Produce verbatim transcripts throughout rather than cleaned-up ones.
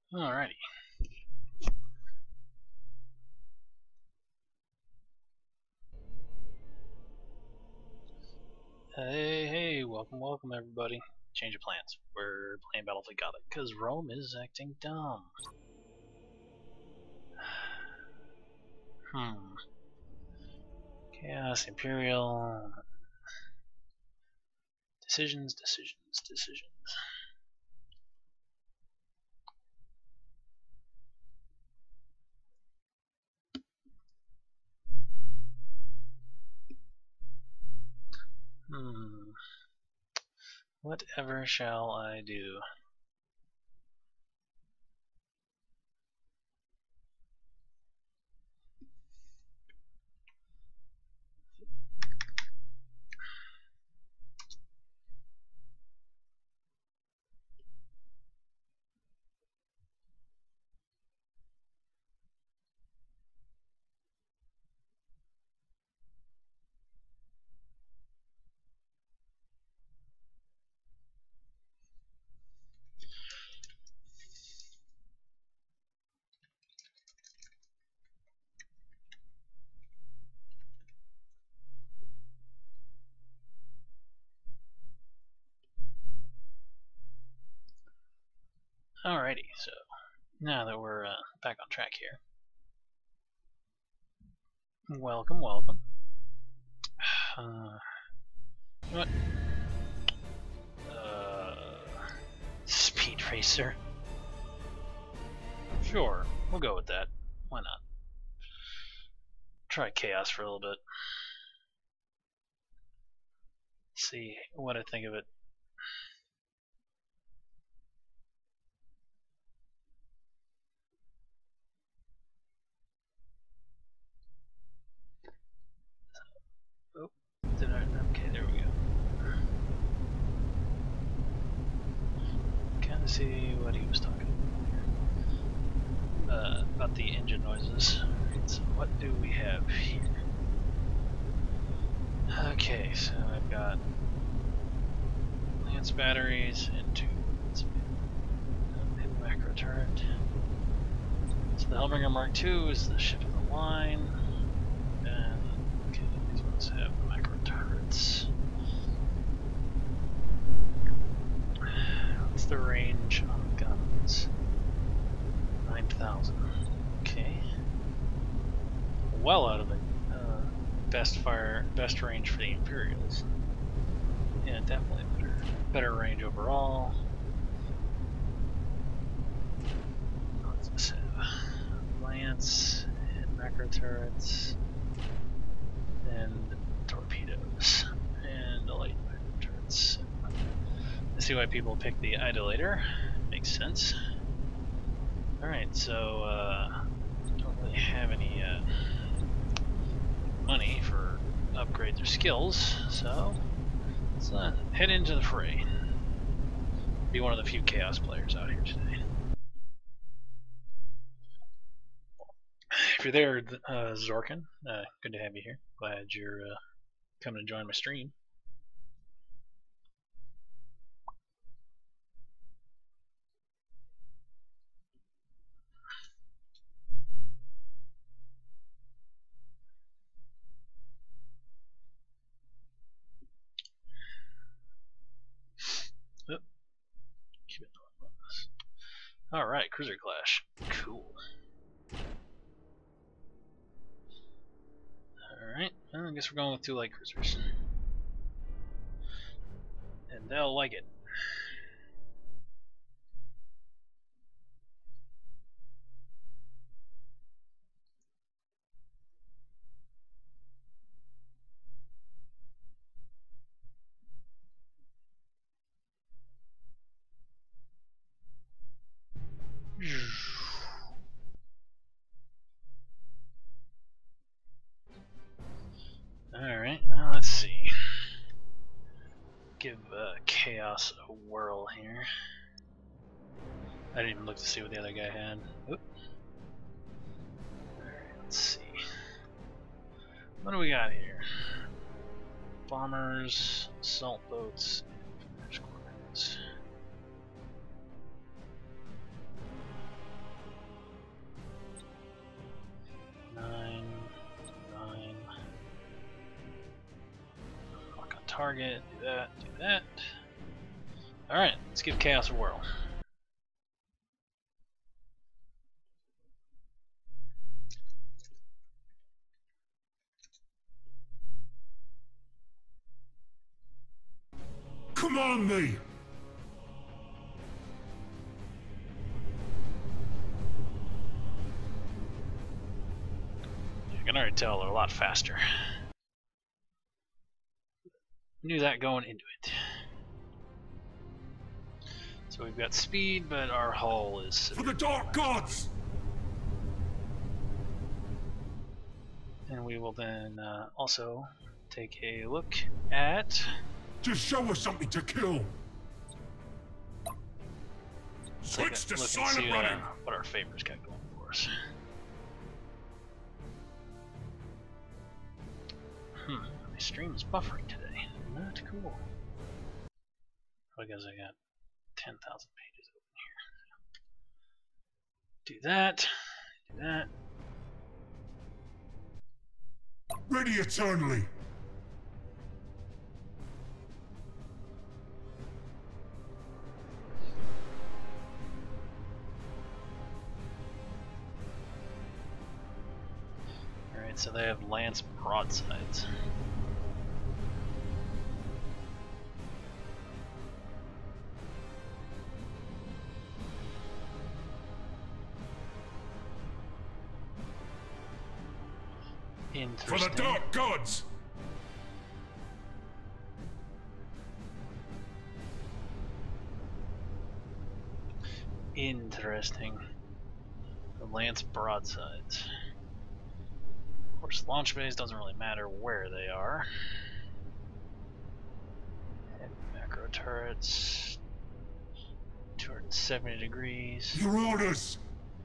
Alrighty. Hey, hey, welcome, welcome everybody. Change of plans. We're playing Battlefield Gothic because Rome is acting dumb. Hmm. Chaos, Imperial. Decisions, decisions, decisions. Hmm. Whatever shall I do? Alrighty, so now that we're uh, back on track here. Welcome, welcome. Uh, you know what? Uh, Speed Racer. Sure, we'll go with that. Why not? Try Chaos for a little bit. See what I think of it. Oh, did I? Okay, there we go. Kind of see what he was talking about. Uh, about the engine noises. Alright, so what do we have here? Okay, so I've got Lance batteries and two hidden macro turret. So the Hellbringer Mark two is the ship of the line. And okay, these ones have macro turrets. What's the range on guns? nine thousand. Okay. Well out of the uh, best fire, best range for the Imperials. Yeah, definitely better, better range overall. What's this have? Lance and macro turrets and torpedoes and light macro turrets. I see why people pick the Idolator. Makes sense. Alright, so uh, don't really have any uh, money for upgrades or skills, so let's uh, head into the fray. Be one of the few Chaos players out here today. If you're there, uh, Zorkin, uh, good to have you here. Glad you're uh, coming to join my stream. Oh, keep it on this. Alright, Cruiser Clash. Cool. Alright, well, I guess we're going with two light cruisers. And they'll like it. Alright, now let's see. Give uh, Chaos a whirl here. I didn't even look to see what the other guy had. Oop. Alright, let's see. What do we got here? Bombers, assault boats, and squadrons. target. Do that. Do that. All right, let's give Chaos a whirl. Command me! You can already tell they're a lot faster. Knew that going into it. So we've got speed, but our hull is... For the Dark Gods! And we will then uh, also take a look at... Just show us something to kill! Switch to silent see, running! Uh, what our favors got going for us. Hmm, my stream is buffering today. Not cool. I guess I got ten thousand pages open here. Do that. Do that. Ready eternally! Alright, so they have lance broadsides. For the Dark Gods! Interesting. The lance broadsides. Of course, launch bays doesn't really matter where they are. Heavy macro turrets. two hundred seventy degrees. Your orders!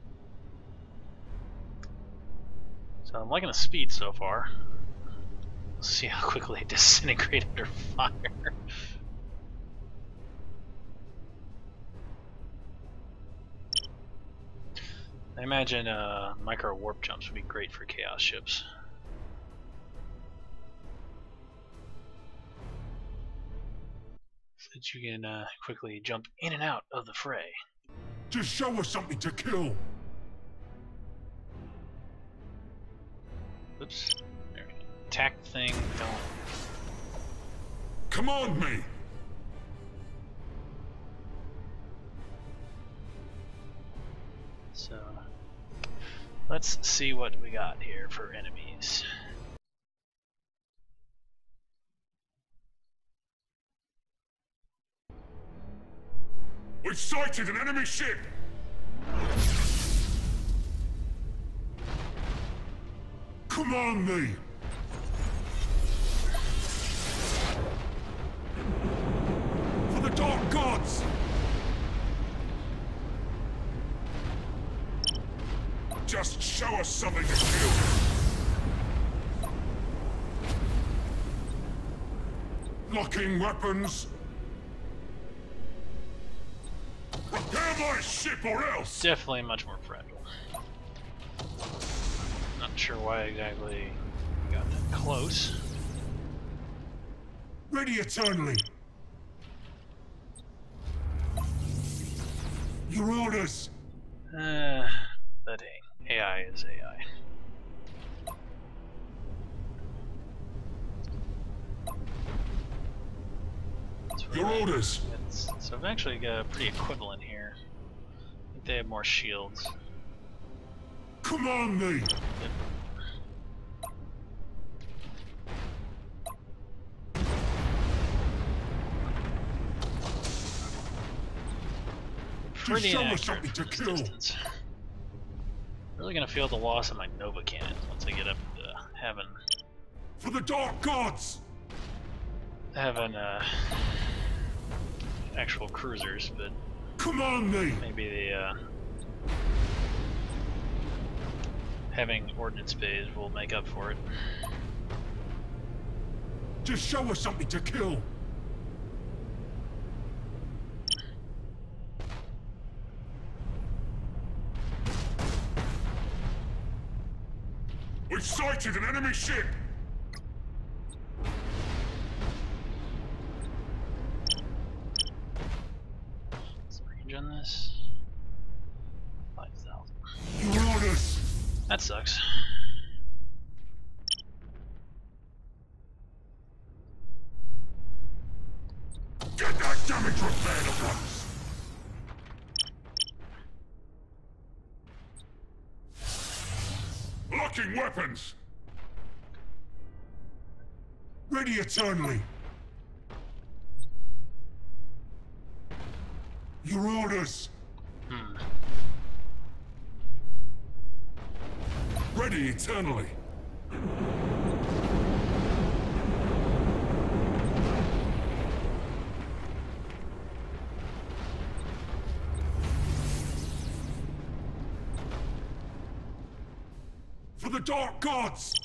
So I'm liking the speed so far. Let's see how quickly they disintegrate under fire. I imagine uh, micro warp jumps would be great for Chaos ships. So that you can uh, quickly jump in and out of the fray. Just show us something to kill! Oops. There we go. Attack the thing, don't. Command me! So, let's see what we got here for enemies. We've sighted an enemy ship! Command me! For the Dark Gods! Just show us something to kill! Locking weapons! Repair my ship or else! Definitely much more fragile. Not sure why exactly we got that close. Ready eternally! Your orders! Uh, but hey, A I is A I. Your orders! It's, so I've actually got a pretty equivalent here. I think they have more shields. Command me! Yep. Pretty show us inaccurate something to from this kill. distance. Really gonna feel the loss of my Nova cannon once I get up to having For the Dark Gods! having uh, actual cruisers, but Command me! maybe the uh, having ordnance bays will make up for it. Just show us something to kill! We've sighted an enemy ship! this. five thousand. Your orders! That sucks. Get that damage repaired at once! Locking weapons! Ready eternally! Your orders! Hmm. Ready eternally! For the dark gods!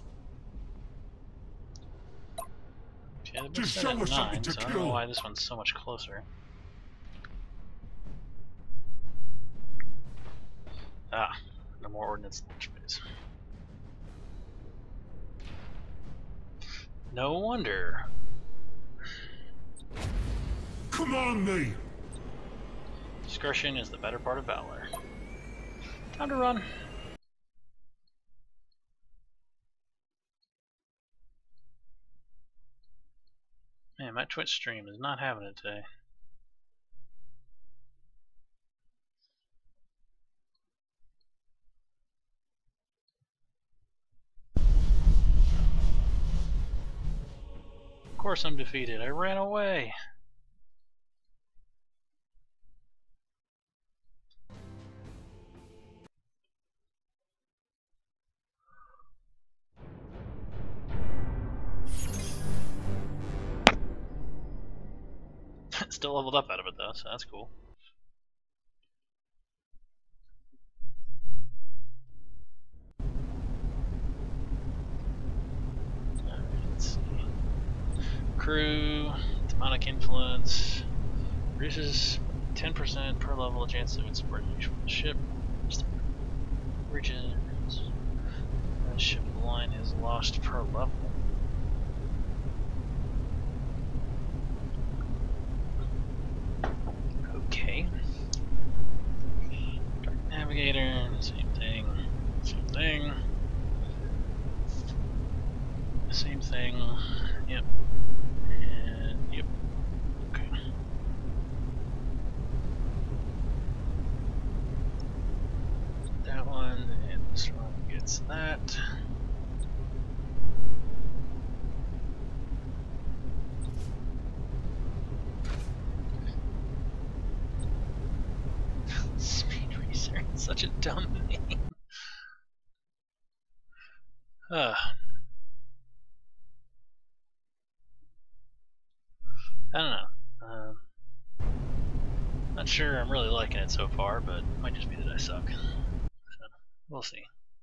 Okay, the Just bit's show at us something nine, to so I don't know kill. why this one's so much closer. Ah, no more ordnance launch bays. No wonder. Command me! Discretion is the better part of valor. Time to run. Man, my Twitch stream is not having it today. Of course I'm defeated. I ran away. Still leveled up out of it though, so that's cool. Alright, let's see. Crew, demonic influence, reduces ten percent per level chance of insubordination from the ship. Regions. The ship line is lost per level. Okay. Dark Navigator, same thing. Same thing. Same thing. Yep. And yep. Okay. That one, and this one gets that. Speed Racer, it's such a dumb name. uh. I don't know. Uh, not sure I'm really liking it so far, but it might just be that I suck. So, we'll see.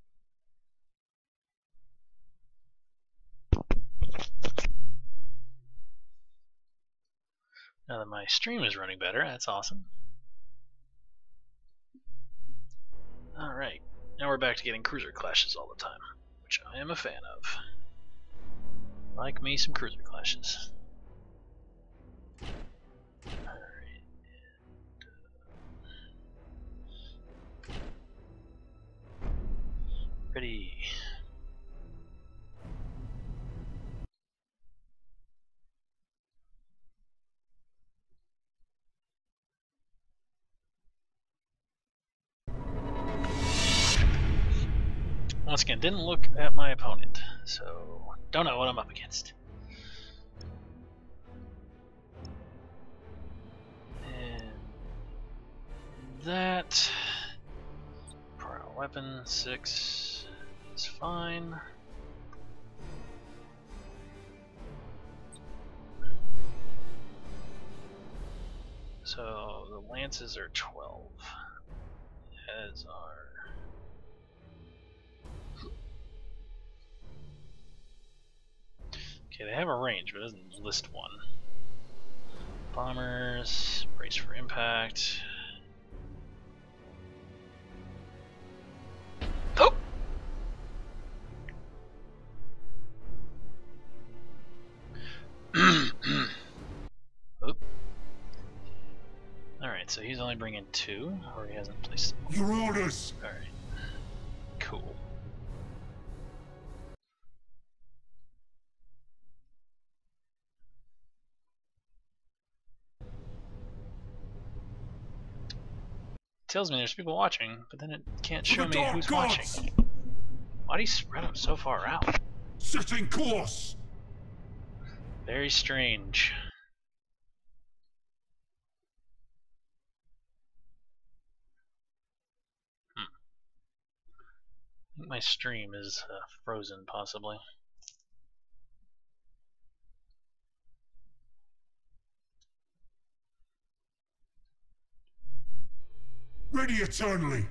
Now that my stream is running better, that's awesome. Alright, now we're back to getting cruiser clashes all the time, which I am a fan of. Like me some cruiser clashes. Alright, and, uh, ready. Once again, didn't look at my opponent, so don't know what I'm up against. And that prior weapon six is fine. So the lances are twelve, as are okay, they have a range, but it doesn't list one. Bombers, brace for impact. Oh! Oop. Alright, so he's only bringing two, or he hasn't placed them. Your orders! Alright. Cool. Tells me there's people watching, but then it can't show me who's watching. Why do you spread them so far out? Setting course! Very strange. Hmm. I think my stream is uh, frozen, possibly. Ready eternally!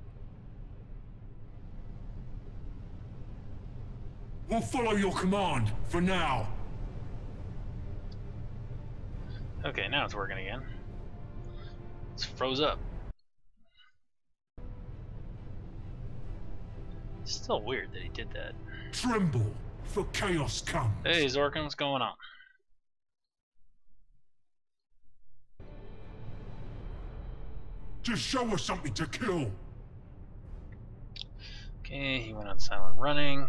We'll follow your command, for now. Okay, now it's working again. It's froze up. Still weird that he did that. Tremble, for chaos comes. Hey, Zorkin, what's going on? Just show us something to kill. Okay, he went on silent running.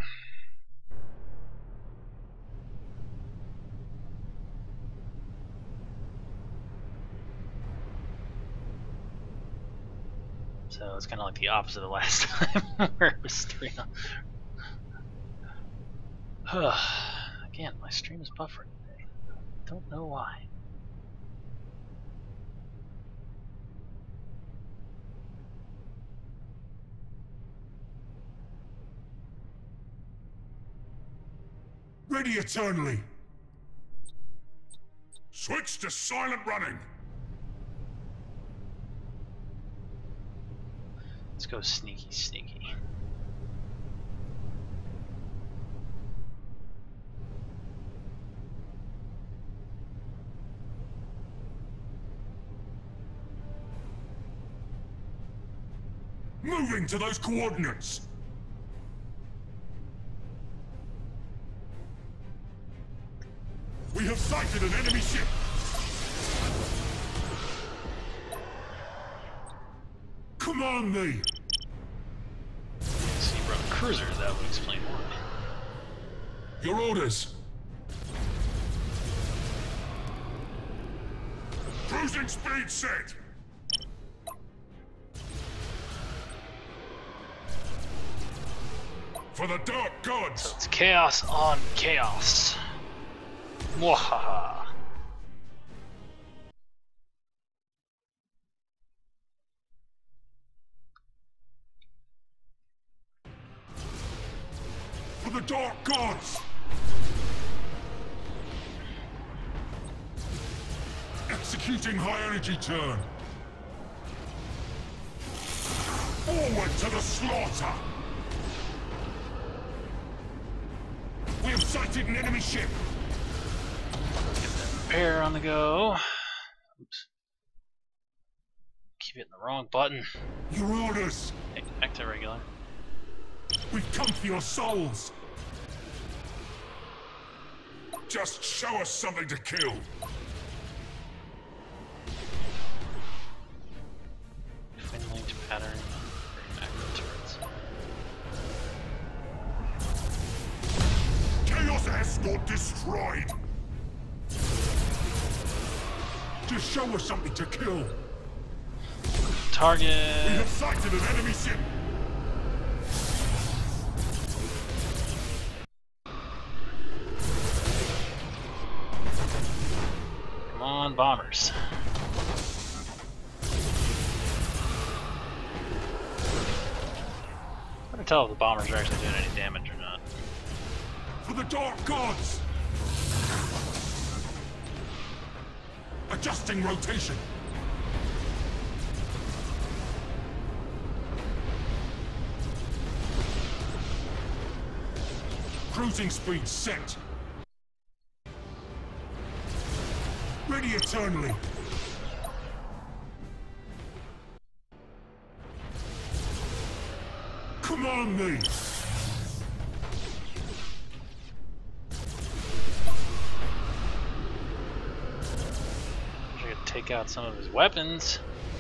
So it's kind of like the opposite of last time, where it was three. Again, my stream is buffering today. Don't know why. Ready eternally. Switch to silent running. Let's go sneaky, sneaky. Moving to those coordinates. We have sighted an enemy ship. Command me. See, brought a cruiser. That would explain why. Your orders. Cruising speed set. For the Dark Gods. So it's chaos on chaos. Mwahaha. For the Dark Gods! Executing high energy turn. Forward to the slaughter! We have sighted an enemy ship! Get that repair on the go. Oops. Keep hitting the wrong button. Your orders! Hey, back to regular. We've come for your souls! Just show us something to kill! Twin linked pattern. Macro turrets. Chaos escort destroyed! Just show us something to kill! Target! We have sighted an enemy ship! Come on, bombers. I can tell if the bombers are actually doing any damage or not. For the Dark Gods! Adjusting rotation. Cruising speed set. Ready eternally. Command me. I could take out some of his weapons.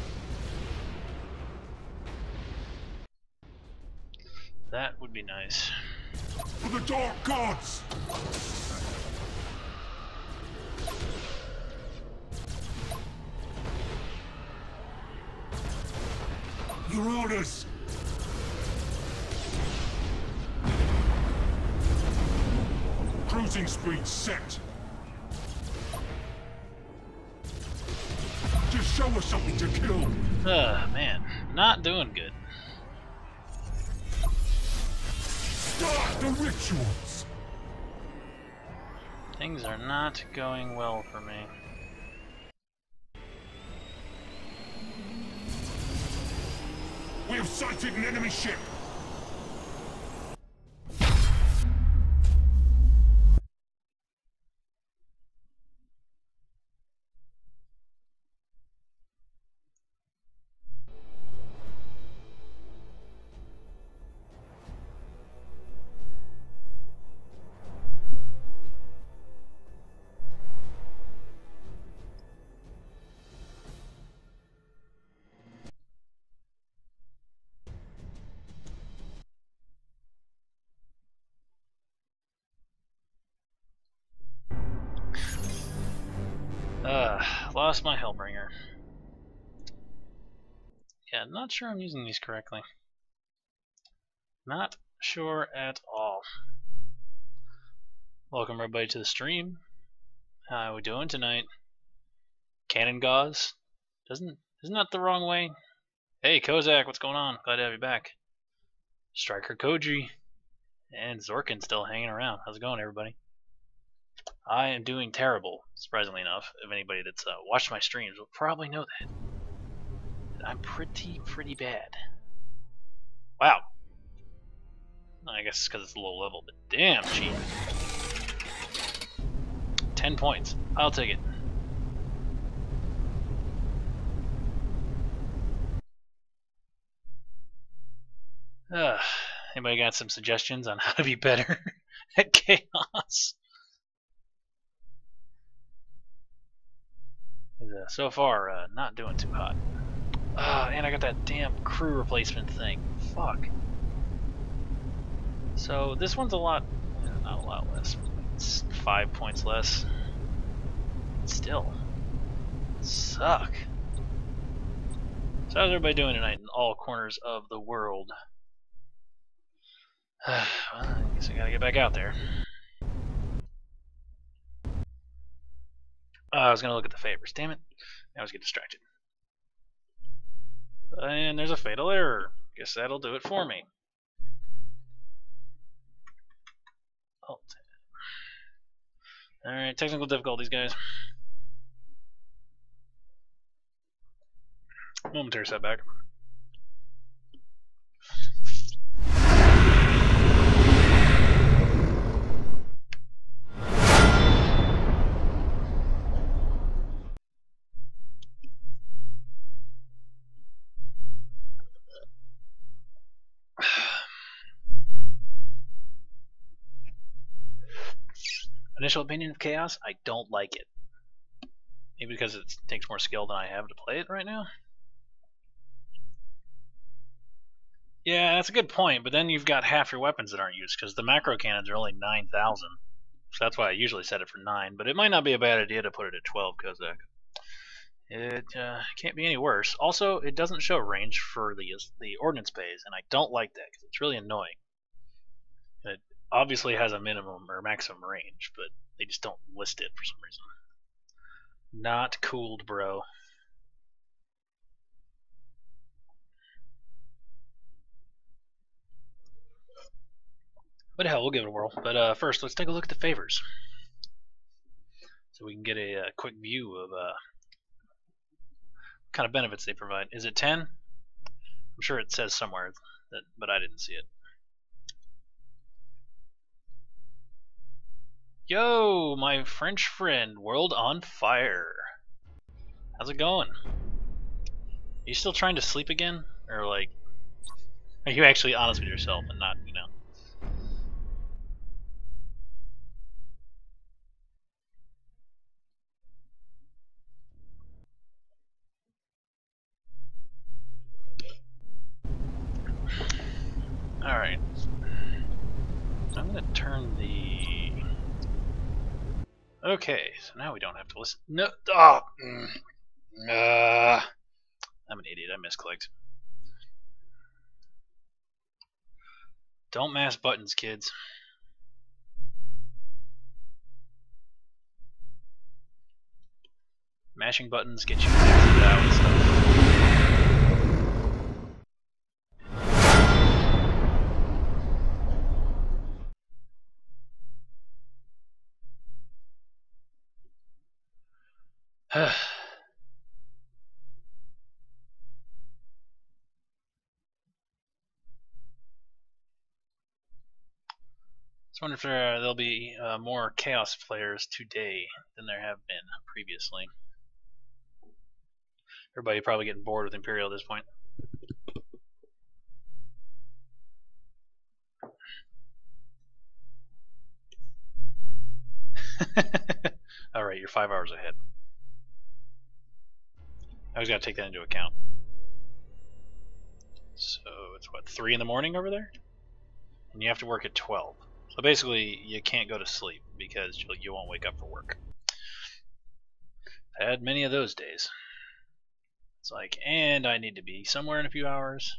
be nice. For the dark gods! Your orders! Cruising speed set! Just show us something to kill! Ugh, man. Not doing good. Start the rituals! Things are not going well for me. We have sighted an enemy ship! Ugh, lost my Hellbringer. Yeah, not sure I'm using these correctly. Not sure at all. Welcome everybody to the stream. How are we doing tonight? Cannon Gauze? Doesn't isn't that the wrong way? Hey Kozak, what's going on? Glad to have you back. Striker Koji and Zorkin still hanging around. How's it going, everybody? I am doing terrible, surprisingly enough. If anybody that's uh, watched my streams will probably know that. I'm pretty, pretty bad. Wow. I guess it's because it's low level, but damn cheap. Ten points. I'll take it. Uh, anybody got some suggestions on how to be better at Chaos? Uh, so far, uh, not doing too hot. Uh, and I got that damn crew replacement thing. Fuck. So this one's a lot, not a lot less. It's five points less. Still, suck. So how's everybody doing tonight in all corners of the world? Well, I guess I gotta get back out there. Uh, I was gonna look at the favors. Damn it! I always get distracted. And there's a fatal error. Guess that'll do it for me. Alt. Alright, technical difficulties, guys. Momentary setback. Initial opinion of Chaos, I don't like it. Maybe because it takes more skill than I have to play it right now? Yeah, that's a good point, but then you've got half your weapons that aren't used, because the macro cannons are only nine thousand. So that's why I usually set it for nine, but it might not be a bad idea to put it at twelve, Kozak. It uh, can't be any worse. Also, it doesn't show range for the, the ordnance bays, and I don't like that, because it's really annoying. It obviously has a minimum or maximum range, but they just don't list it for some reason. Not cooled, bro. But hell, we'll give it a whirl. But uh, first, let's take a look at the favors, so we can get a, a quick view of uh, what kind of benefits they provide. Is it ten? I'm sure it says somewhere, that, but I didn't see it. Yo, my French friend, World on Fire. How's it going? Are you still trying to sleep again? Or, like, are you actually honest with yourself and not, you know? Alright. Okay, so now we don't have to listen. No, oh, mm, uh, I'm an idiot. I misclicked. Don't mash buttons, kids. Mashing buttons get you maxed out and stuff. I wonder if there, there'll be uh, more Chaos players today than there have been previously. Everybody probably getting bored with Imperial at this point. Alright, you're five hours ahead. I always got to take that into account. So it's what, three in the morning over there? And you have to work at twelve. So basically, you can't go to sleep because you, you won't wake up for work. I've had many of those days. It's like, and I need to be somewhere in a few hours.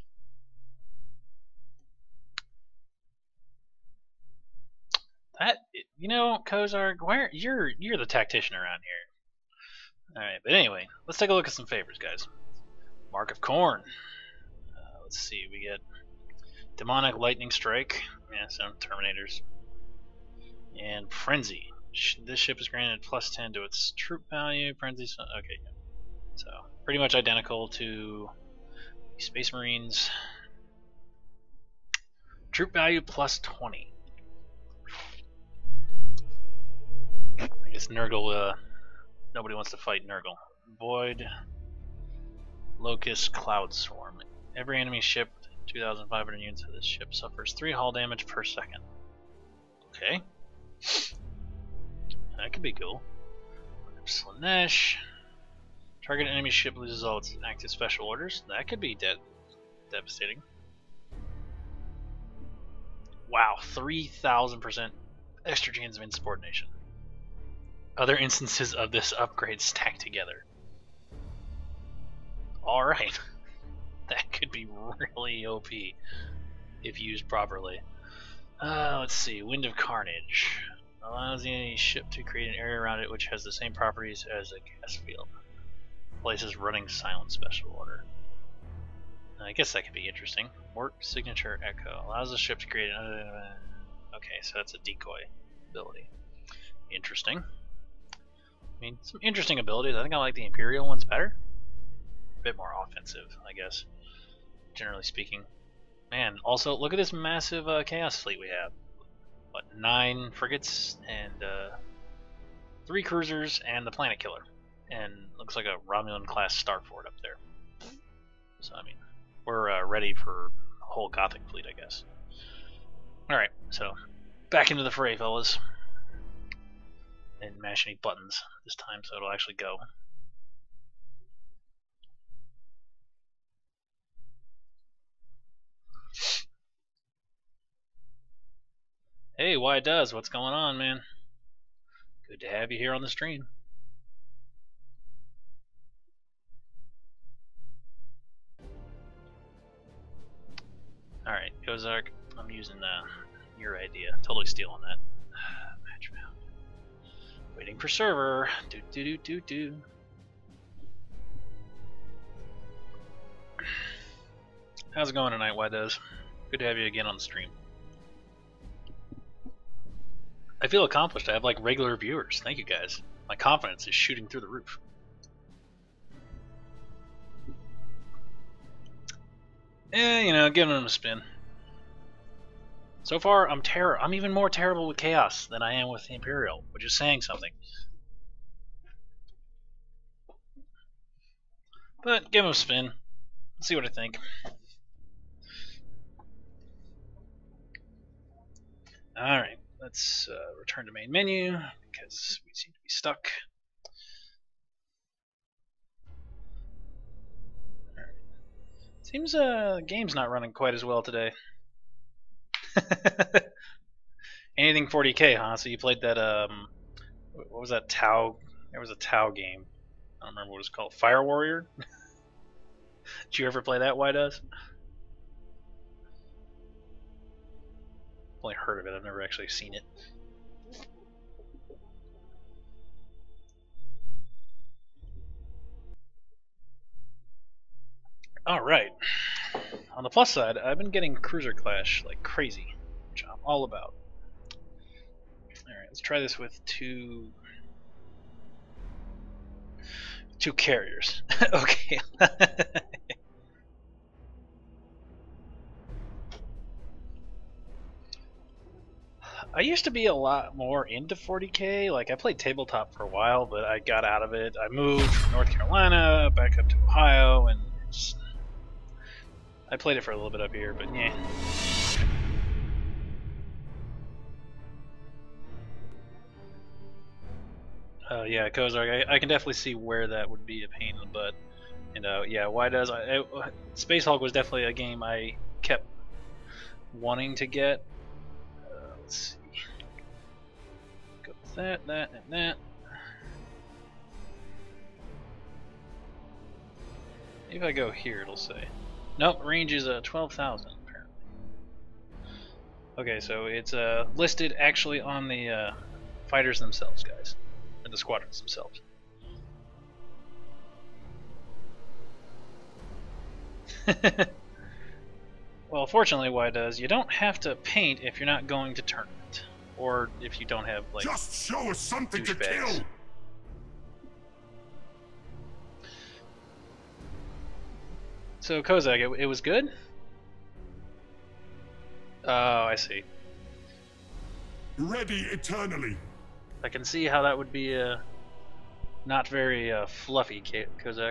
That, you know, Kozarg, where you're you're the tactician around here. All right, but anyway, let's take a look at some favors, guys. Mark of Khorne. Uh, let's see, we get Demonic Lightning Strike. Yeah, some Terminators. And Frenzy. This ship is granted plus ten to its troop value. Frenzy. Okay, so pretty much identical to Space Marines. Troop value plus twenty. I guess Nurgle, uh, nobody wants to fight Nurgle. Void, Locust, Cloud Swarm. Every enemy ship, two thousand five hundred units of this ship, suffers three hull damage per second. Okay. That could be cool. Slaanesh. Target enemy ship loses all its active special orders. That could be de devastating. Wow, three thousand percent extra chance of insubordination. Other instances of this upgrade stacked together. Alright. That could be really O P if used properly. Uh, let's see. Wind of Carnage. Allows the enemy ship to create an area around it which has the same properties as a gas field. Places running silent special order. I guess that could be interesting. Work signature echo. Allows the ship to create an... Okay, so that's a decoy ability. Interesting. I mean, some interesting abilities. I think I like the Imperial ones better. A bit more offensive, I guess, generally speaking. Man, also, look at this massive uh, Chaos fleet we have. What, nine frigates and uh, three cruisers and the Planet Killer. And looks like a Romulan class Starfort up there. So, I mean, we're uh, ready for a whole Gothic fleet, I guess. Alright, so back into the fray, fellas. And mash any buttons this time so it'll actually go. Hey, why it does? What's going on, man? Good to have you here on the stream. Alright, Kozarg, I'm using uh, your idea. Totally stealing that. Match mount. Waiting for server. Do do do do do. How's it going tonight, Why does? Good to have you again on the stream. I feel accomplished. I have like regular viewers. Thank you guys. My confidence is shooting through the roof. Eh, you know, giving them a spin. So far, I'm terror. I'm even more terrible with Chaos than I am with the Imperial, which is saying something. But give them a spin. Let's see what I think. All right. Let's uh, return to main menu because we seem to be stuck. Alright. Seems uh, the game's not running quite as well today. Anything forty K, huh? So you played that um, What was that Tau? There was a Tau game. I don't remember what it's called. Fire Warrior? Did you ever play that, Why Does? I've only heard of it, I've never actually seen it. Alright. On the plus side, I've been getting Cruiser Clash like crazy, which I'm all about. Alright, let's try this with two two carriers. Okay. I used to be a lot more into forty K. Like, I played tabletop for a while, but I got out of it. I moved from North Carolina back up to Ohio, and just, I played it for a little bit up here, but yeah. Uh, yeah, Kozark, I, I can definitely see where that would be a pain in the butt. And uh, yeah, Why Does I, I, Space Hulk was definitely a game I kept wanting to get. Uh, let's see. Go with that, that, and that. Maybe if I go here, it'll say. Nope, range is uh, twelve thousand apparently. Okay, so it's uh, listed actually on the uh, fighters themselves, guys. Or the squadrons themselves. Well, fortunately, Why Does, you don't have to paint if you're not going to tournament. Or if you don't have, like, just show us something to douchebags. kill. So, Kozak, it, it was good? Oh, I see. Ready eternally. I can see how that would be uh, not very uh, fluffy, Kozak.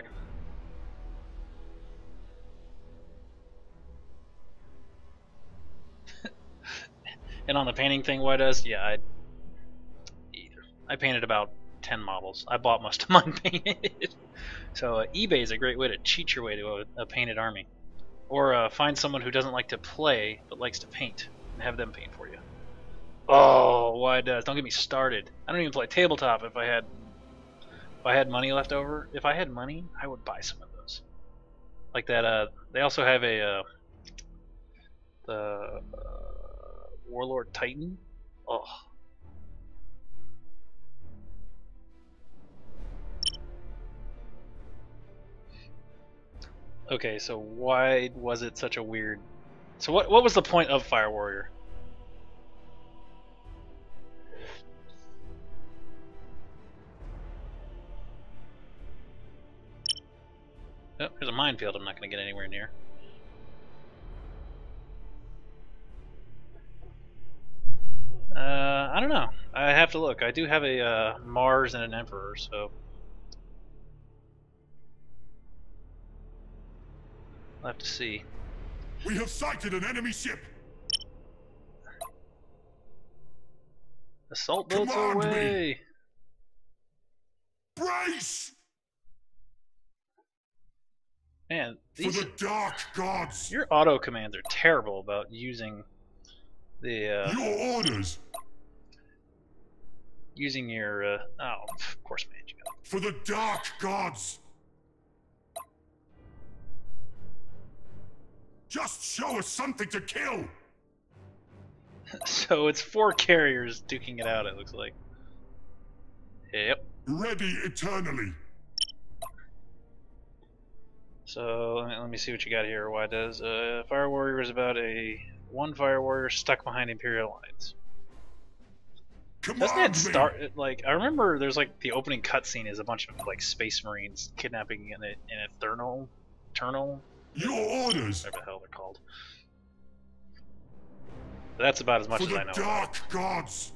And on the painting thing, Why Does? Yeah, I either. I painted about ten models. I bought most of mine painted. So uh, eBay is a great way to cheat your way to a, a painted army. Or uh, find someone who doesn't like to play, but likes to paint, and have them paint for you. Oh, Why Does? Don't get me started. I don't even play tabletop if I had if I had money left over. If I had money, I would buy some of those. Like that, uh, they also have a, uh, the, uh, Warlord Titan. Oh. Okay, so why was it such a weird... So what what was the point of Fire Warrior? Oh, there's a minefield I'm not going to get anywhere near. Uh, I don't know. I have to look. I do have a uh, Mars and an Emperor, so... I'll have to see. We have sighted an enemy ship. Assault boats Command away! Me. Brace! Man, For these... the dark gods. Your auto commands are terrible about using the, uh... Your orders. Using your, uh... Oh, of course, man. You got it. For the dark gods. Just show us something to kill. So it's four carriers duking it out, it looks like. Yep. Ready eternally. So let me, let me see what you got here. Why does uh, Fire Warrior is about a one Fire Warrior stuck behind Imperial lines. Command Doesn't it me. start like I remember? There's like the opening cutscene is a bunch of like Space Marines kidnapping an an Eternal, Eternal. Your orders. Whatever the hell they're called. But that's about as much For as the I know. dark gods.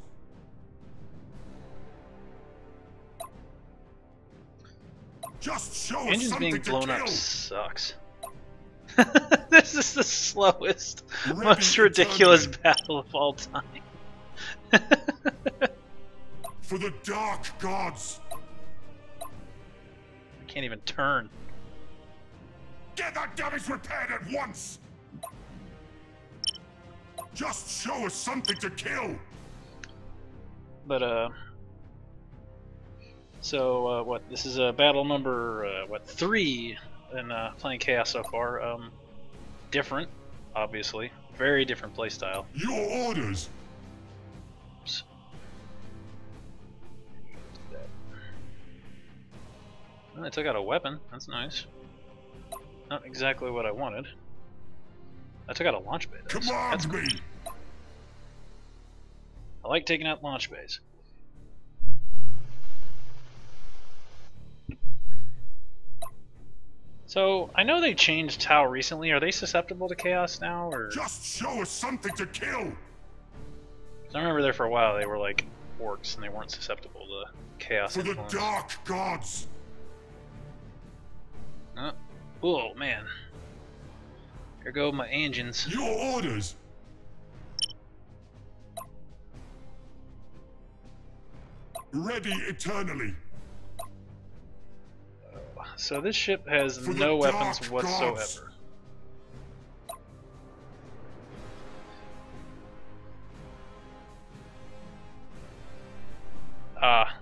Just show us Engines something being to blown kill. up sucks. This is the slowest, Ready most ridiculous eternally. battle of all time. For the dark gods. I can't even turn. Get that damage repaired at once. Just show us something to kill. But uh, So uh, what? This is uh, battle number uh, what three in uh, playing Chaos so far. Um, different, obviously, very different playstyle. Your orders. Oops. Well, I took out a weapon. That's nice. Not exactly what I wanted. I took out a launch bay. That's, Command that's cool. me. I like taking out launch bays. So, I know they changed Tau recently. Are they susceptible to Chaos now, or? Just show us something to kill. I remember there for a while they were like orcs and they weren't susceptible to Chaos For the influence. dark gods. Uh, oh man. Here go my engines. Your orders. Ready eternally. So this ship has For no the weapons dark whatsoever. gods. Ah.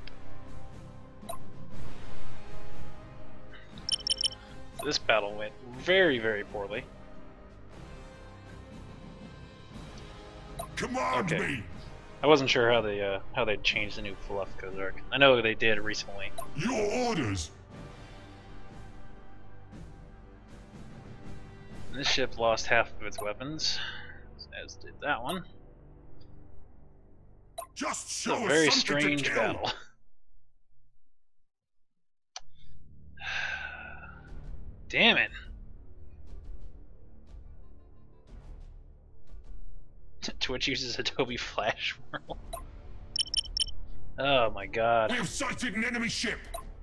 This battle went very, very poorly. Command Okay. me. I wasn't sure how they uh, how they changed the new fluff Kozark. I know they did recently. Your orders. This ship lost half of its weapons, as did that one. Just It's show a us very something strange to kill. battle. Damn it. Twitch uses Adobe Flash World. Oh my god. We have sighted an enemy ship.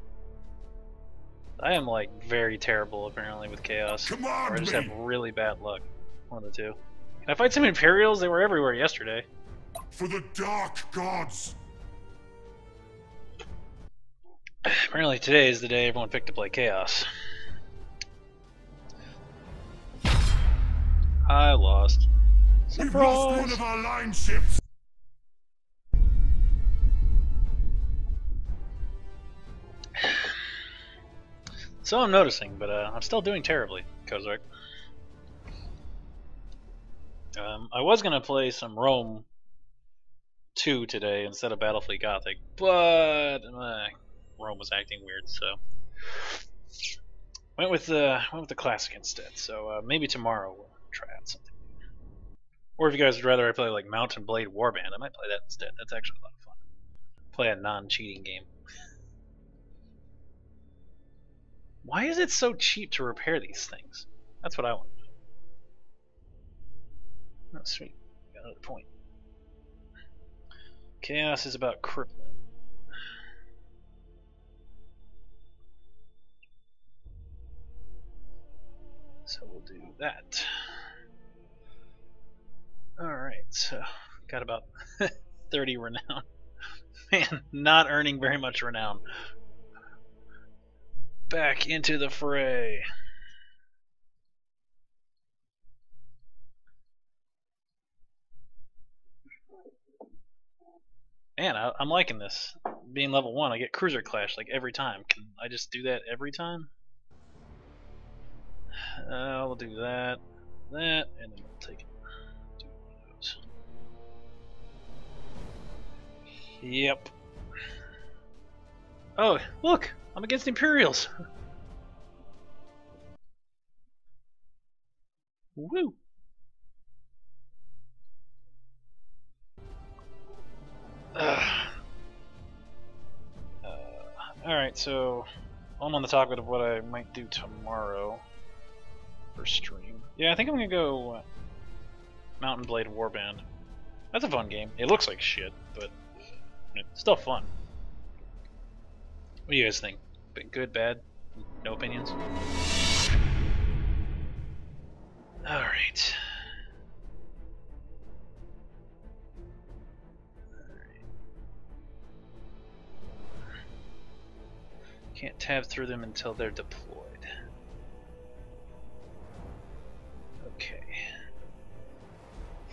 I am like very terrible apparently with Chaos. Command or I just me. have really bad luck. One of the two. Can I fight some Imperials? They were everywhere yesterday. For the dark gods. Apparently today is the day everyone picked to play Chaos. I lost. We've lost one Surprise! of our line ships. So I'm noticing, but uh, I'm still doing terribly, Kozark. Um, I was gonna play some Rome two today instead of Battlefleet Gothic, but uh, Rome was acting weird, so went with the went with the classic instead. So uh, maybe tomorrow we'll try out something. Or if you guys would rather I play like Mountain Blade Warband, I might play that instead. That's actually a lot of fun. Play a non-cheating game. Why is it so cheap to repair these things? That's what I want to know. Oh, sweet. Got another point. Chaos is about crippling. So we'll do that. Alright, so got about thirty renown. Man, not earning very much renown. Back into the fray. Man, I, I'm liking this. Being level one, I get Cruiser Clash like every time. Can I just do that every time? Uh, we'll do that, that, and then we'll take it. Do one of those. Yep. Oh, look! I'm against Imperials! Woo! Uh, Alright, so I'm on the topic of what I might do tomorrow for stream. Yeah, I think I'm gonna go uh, Mountain Blade Warband. That's a fun game. It looks like shit, but it's still fun. What do you guys think? Good, bad? No opinions? Alright. Can't tab through them until they're deployed. Okay.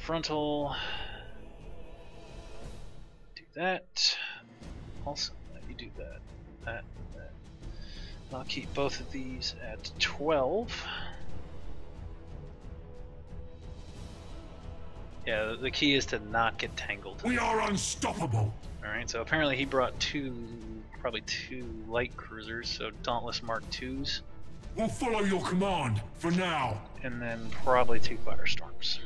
Frontal. Do that. Also, you do that. That, that. I'll keep both of these at twelve. Yeah, the, the key is to not get tangled. We are unstoppable. Alright, so apparently he brought two, probably two light cruisers, so Dauntless Mark twos. We'll follow your command for now. And then probably two Firestorms.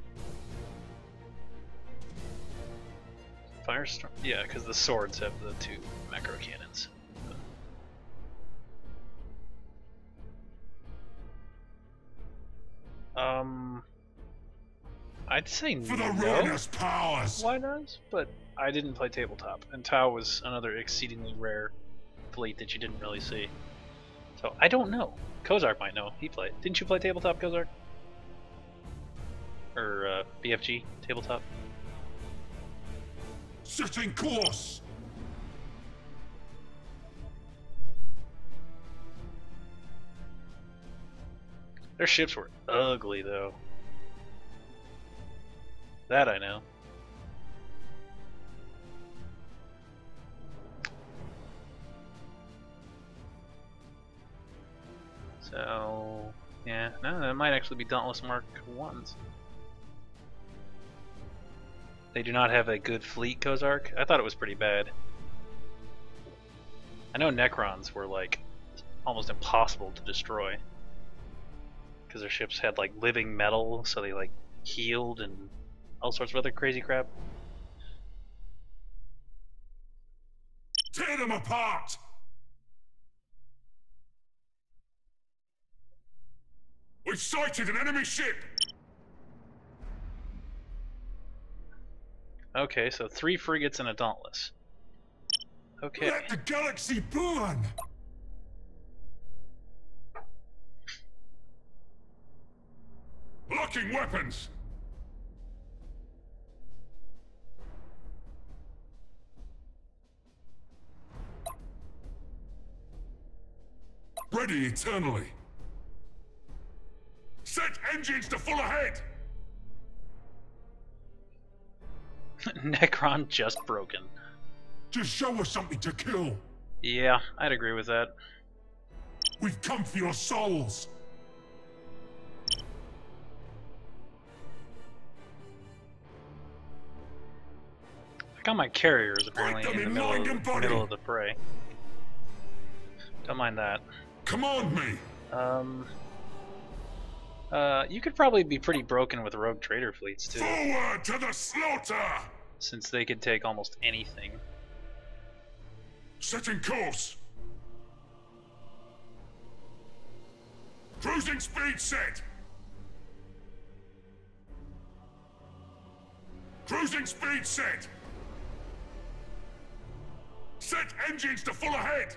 Firestorm? Yeah, because the swords have the two macro cannons. Um, I'd say For the no. ruinous powers. Why not? But I didn't play tabletop, and Tau was another exceedingly rare fleet that you didn't really see. So I don't know. Kozark might know. He played. Didn't you play tabletop, Kozark? Or uh, B F G tabletop? Setting course. Their ships were ugly, though. That I know. So, yeah, no, that might actually be Dauntless Mark ones. They do not have a good fleet, Kozark. I thought it was pretty bad. I know Necrons were like almost impossible to destroy because their ships had like living metal, so they like healed and all sorts of other crazy crap. Tear them apart. We've sighted an enemy ship. Okay, so three frigates and a Dauntless. Okay. Let the galaxy burn. Locking weapons. Ready eternally. Set engines to full ahead. Necron just broken. Just show us something to kill. Yeah, I'd agree with that. We've come for your souls. I got my carriers apparently Break them in the in middle, mind of, and body. middle of the fray. Don't mind that. Command me. Um, uh, you could probably be pretty broken with rogue trader fleets too, Forward to the slaughter. since they could take almost anything. Setting course. Cruising speed set. Cruising speed set. Set engines to full ahead.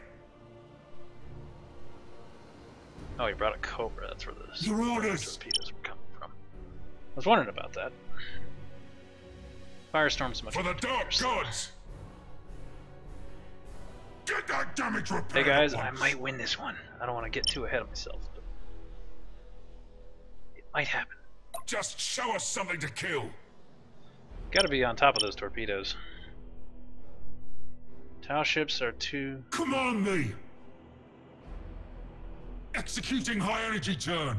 Oh, he brought a Cobra. That's where the Your orders. torpedoes were coming from. I was wondering about that. Firestorm's much For the better. dark gods. Get that damage repaired. Hey guys, at I once. might win this one. I don't want to get too ahead of myself, but it might happen. Just show us something to kill. Gotta be on top of those torpedoes. Tau ships are too... Command me. Executing high energy turn.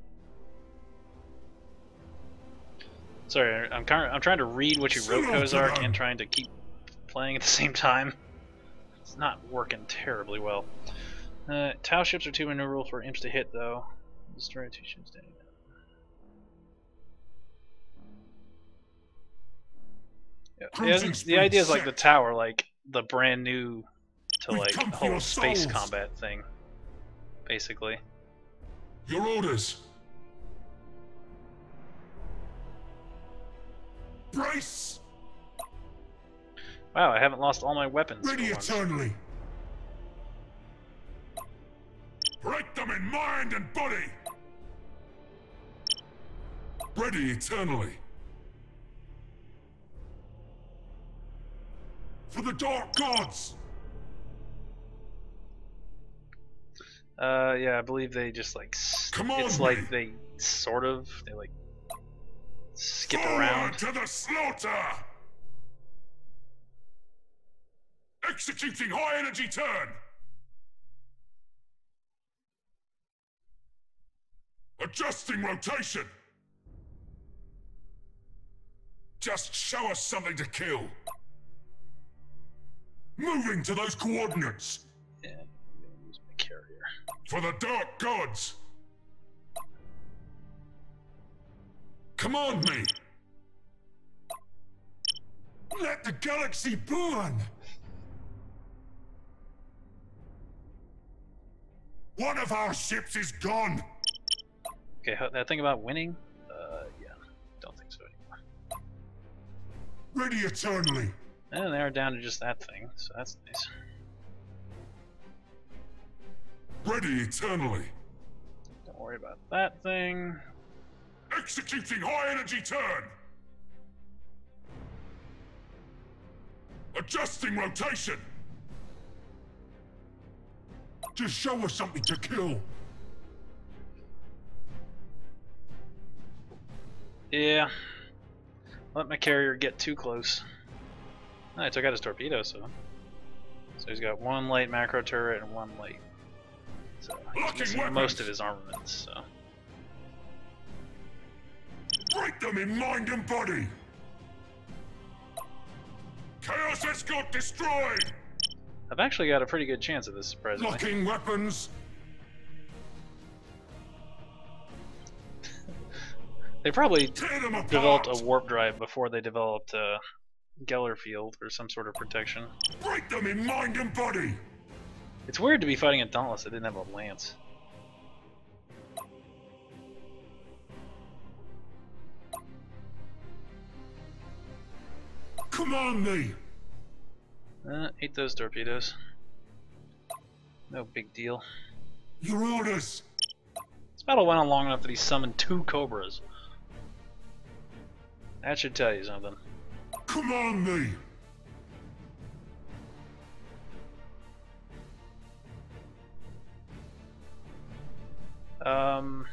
Sorry, I'm kind of, I'm trying to read what you wrote, Slow Kozark, down. and trying to keep playing at the same time. It's not working terribly well. Uh, Tau ships are too maneuverable for imps to hit, though. Destroy two ships standing down. Yeah, Cruising the, speed the idea is like set. the tower, like the brand new to We've like come for whole your space souls. combat thing, basically. Your orders. Brace. Wow, I haven't lost all my weapons. Ready for once. eternally. Break them in mind and body. Ready eternally. For the dark gods. Uh, yeah, I believe they just like. s- Come on, it's me. like they sort of they like skip Forward around. to the slaughter. Executing high energy turn. Adjusting rotation. Just show us something to kill. Moving to those coordinates. Yeah, I'm gonna use my carrier. For the Dark Gods. Command me. Let the galaxy burn. One of our ships is gone. Okay, that thing about winning? Uh, yeah, don't think so anymore. Ready eternally. And they're down to just that thing, so that's nice. Ready eternally. Don't worry about that thing. Executing high energy turn. Adjusting rotation. Just show us something to kill. Yeah. Let my carrier get too close. Oh, I took out his torpedo, so. So he's got one light macro turret and one light. So he's missing most of his armaments, so. Break them in mind and body. Chaos Escort destroyed. I've actually got a pretty good chance of this, surprisingly. Locking weapons. They probably developed a apart. warp drive before they developed uh, Geller Field or some sort of protection. Break them in mind and body. It's weird to be fighting a Dauntless that didn't have a lance. Command me. Uh, ate those torpedoes. No big deal. Your orders. This battle went on long enough that he summoned two Cobras. That should tell you something. Command me. Um.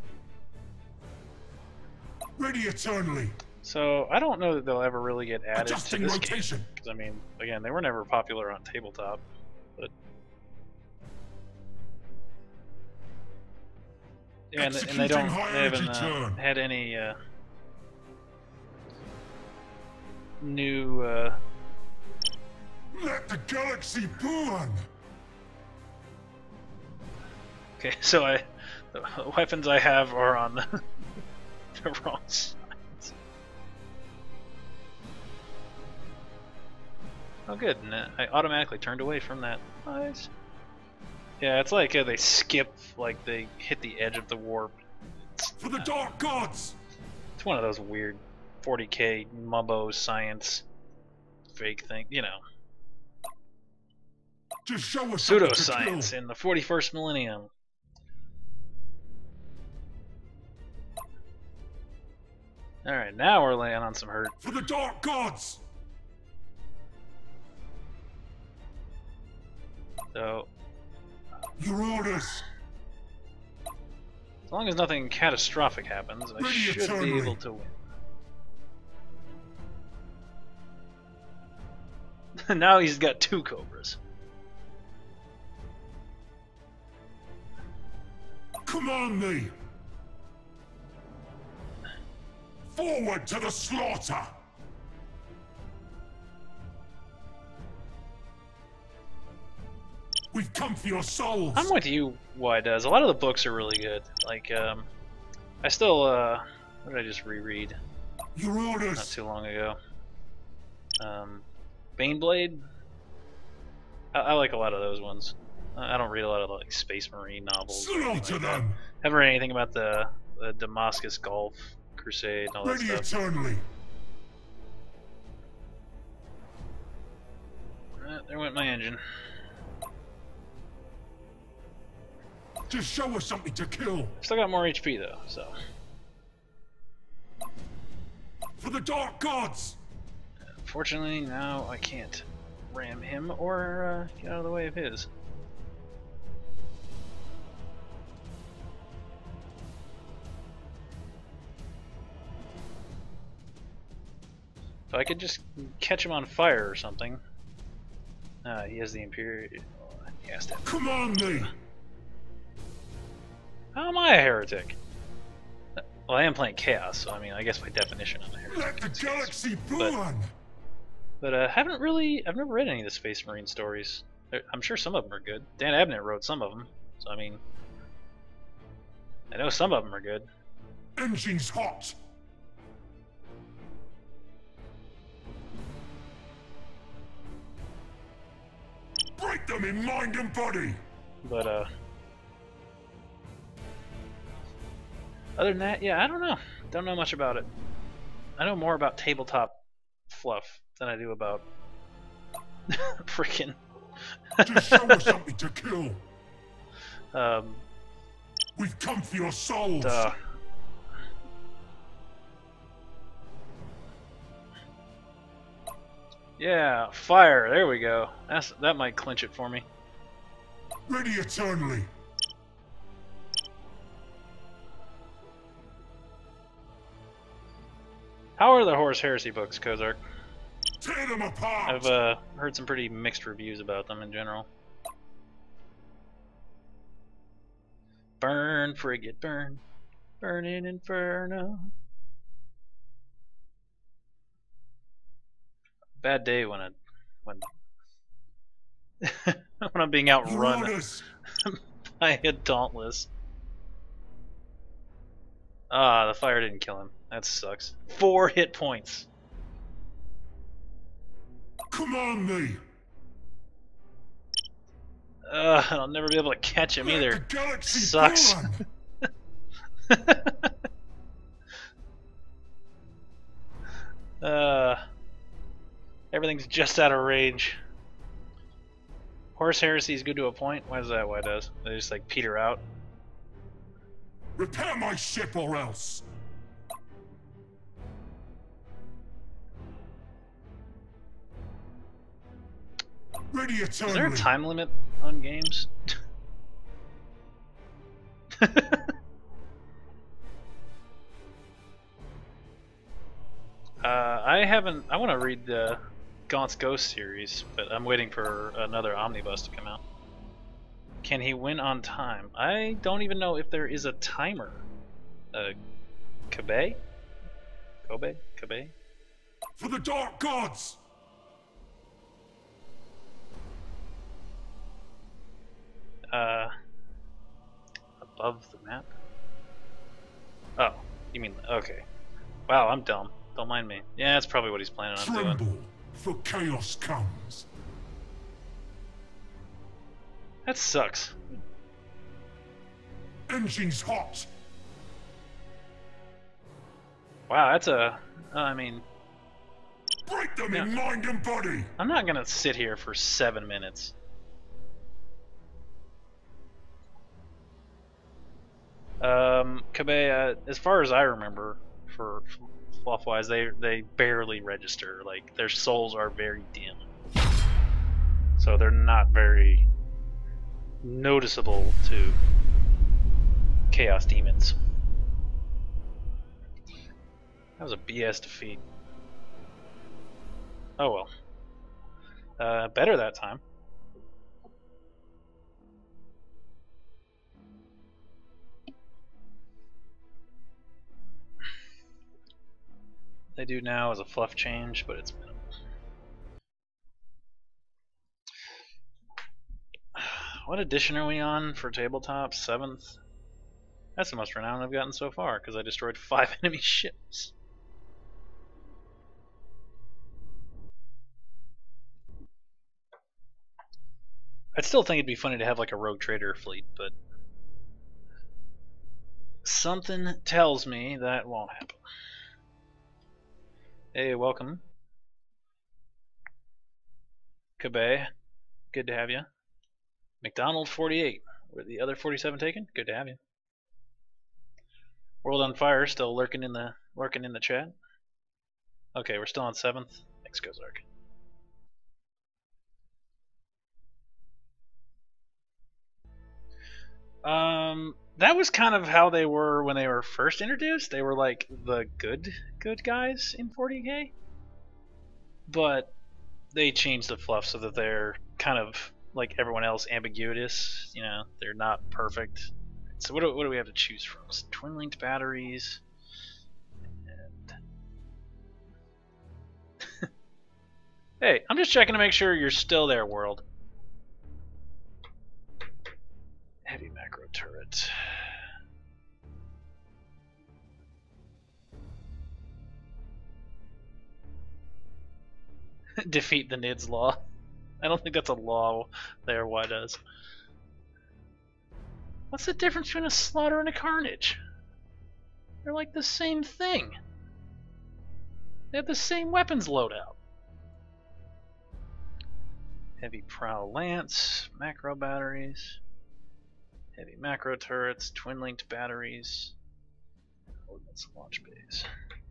Ready eternally. So I don't know that they'll ever really get added Adjusting to this rotation. game. Because I mean, again, they were never popular on tabletop, but yeah, and, and they don't. They haven't uh, had any uh, new. Uh, Let the galaxy burn. okay, so I, the weapons I have are on the, the wrong side. Oh good, and I automatically turned away from that. Nice. Yeah, it's like uh, they skip, like they hit the edge of the warp. It's, For the uh, Dark Gods. it's one of those weird forty K mumbo science fake thing, you know. Just show us something to Pseudoscience kill. in the forty-first millennium. Alright, now we're laying on some hurt. For the Dark Gods. So, Your orders. as long as nothing catastrophic happens, I Ready should be eternally. able to win. Now he's got two Cobras. Command me. Forward to the slaughter. We've come for your souls. I'm with you, why does. A lot of the books are really good. Like, um, I still, uh, what did I just reread Your not orders. too long ago? Um, Baneblade? I, I like a lot of those ones. I I don't read a lot of like Space Marine novels. or anything Slaughter like that. them. Haven't read anything about the, the Damascus Gulf Crusade and all that Ready stuff. eternally. Uh, there went my engine. Just show us something to kill. Still got more H P though, so. For the Dark Gods. Fortunately, now I can't ram him or uh, get out of the way of his. If I could just catch him on fire or something. Uh, he has the Imperial. He has to. Command me! How am I a heretic? Well, I am playing Chaos, so I mean, I guess by definition I'm a heretic. Let the galaxy burn! But, but uh, haven't really, I've never read any of the Space Marine stories. I'm sure some of them are good. Dan Abnett wrote some of them, so I mean, I know some of them are good. Engines hot! Break them in mind and body! But, uh... other than that, yeah, I don't know. Don't know much about it. I know more about tabletop fluff than I do about... freaking... Just show us something to kill! Um... We've come for your souls! Duh. Yeah, fire. There we go. That's that might clinch it for me. Ready eternally. How are the Horus Heresy books, Kozark? Tear them apart. I've uh, heard some pretty mixed reviews about them in general. Burn, frigate, burn. Burn in Inferno. Bad day when I when when I'm being outrun by a Dauntless. Ah, the fire didn't kill him. That sucks. Four hit points. Command me. Uh, I'll never be able to catch him Let either. the galaxy Sucks. uh, everything's just out of range. Horus Heresy is good to a point. Why is that? Why does they just like peter out? Repair my ship or else. Ready eternally. Is there a time limit on games? uh, I haven't. I want to read the Gaunt's Ghost series, but I'm waiting for another omnibus to come out. Can he win on time? I don't even know if there is a timer. Uh, Kabe? Kobe? Kabe? For the Dark Gods! Uh, above the map? Oh, you mean, okay. Wow, I'm dumb. Don't mind me. Yeah, that's probably what he's planning on Tremble, doing. for chaos comes. That sucks. Engines hot. Wow, that's a, uh, I mean, Break them Yeah. in mind and body. I'm not gonna sit here for seven minutes. Um, Kabe, uh, as far as I remember, for fluff-wise, they they barely register. Like their souls are very dim, so they're not very noticeable to Chaos Demons. That was a B S defeat. Oh well. Uh, better that time. They do now as a fluff change, but it's minimal. What edition are we on for tabletop? Seventh? That's the most renowned I've gotten so far, because I destroyed five enemy ships. I'd still think it'd be funny to have like a rogue trader fleet, but something tells me that won't happen. Hey, welcome. Kabe, good to have you. McDonald forty-eight, were the other forty-seven taken? Good to have you. World on Fire still lurking in the lurking in the chat. Okay, we're still on seventh. Thanks, Kozark. Um, that was kind of how they were when they were first introduced. They were like the good good guys in forty K, but they changed the fluff so that they're kind of, like everyone else, ambiguous. You know, they're not perfect. So what do, what do we have to choose from? Some twin-linked batteries. And hey, I'm just checking to make sure you're still there, world. Heavy macro turret. Defeat the N I D S law. I don't think that's a law there. Why does? What's the difference between a slaughter and a carnage? They're like the same thing. They have the same weapons loadout. Heavy prow lance, macro batteries, heavy macro turrets, twin linked batteries, ordnance launch bays.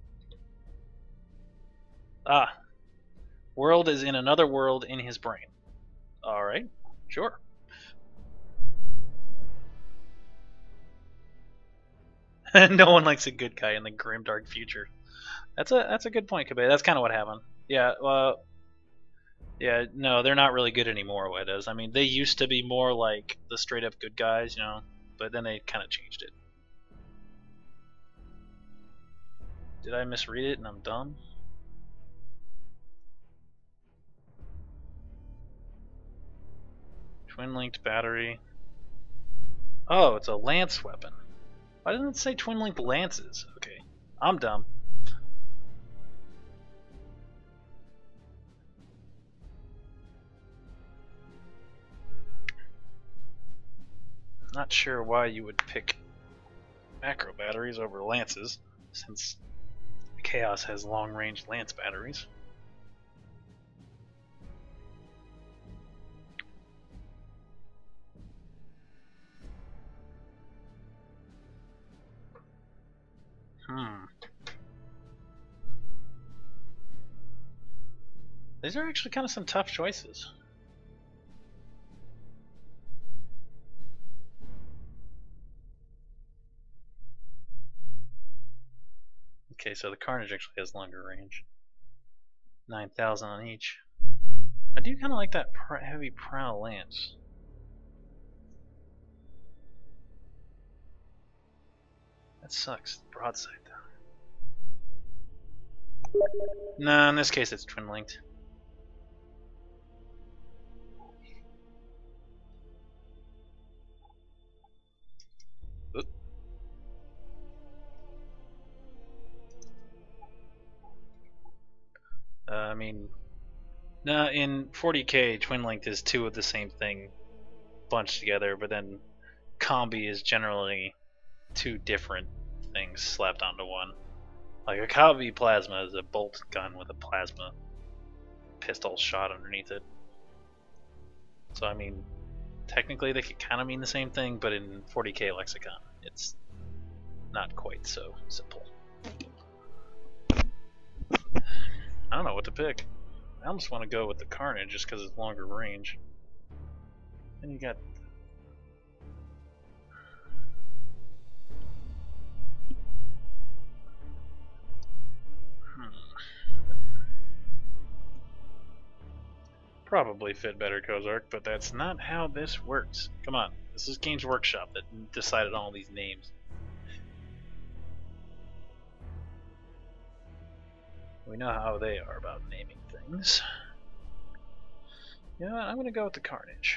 Ah. World is in another world in his brain. Alright, sure. No one likes a good guy in the grim dark future. That's a that's a good point, Kabe. That's kind of what happened. Yeah, well, yeah, no, they're not really good anymore. What it is, I mean, they used to be more like the straight up good guys, you know, but then they kind of changed it. Did I misread it and I'm dumb? Twin-linked battery. Oh, it's a lance weapon. Why didn't it say twin-linked lances? Okay, I'm dumb. Not sure why you would pick macro batteries over lances, since Chaos has long-range lance batteries. Hmm. These are actually kind of some tough choices. Okay, so the Carnage actually has longer range. nine thousand on each. I do kind of like that pr heavy prow lance. That sucks. Broadside, though. No, in this case it's twin linked. Oop. Uh, I mean, no, in forty K, twin linked is two of the same thing bunched together, but then combi is generally two different things slapped onto one. Like a Kabi plasma is a bolt gun with a plasma pistol shot underneath it. So I mean, technically they could kind of mean the same thing, but in forty K lexicon, it's not quite so simple. I don't know what to pick. I almost want to go with the Carnage just because it's longer range. Then you got probably fit better Kozark, but that's not how this works. Come on, this is Games Workshop that decided on all these names. We know how they are about naming things. You know what, I'm gonna go with the Carnage.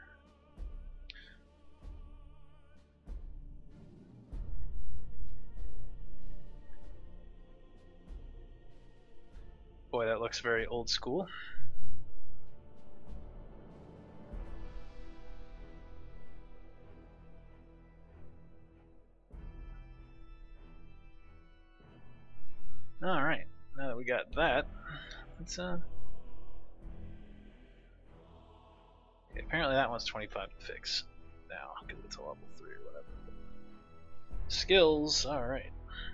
Boy, that looks very old school. Alright, now that we got that, let's uh... okay, apparently that one's twenty-five to fix now, because it's a level three or whatever. Skills, alright.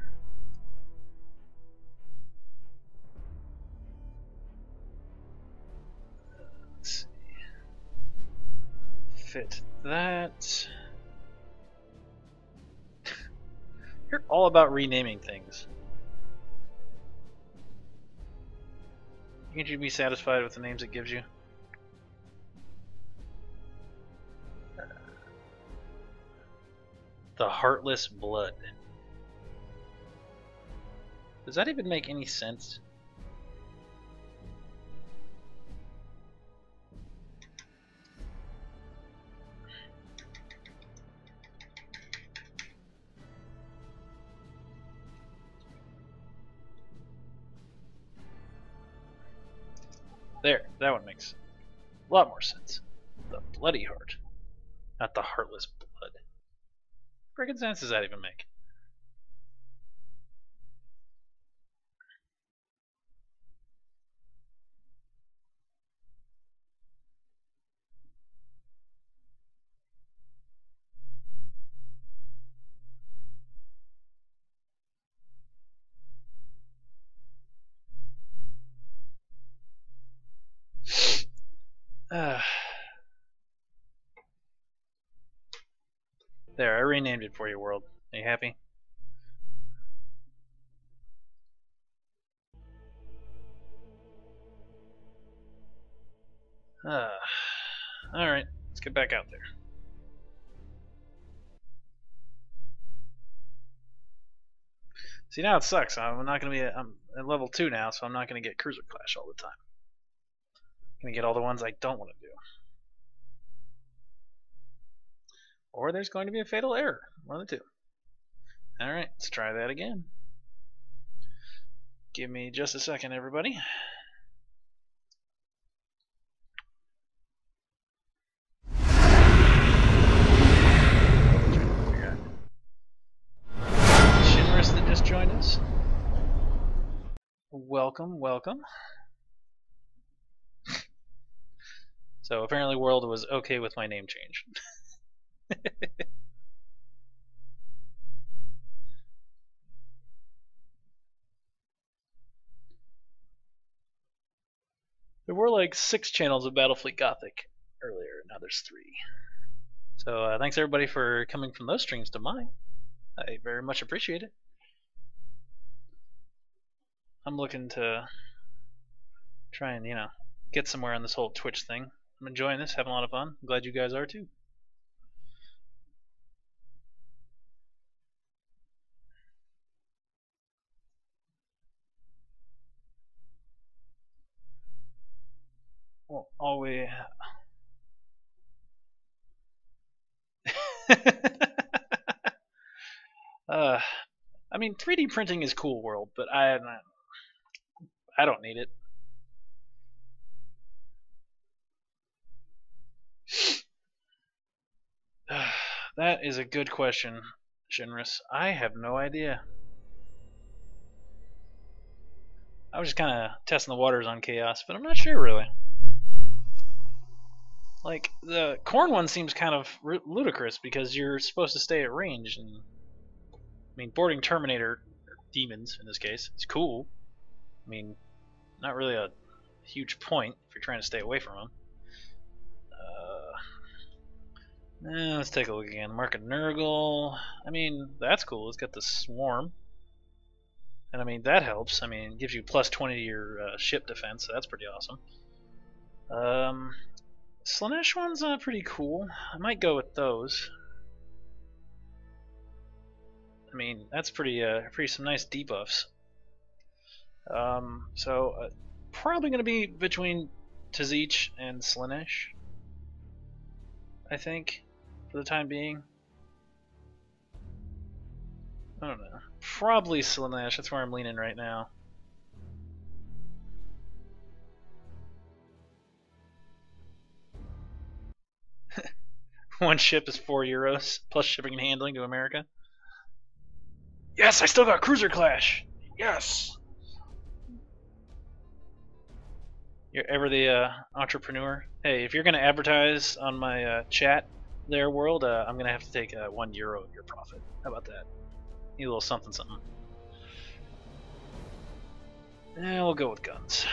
Let's see. Fit that. You're all about renaming things. Can't you be satisfied with the names it gives you? The Heartless Blood. Does that even make any sense? There, that one makes a lot more sense. The Bloody Heart, not the Heartless Blood. What freaking sense does that even make? Uh, there, I renamed it for you, world. Are you happy? Uh, Alright, let's get back out there. See, now it sucks. I'm not going to be at, I'm at level two now, so I'm not going to get Cruiser Clash all the time. I'm going to get all the ones I don't want to do. Or there's going to be a fatal error. One of the two. Alright, let's try that again. Give me just a second, everybody. Shinris that just joined us. Welcome, welcome. So apparently World was okay with my name change. There were like six channels of Battlefleet Gothic earlier, now there's three. So uh, thanks everybody for coming from those streams to mine. I very much appreciate it. I'm looking to try and, you know, get somewhere on this whole Twitch thing. I'm enjoying this, having a lot of fun. I'm glad you guys are too. Well, all we uh, I mean, three D printing is cool, world, but I I don't need it. That is a good question, Shinris. I have no idea. I was just kind of testing the waters on Chaos, but I'm not sure really. Like, the Corn one seems kind of ludicrous because you're supposed to stay at range, and I mean, boarding Terminator, or demons in this case, is cool. I mean, not really a huge point if you're trying to stay away from them. Uh, eh, let's take a look again. Mark of Nurgle. I mean, that's cool. It's got the Swarm. And I mean, that helps. I mean, it gives you plus twenty to your uh, ship defense, so that's pretty awesome. Um, Slaanesh one's uh, pretty cool. I might go with those. I mean, that's pretty, uh, pretty some nice debuffs. Um, so uh, probably going to be between Tzeentch and Slaanesh, I think, for the time being. I don't know. Probably Slaanesh. That's where I'm leaning right now. One ship is four euros plus shipping and handling to America. Yes, I still got Cruiser Clash. Yes. You're ever the uh, entrepreneur? Hey, if you're gonna advertise on my uh, chat, there, world, uh, I'm gonna have to take uh, one euro of your profit. How about that? Need a little something, something. Yeah, we'll go with guns.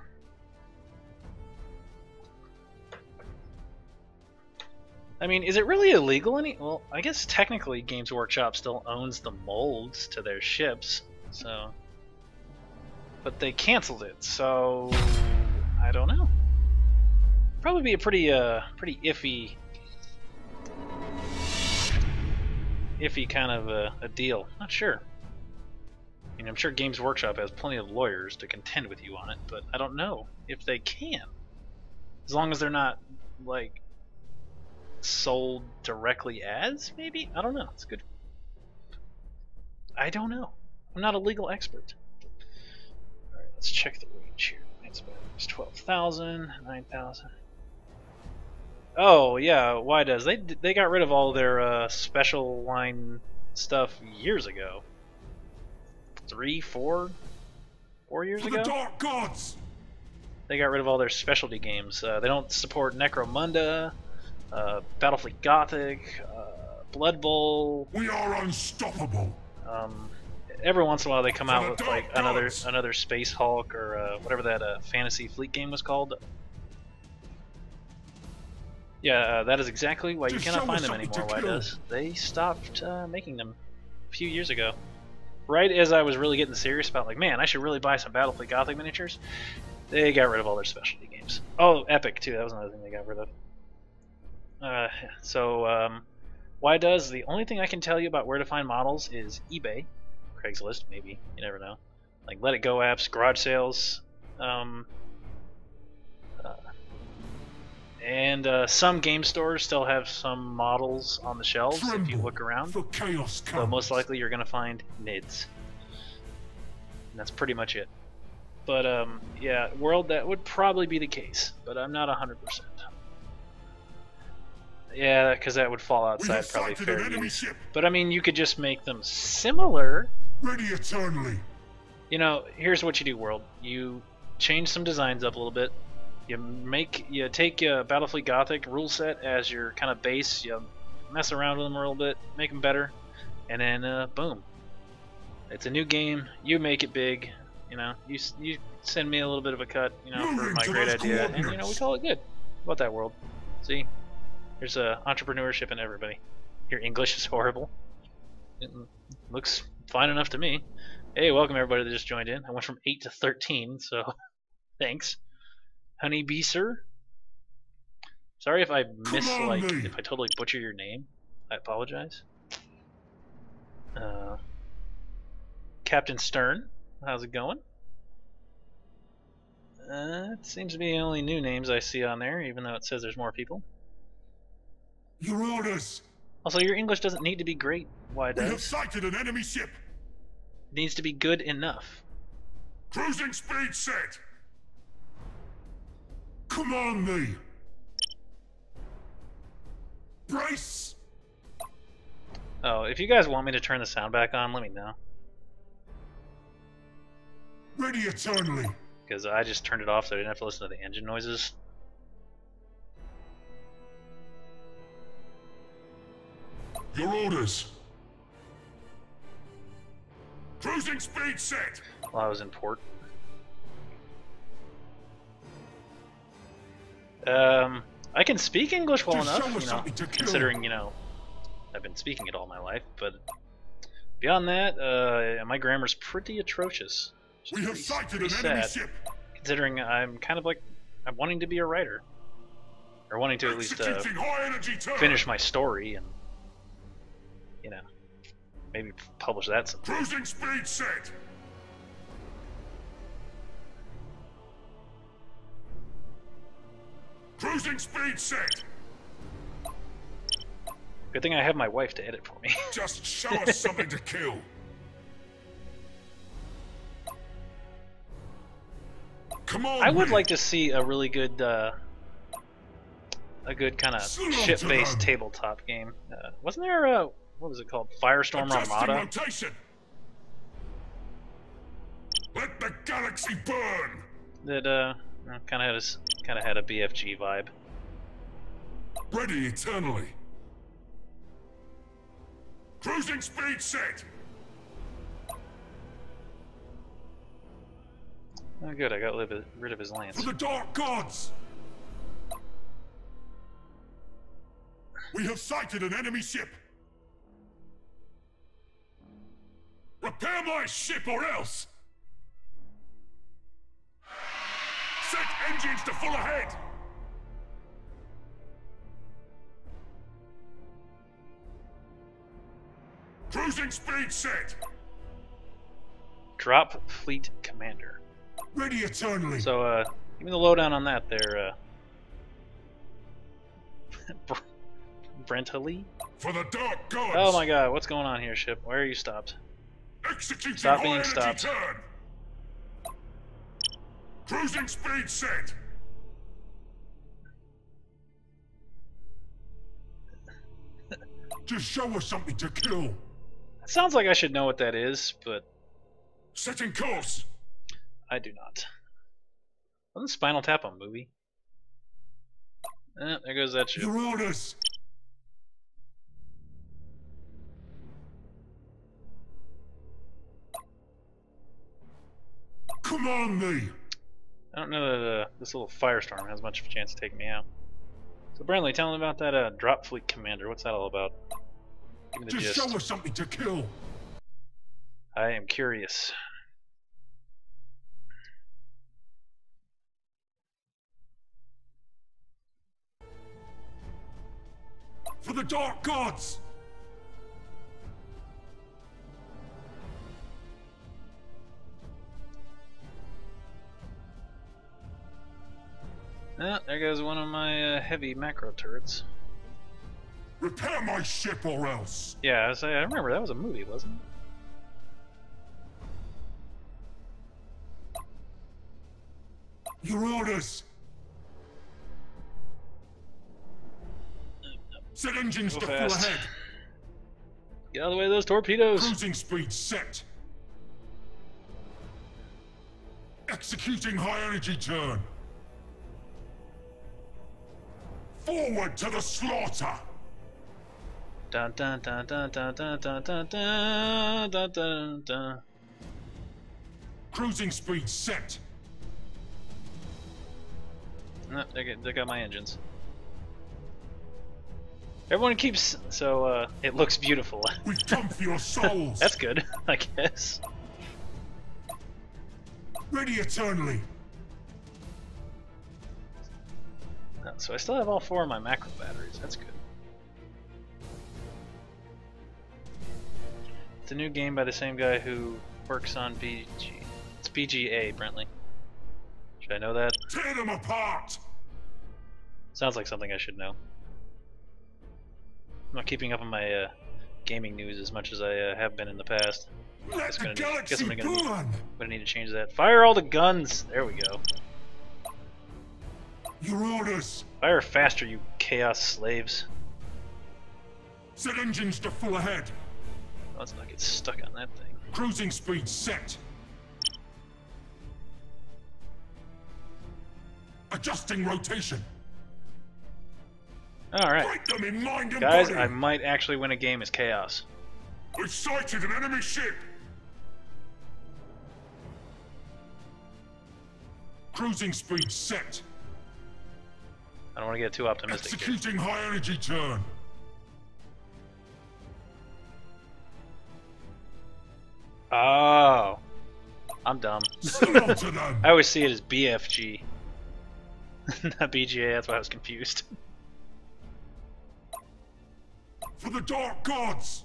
I mean, is it really illegal? Any? Well, I guess technically Games Workshop still owns the molds to their ships, so. But they canceled it, so I don't know. Probably be a pretty, uh, pretty iffy, iffy kind of a, a deal. Not sure. I mean, I'm sure Games Workshop has plenty of lawyers to contend with you on it, but I don't know if they can. As long as they're not, like, sold directly as, maybe? I don't know. It's good. I don't know. I'm not a legal expert. Alright, let's check the range here. It's twelve thousand, nine thousand. Oh, yeah, why does? They they got rid of all their uh, special line stuff years ago. Three, four, four years For ago? the Dark Gods! They got rid of all their specialty games. Uh, they don't support Necromunda, uh, Battlefleet Gothic, uh, Blood Bowl. We are unstoppable. Um, every once in a while they come For out the with Dark like another Gods. another Space Hulk or uh, whatever that uh, fantasy fleet game was called. Yeah, uh, that is exactly why you Just cannot show find us them something anymore. to Why kill. does? They stopped uh, making them a few years ago. Right as I was really getting serious about like, man, I should really buy some Battlefleet Gothic miniatures, they got rid of all their specialty games. Oh, Epic too. That was another thing they got rid of. Uh, so, um, why does? The only thing I can tell you about where to find models is eBay, Craigslist, maybe. You never know. Like Let It Go apps, garage sales, um, uh, and uh, some game stores still have some models on the shelves if you Tremble, look around. For chaos comes. So most likely you're going to find N I Ds. And that's pretty much it. But um, yeah, World, that would probably be the case, but I'm not one hundred percent. Yeah, because that would fall We outside have probably sighted fair an enemy use. ship. But I mean, you could just make them similar. Ready eternally. You know, here's what you do, World. You change some designs up a little bit. You make, you take uh, Battlefleet Gothic rule set as your kind of base. You mess around with them a little bit, make them better, and then uh, boom, it's a new game. You make it big. You know, you you send me a little bit of a cut, you know, for Moving my to great those idea, and you know, we coordinates. call it good. How about that, World? See, there's uh, entrepreneurship in everybody. Your English is horrible. It looks fine enough to me. Hey, welcome everybody that just joined in. I went from eight to thirteen, so thanks. Honeybee Sir. Sorry if I miss, on, like, me. if I totally butcher your name. I apologize. Uh, Captain Stern, how's it going? Uh, it seems to be the only new names I see on there, even though it says there's more people. Your orders. Also, your English doesn't need to be great. Why We have does? sighted an enemy ship. It needs to be good enough. Cruising speed set. Command me. Brace. Oh, if you guys want me to turn the sound back on, let me know. Ready eternally. Because I just turned it off so I didn't have to listen to the engine noises. Your orders. Cruising speed set. While I was in port. Um, I can speak English well Just enough, show us you know, something to kill. considering, you know, I've been speaking it all my life, but beyond that, uh, my grammar's pretty atrocious. which is We have pretty- sighted pretty an enemy sad, ship. considering I'm kind of like, I'm wanting to be a writer. Or wanting to at least uh, Executing high energy turret. finish my story and, you know, maybe publish that sometime. Cruising speed set. Cruising speed set. Good thing I have my wife to edit for me. Just show us something to kill. Come on. I would me. like to see a really good, uh, a good kind of Slaughter ship-based them. tabletop game. Uh, wasn't there a, what was it called, Firestorm Adjusting Armada? rotation. Let the galaxy burn. That uh, kind of had a kind of had a B F G vibe. Ready eternally. Cruising speed set. Oh, good, I got rid of, rid of his For lance. the Dark Gods. We have sighted an enemy ship. Repair my ship or else. Set engines to full ahead. Cruising speed set. Drop Fleet Commander. Ready eternally. So, uh, give me the lowdown on that there, uh... Brentally? For the Dark Gods. Oh my god, what's going on here, ship? Why are you stopped? Executing Stop high being energy stopped. turn. Cruising speed set. Just show us something to kill. It sounds like I should know what that is, but Setting course. I do not. Wasn't Spinal Tap a movie? Eh, there goes that ship. Your orders. Command me. I don't know that uh, this little firestorm has much of a chance to take me out. So Brantley, tell me about that uh, Drop Fleet Commander. What's that all about? Give me the Just gist. show us something to kill. I am curious. For the Dark Gods. Ah, there goes one of my uh, heavy macro turrets. Repair my ship or else. Yeah, I, was, I remember that was a movie, wasn't it? Your orders. Set engines Go to fast. full ahead. Get out of the way of those torpedoes! Cruising speed set. Executing high energy turn. Forward to the slaughter. Dun dun dun dun dun dun dun dun dun dun dun dun. Cruising speed set. No, they got, they got my engines. Everyone keeps so uh, it looks beautiful. We've come for your souls. That's good, I guess. Ready eternally. Uh, So I still have all four of my macro batteries. That's good. It's a new game by the same guy who works on B G. It's B G A, Brentley. Should I know that? Tear them apart. Sounds like something I should know. I'm not keeping up on my uh, gaming news as much as I uh, have been in the past. Let Guess, the gonna need, guess galaxy I'm gonna, need, burn. gonna need to change that. Fire all the guns! There we go. Your orders. Fire faster, you chaos slaves. Set engines to full ahead. Let's not get stuck on that thing. Cruising speed set. Adjusting rotation. Alright. Break them in mind and Guys, body. I might actually win a game as chaos. We've sighted an enemy ship. Cruising speed set. I don't want to get too optimistic here. Executing high energy turn. Oh. I'm dumb. Slaughter them. I always see it as B F G. Not B G A, that's why I was confused. For the Dark Gods.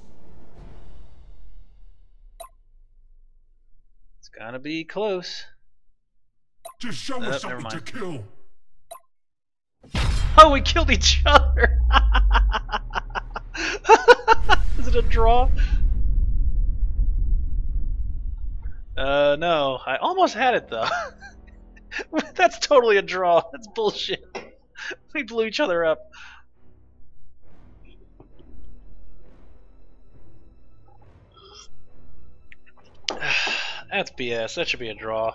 It's gonna be close. Just show Uh, us never something to mind. kill. Oh, we killed each other! Is it a draw? Uh, no. I almost had it, though. That's totally a draw. That's bullshit. We blew each other up. That's B S. That should be a draw.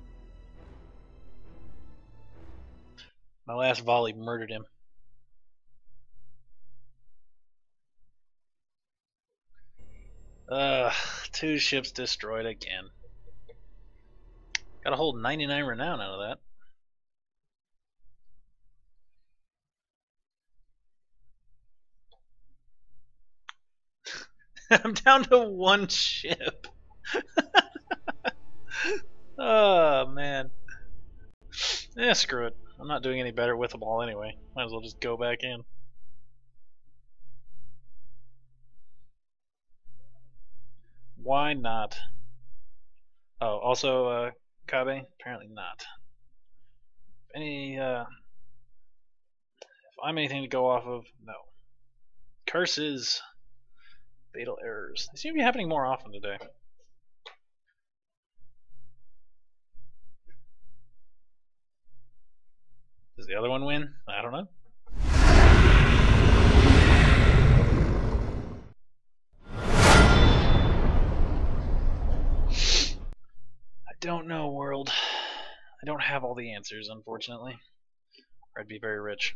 My last volley murdered him. Ugh, two ships destroyed again. Got a whole ninety-nine renown out of that. I'm down to one ship. Oh man. Yeah, screw it. I'm not doing any better with them all anyway. Might as well just go back in. Why not? Oh, also, uh, Kabe? Apparently not. Any, uh, if I'm anything to go off of, no. Curses. Fatal errors. They seem to be happening more often today. Does the other one win? I don't know. I don't know, world. I don't have all the answers, unfortunately. Or I'd be very rich.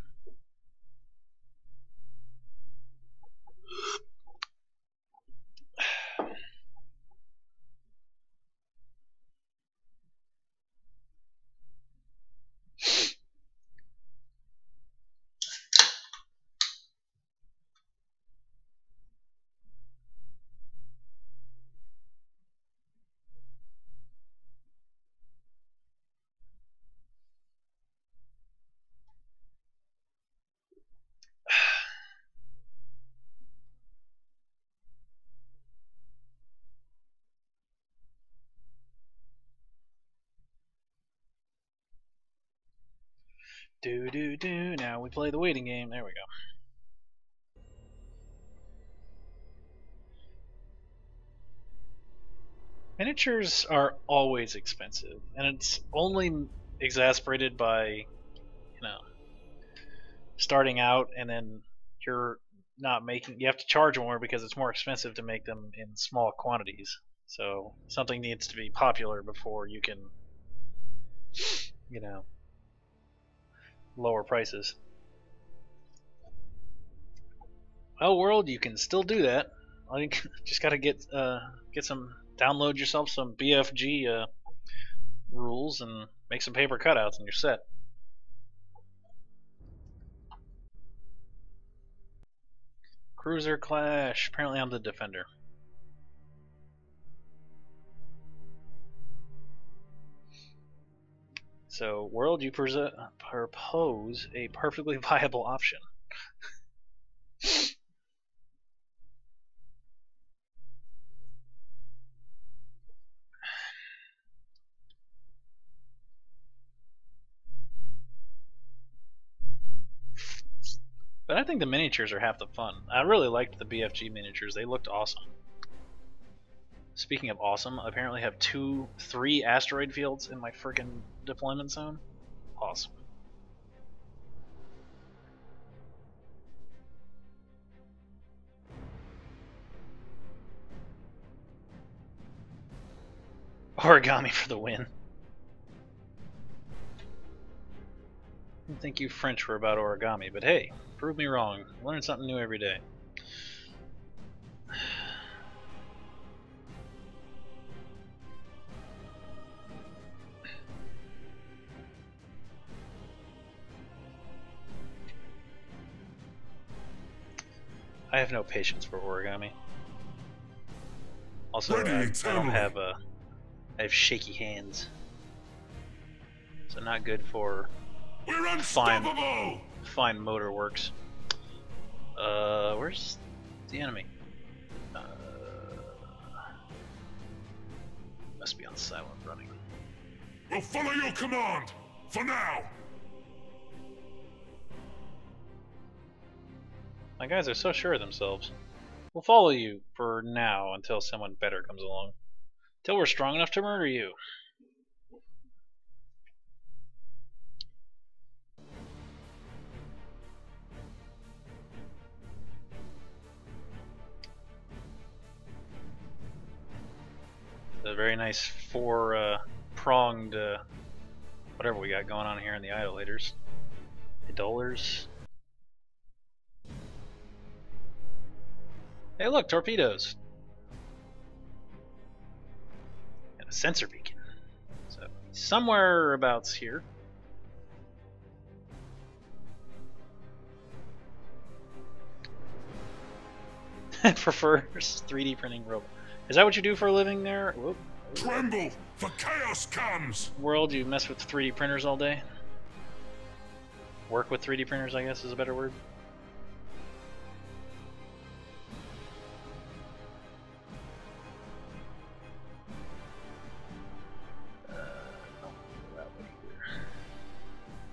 Do do do. Now we play the waiting game. There we go. Miniatures are always expensive, and it's only exasperated by, you know, starting out and then you're not making. You have to charge more because it's more expensive to make them in small quantities. So something needs to be popular before you can, you know, lower prices. Well, world, you can still do that. I think just gotta get uh, get some download yourself some B F G uh, rules and make some paper cutouts, and you're set. Cruiser clash. Apparently, I'm the defender. So, world, you propose a perfectly viable option. But I think the miniatures are half the fun. I really liked the B F G miniatures. They looked awesome. Speaking of awesome, I apparently have two, three asteroid fields in my freaking deployment zone. Awesome. Origami for the win. I don't think you French were about origami, but hey, prove me wrong. Learn something new every day. I have no patience for origami. Also, I, I don't have a. I have shaky hands, so not good for We're fine, fine motor works. Uh, where's the enemy? Uh, must be on silent running. We'll follow your command for now. My guys are so sure of themselves. We'll follow you for now until someone better comes along. Till we're strong enough to murder you. A very nice four uh, pronged uh, whatever we got going on here in the idolators. Idolers. Hey look, torpedoes! And a sensor beacon. So somewhere abouts here. Prefers three D printing robot. Is that what you do for a living there? Whoop. Tremble, for chaos comes! World, you mess with three D printers all day? Work with three D printers, I guess is a better word.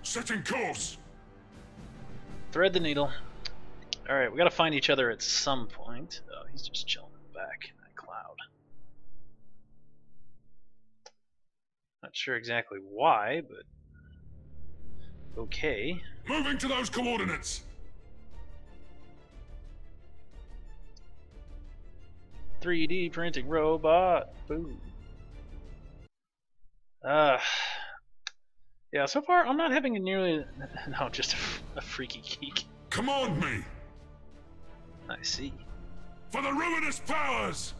Setting course. Thread the needle. Alright, we gotta find each other at some point. Oh, he's just chilling in the back in that cloud. Not sure exactly why, but okay. Moving to those coordinates. three D printing robot. Boom. Uh, yeah, so far I'm not having a nearly. No, just a, a freaky geek. Command me. I see. For the ruinous powers.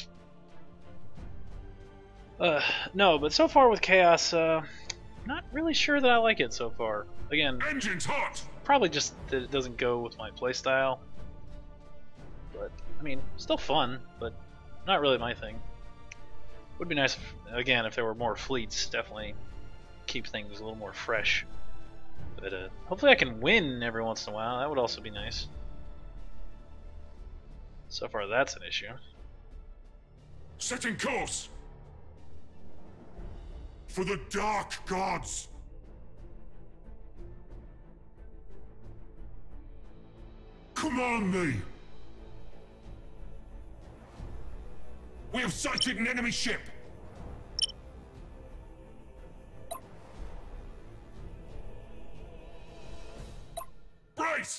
Uh, no, but so far with Chaos, uh, not really sure that I like it so far. Again, Engines hot. probably just that it doesn't go with my playstyle. But, I mean, still fun, but not really my thing. Would be nice, if, again, if there were more fleets, definitely keep things a little more fresh. But uh, hopefully I can win every once in a while, that would also be nice. So far that's an issue. Setting course. For the dark gods. Command me. We have sighted an enemy ship. Brace!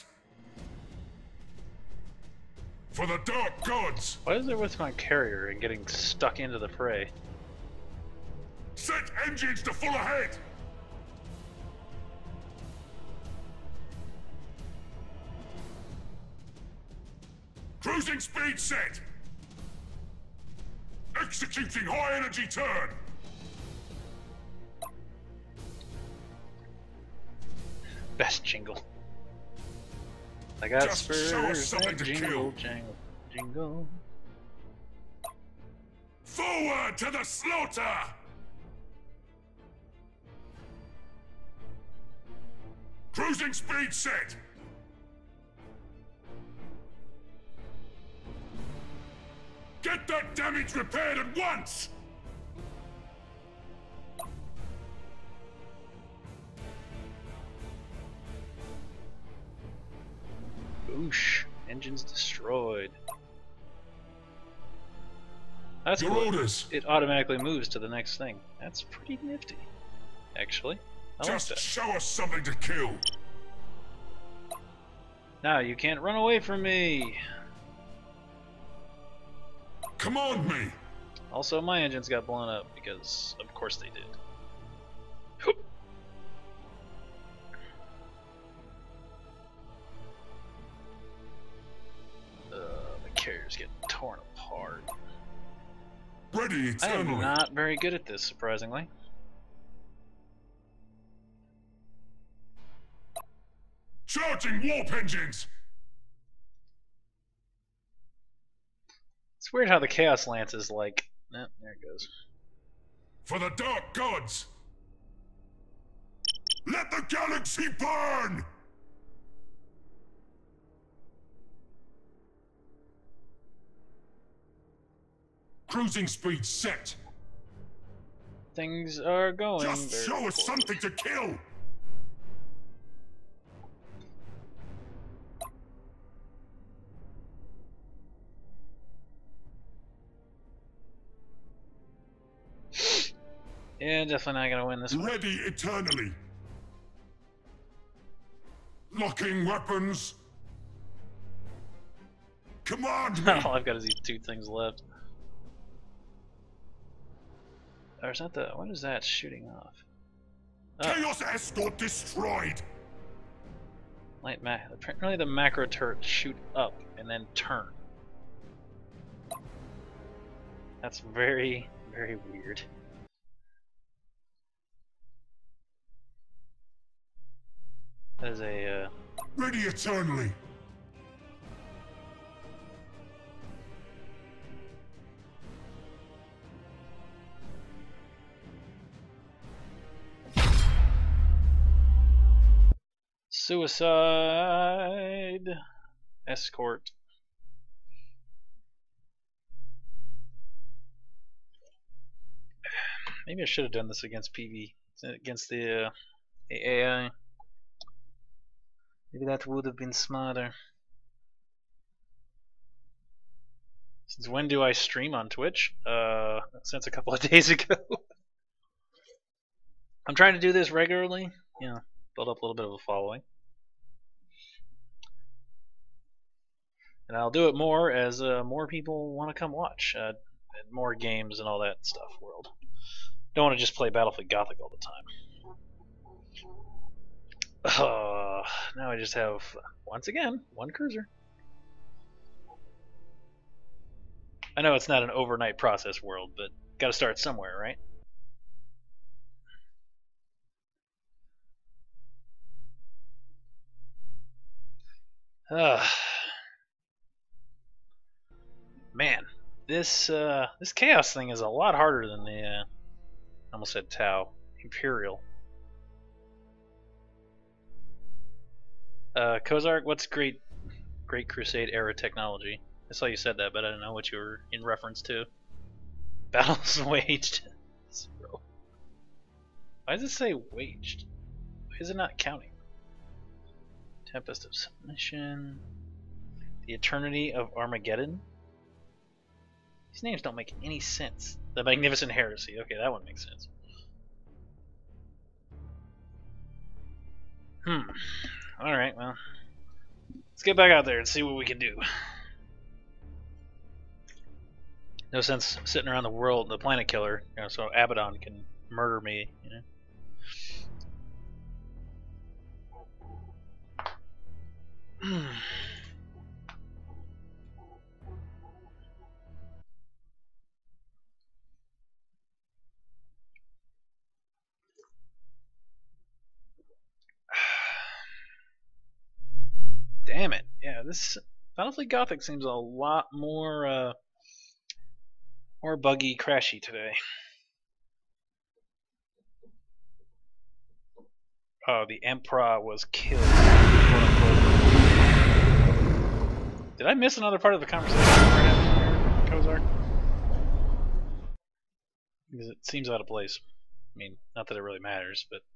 For the dark gods! What is it with my carrier and getting stuck into the fray? Set engines to full ahead! Cruising speed set! Executing high energy turn! Best jingle. I got Just show us spurs something that to jingle, kill. jingle, jingle. Forward to the slaughter! Cruising speed set! Get that damage repaired at once! Boosh. Engines destroyed. That's Your cool. orders. It automatically moves to the next thing. That's pretty nifty, actually. I like Just that. show us something to kill. Now you can't run away from me. Command me. Also, my engines got blown up because, of course, they did. Hoop. Uh, the carrier's getting torn apart. Ready I am eternally. not very good at this, surprisingly. Charging warp engines. It's weird how the Chaos Lance is like... Eh, there it goes. For the dark gods. Let the galaxy burn. Cruising speed set. Things are going Just very show us poorly. something to kill. Yeah, definitely not gonna win this one. Ready eternally. Locking weapons. Command me. All I've got is these two things left. Or is that the... What is that shooting off? Oh, Chaos escort destroyed. light ma apparently the macro turrets shoot up and then turn. That's very, very weird. That is a... Uh, Ready eternally. Suicide escort. Maybe I should have done this against P V, against the uh, A I. Maybe that would have been smarter. Since when do I stream on Twitch? Uh, since a couple of days ago. I'm trying to do this regularly, you know, build up a little bit of a following. And I'll do it more as uh, more people want to come watch. Uh, and more games and all that stuff, world. Don't want to just play Battlefield Gothic all the time. Uh, now I just have, once again, one cruiser. I know it's not an overnight process, world, but gotta start somewhere, right? Uh, man, this uh, this chaos thing is a lot harder than the. Uh, I almost said Tau Imperial. Uh, Kozark, what's great, Great Crusade era technology? I saw you said that, but I don't know what you were in reference to. Battles waged. Zero. Why does it say waged? Why is it not counting? Tempest of Submission. The Eternity of Armageddon. These names don't make any sense. The Magnificent Heresy. Okay, that one makes sense. Hmm. Alright, well. Let's get back out there and see what we can do. No sense sitting around the world, the planet killer, you know, so Abaddon can murder me, you know. Damn it. Yeah, this Battlefield Gothic seems a lot more uh more buggy, crashy today. Oh, the Emperor was killed, quote unquote. Did I miss another part of the conversation right after Kozark? Because it seems out of place. I mean, not that it really matters, but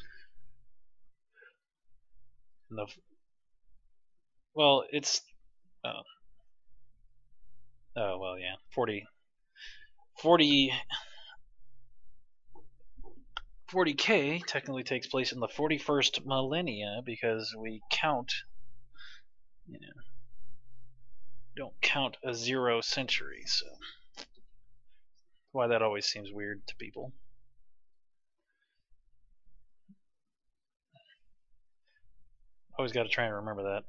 the well, it's oh, oh well, yeah, forty, forty, forty K technically takes place in the forty-first millennia because we count, you know, don't count a zero century, so why that always seems weird to people. Always got to try and remember that.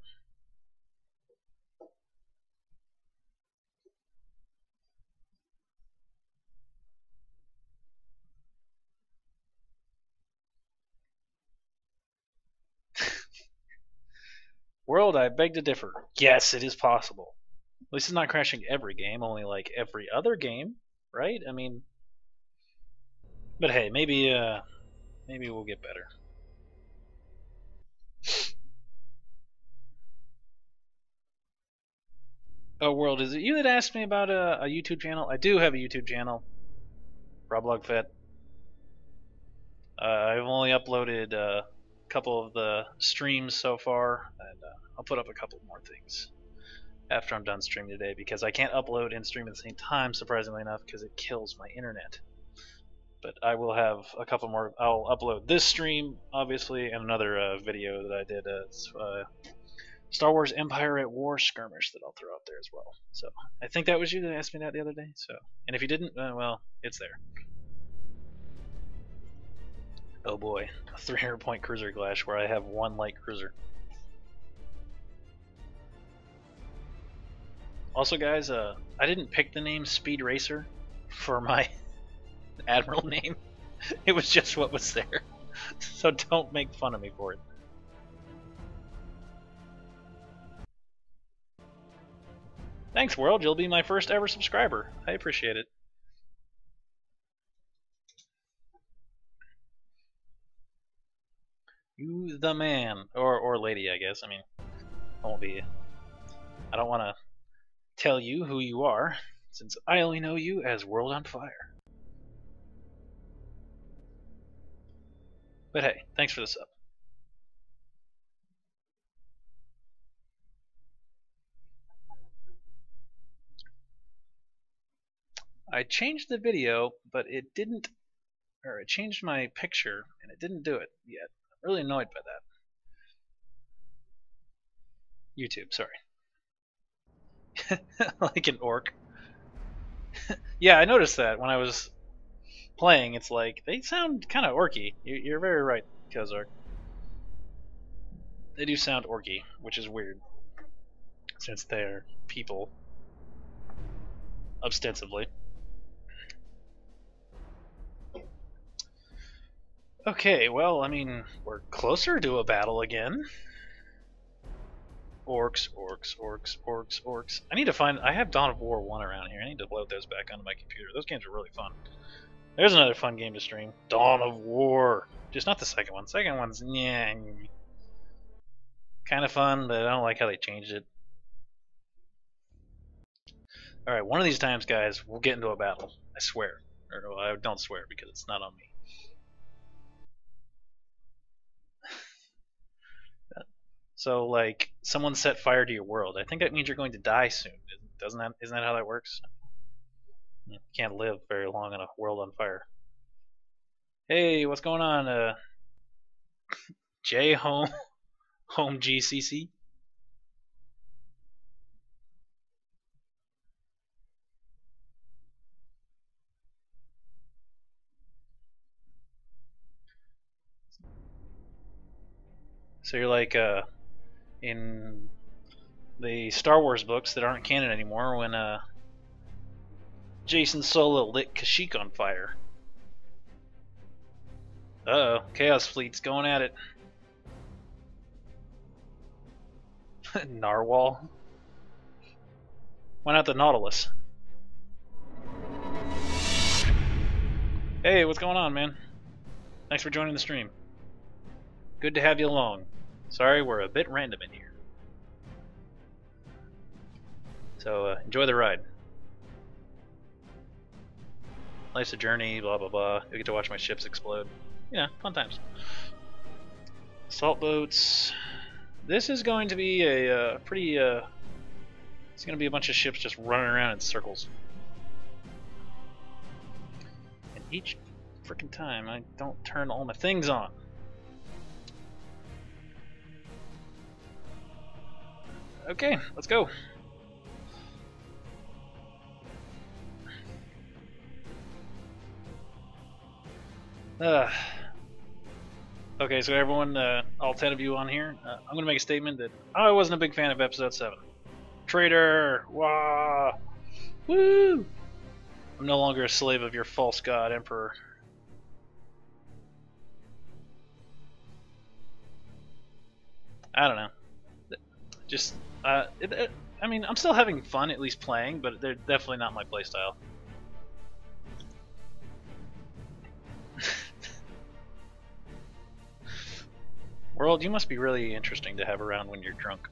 World, I beg to differ. Yes, it is possible. At least it's not crashing every game, only like every other game, right? I mean, but hey, maybe uh, maybe we'll get better. Oh, World, is it you that asked me about a, a YouTube channel? I do have a YouTube channel, RobLogFet. Uh, I've only uploaded a couple of the streams so far, and uh, I'll put up a couple more things after I'm done streaming today because I can't upload and stream at the same time, surprisingly enough, because it kills my internet. But I will have a couple more. I'll upload this stream, obviously, and another uh, video that I did as uh, Star Wars Empire at War skirmish that I'll throw out there as well. So I think that was you that asked me that the other day. So, and if you didn't, uh, well, it's there. Oh boy, a three hundred point cruiser clash where I have one light cruiser. Also, guys, uh, I didn't pick the name Speed Racer for my Admiral name. It was just what was there. So don't make fun of me for it. Thanks, World. You'll be my first ever subscriber. I appreciate it. You the man. Or, or lady, I guess. I mean, I won't be... I don't want to tell you who you are, since I only know you as World on Fire. But hey, thanks for the sub. I changed the video, but it didn't, or it changed my picture, and it didn't do it yet. I'm really annoyed by that. YouTube, sorry. Like an orc. Yeah, I noticed that when I was playing. It's like, they sound kind of orky. You're very right, Kozark. They do sound orky, which is weird, since they're people, ostensibly. Okay, well, I mean, we're closer to a battle again. Orcs, orcs, orcs, orcs, orcs. I need to find... I have Dawn of War one around here. I need to load those back onto my computer. Those games are really fun. There's another fun game to stream. Dawn of War. Just not the second one. Second one's... yeah, kind of fun, but I don't like how they changed it. Alright, one of these times, guys, we'll get into a battle. I swear. Or no, I don't swear, because it's not on me. So, like, someone set fire to your world. I think that means you're going to die soon. Doesn't that? Isn't that how that works? You can't live very long in a world on fire. Hey, what's going on, uh, J home, home G C C? So you're like, uh, in the Star Wars books that aren't canon anymore, when uh, Jacen Solo lit Kashyyyk on fire. Uh oh, Chaos Fleet's going at it. Narwhal. Why not the Nautilus? Hey, what's going on, man? Thanks for joining the stream. Good to have you along. Sorry, we're a bit random in here. So, uh, enjoy the ride. Life's a journey, blah blah blah. You get to watch my ships explode. You know, fun times. Assault boats. This is going to be a uh, pretty, uh... it's going to be a bunch of ships just running around in circles. And each freaking time I don't turn all my things on. Okay, let's go. Uh, okay, so everyone, uh, all ten of you on here, uh, I'm going to make a statement that I wasn't a big fan of episode seven. Traitor! Wah! Woo! I'm no longer a slave of your false god, Emperor. I don't know. Just, uh, it, it, I mean, I'm still having fun, at least playing, but they're definitely not my playstyle. World, you must be really interesting to have around when you're drunk.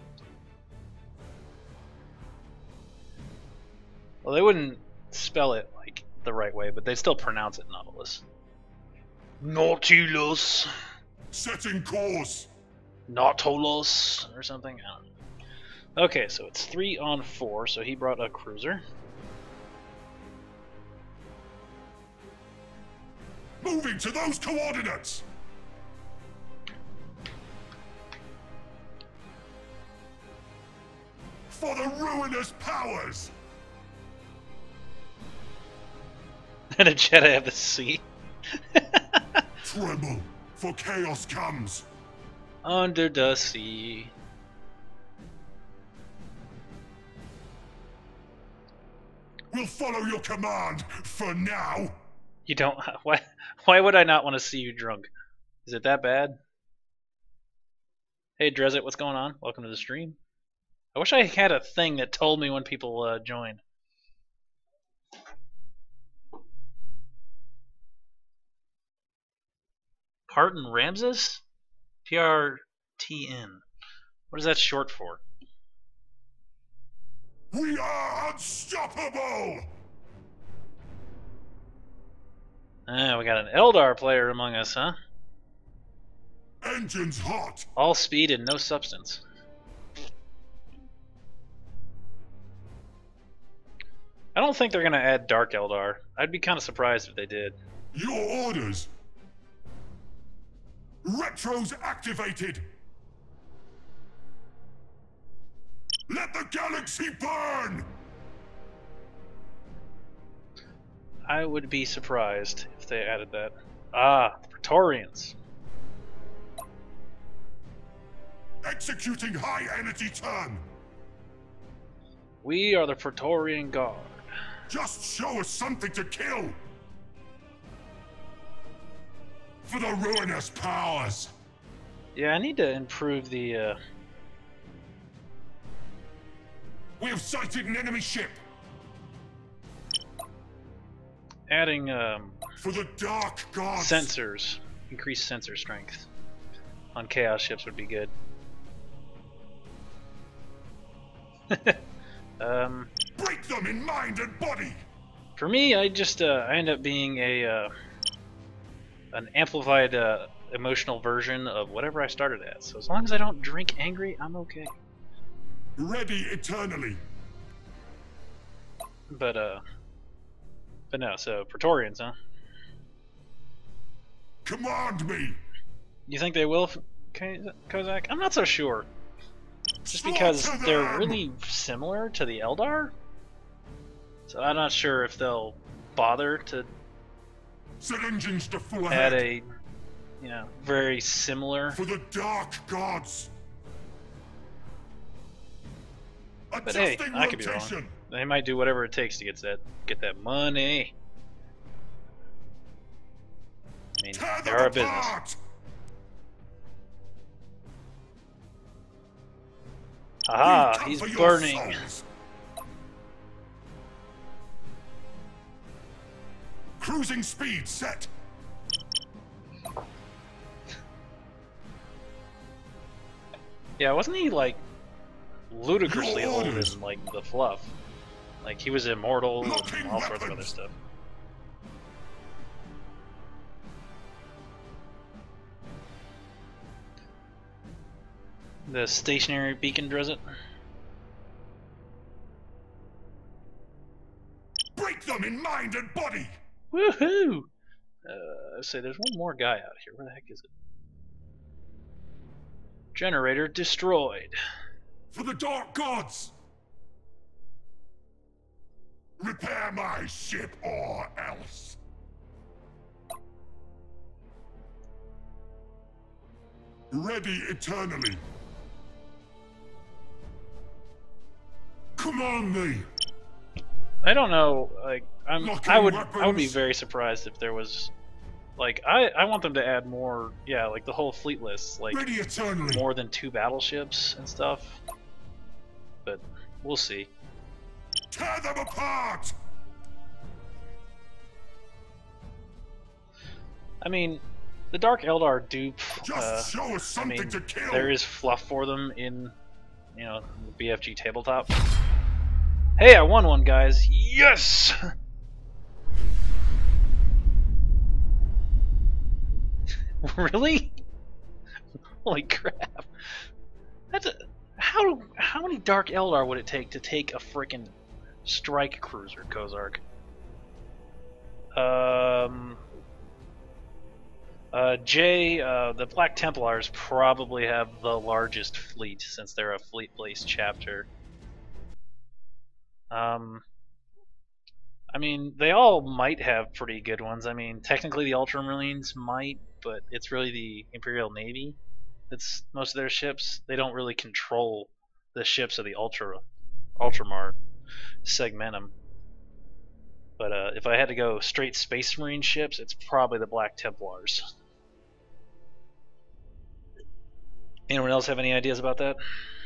Well, they wouldn't spell it like the right way, but they still pronounce it Nautilus. Nautilus. Setting course. Nautilus or something. I don't know. Okay, so it's three on four. So he brought a cruiser. Moving to those coordinates. For the ruinous powers. And a Jedi of the Sea. Tremble, for chaos comes. Under the sea. We'll follow your command for now. You don't. Why? Why would I not want to see you drunk? Is it that bad? Hey, Drezit, what's going on? Welcome to the stream. I wish I had a thing that told me when people uh, join. Parton Ramses? P R T N. What is that short for? We are unstoppable! Ah, we got an Eldar player among us, huh? Engines hot! All speed and no substance. I don't think they're gonna add Dark Eldar. I'd be kind of surprised if they did. Your orders. Retros activated. Let the galaxy burn. I would be surprised if they added that. Ah, the Praetorians. Executing high energy turn. We are the Praetorian Guard. Just show us something to kill. For the ruinous powers. Yeah, I need to improve the. Uh... We have sighted an enemy ship. Adding um, for the dark gods. Sensors, increased sensor strength on Chaos ships would be good. um, Break them in mind and body. For me, I just uh, I end up being a uh, an amplified uh, emotional version of whatever I started as. So as long as I don't drink angry, I'm okay. Ready eternally. But uh, but no. So Praetorians, huh? Command me. You think they will, Kozak? I'm not so sure. Just because they're really similar to the Eldar, so I'm not sure if they'll bother to set engines to full add ahead. a, you know, very similar. For the dark gods. But hey, I could be wrong. They might do whatever it takes to get that get that money. I mean, they are a business. Aha, he's burning. Souls. Cruising speed set. Yeah, wasn't he like ludicrously old in like the fluff? Like he was immortal Looking and all weapons. sorts of other stuff. The stationary beacon does it. Break them in mind and body. Woohoo! Uh, say there's one more guy out here. Where the heck is it? Generator destroyed. For the dark gods. Repair my ship or else. Ready eternally. Command me. I don't know. Like I'm, Locking I would, weapons. I would be very surprised if there was, like, I, I want them to add more. Yeah, like the whole fleet list, like Ready eternally. more than two battleships and stuff. But we'll see. Tear them apart. I mean, the Dark Eldar dupe. Just Uh, show us I something mean, to kill. there is fluff for them in, you know, the B F G tabletop. Hey, I won one, guys! Yes! Really? Holy crap! That's a how how many Dark Eldar would it take to take a frickin' strike cruiser, Kozark? Um. Uh, Jay, uh, the Black Templars probably have the largest fleet since they're a fleet-based chapter. Um, I mean, they all might have pretty good ones. I mean, technically the Ultramarines might, but it's really the Imperial Navy that's most of their ships. They don't really control the ships of the Ultra, Ultramar segmentum. But uh, if I had to go straight Space Marine ships, it's probably the Black Templars. Anyone else have any ideas about that?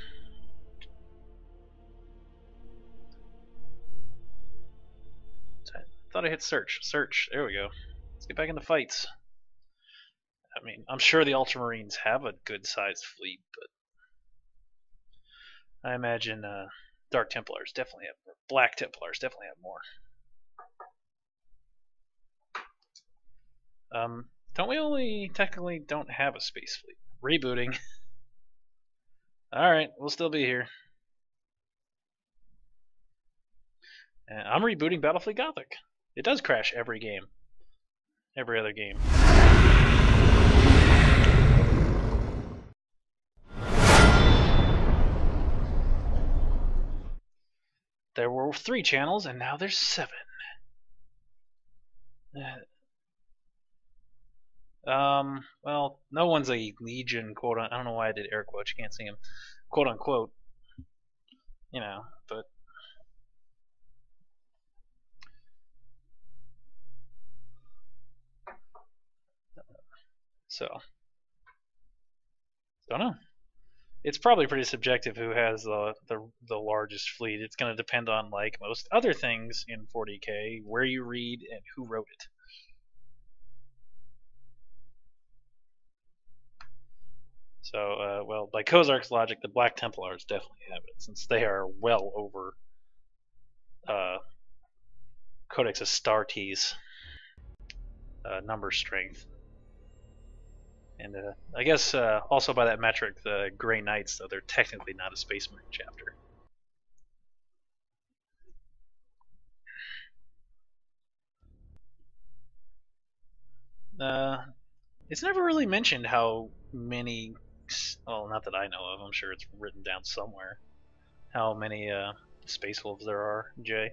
I thought I hit search. Search. There we go. Let's get back into fights. I mean, I'm sure the Ultramarines have a good-sized fleet, but I imagine uh, Dark Templars definitely have more. Black Templars definitely have more. Um, don't we only technically don't have a space fleet? Rebooting. Alright, we'll still be here. And I'm rebooting Battlefield Gothic. It does crash every game. Every other game. There were three channels, and now there's seven. Um, well, no one's a legion, quote unquote. I don't know why I did air quotes. You can't see him. Quote unquote. You know, but. So. Don't know. It's probably pretty subjective who has the, the, the largest fleet. It's going to depend on, like most other things in forty K, where you read and who wrote it. So, uh, well, by Kozark's logic, the Black Templars definitely have it, since they are well over uh, Codex Astartes uh, number strength. And uh, I guess uh, also by that metric, the Grey Knights, though they're technically not a Space Marine chapter. Uh, it's never really mentioned how many, well, not that I know of, I'm sure it's written down somewhere, how many uh, Space Wolves there are, Jay.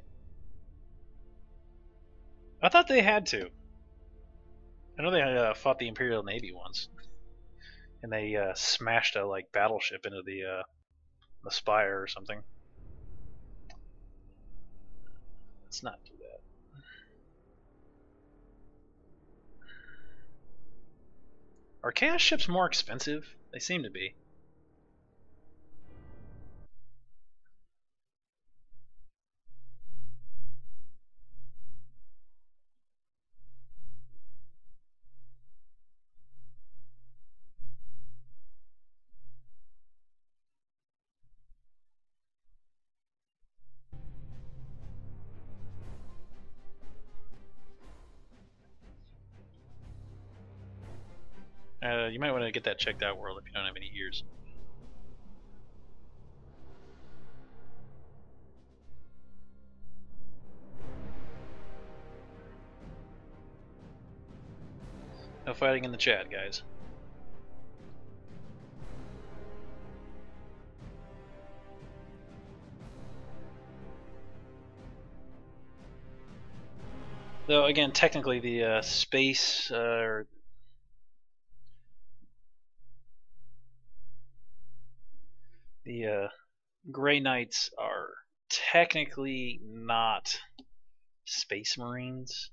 I thought they had to. I know they uh, fought the Imperial Navy once, and they uh, smashed a like battleship into the uh, the spire or something. Let's not do that. Are Chaos ships more expensive? They seem to be. Uh, you might want to get that checked out, World, if you don't have any ears. No fighting in the chat, guys. Though, again, technically the uh, space, uh, or the uh, Grey Knights are technically not Space Marines.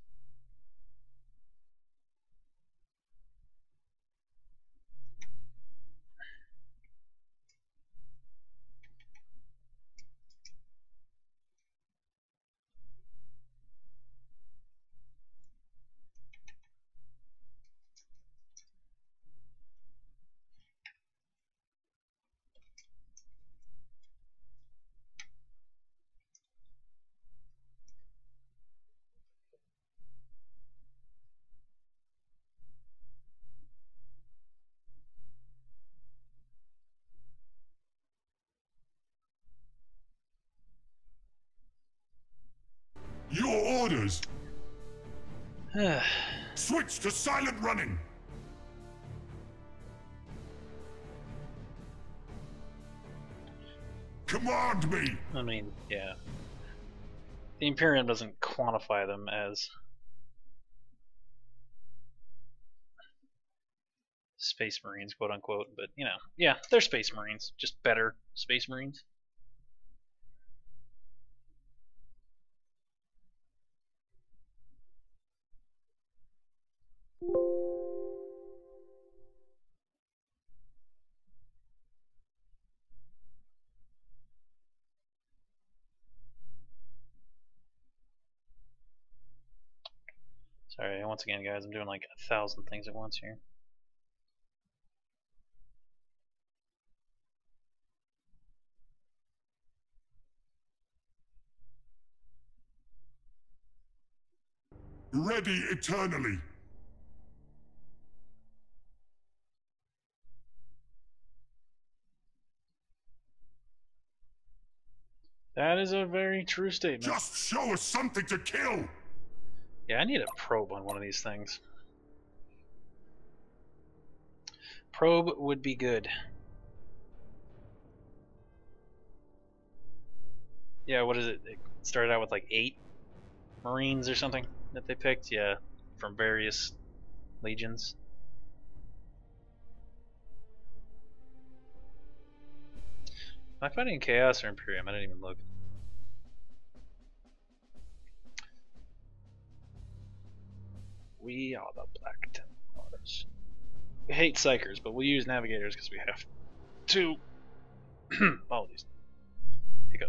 Your orders! Switch to silent running! Command me! I mean, yeah. The Imperium doesn't quantify them as Space Marines, quote unquote, but you know, yeah, they're Space Marines, just better Space Marines. Sorry, once again, guys, I'm doing like a thousand things at once here. Ready eternally! That is a very true statement. Just show us something to kill! Yeah, I need a probe on one of these things. Probe would be good. Yeah, what is it? It started out with like eight Marines or something that they picked. Yeah, from various legions. Am I fighting Chaos or Imperium? I didn't even look. We are the Black Templars. We hate Psychers, but we'll use Navigators because we have to. Apologies. Hiccup.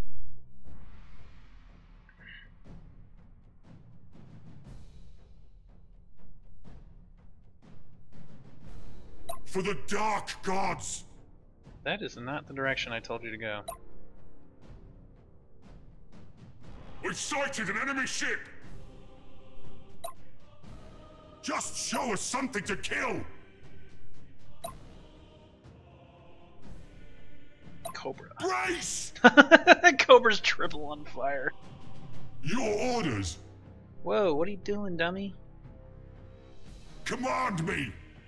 For the Dark Gods! That is not the direction I told you to go. We've sighted an enemy ship! Just show us something to kill! Cobra. Brace! Cobra's triple on fire. Your orders! Whoa, what are you doing, dummy? Command me!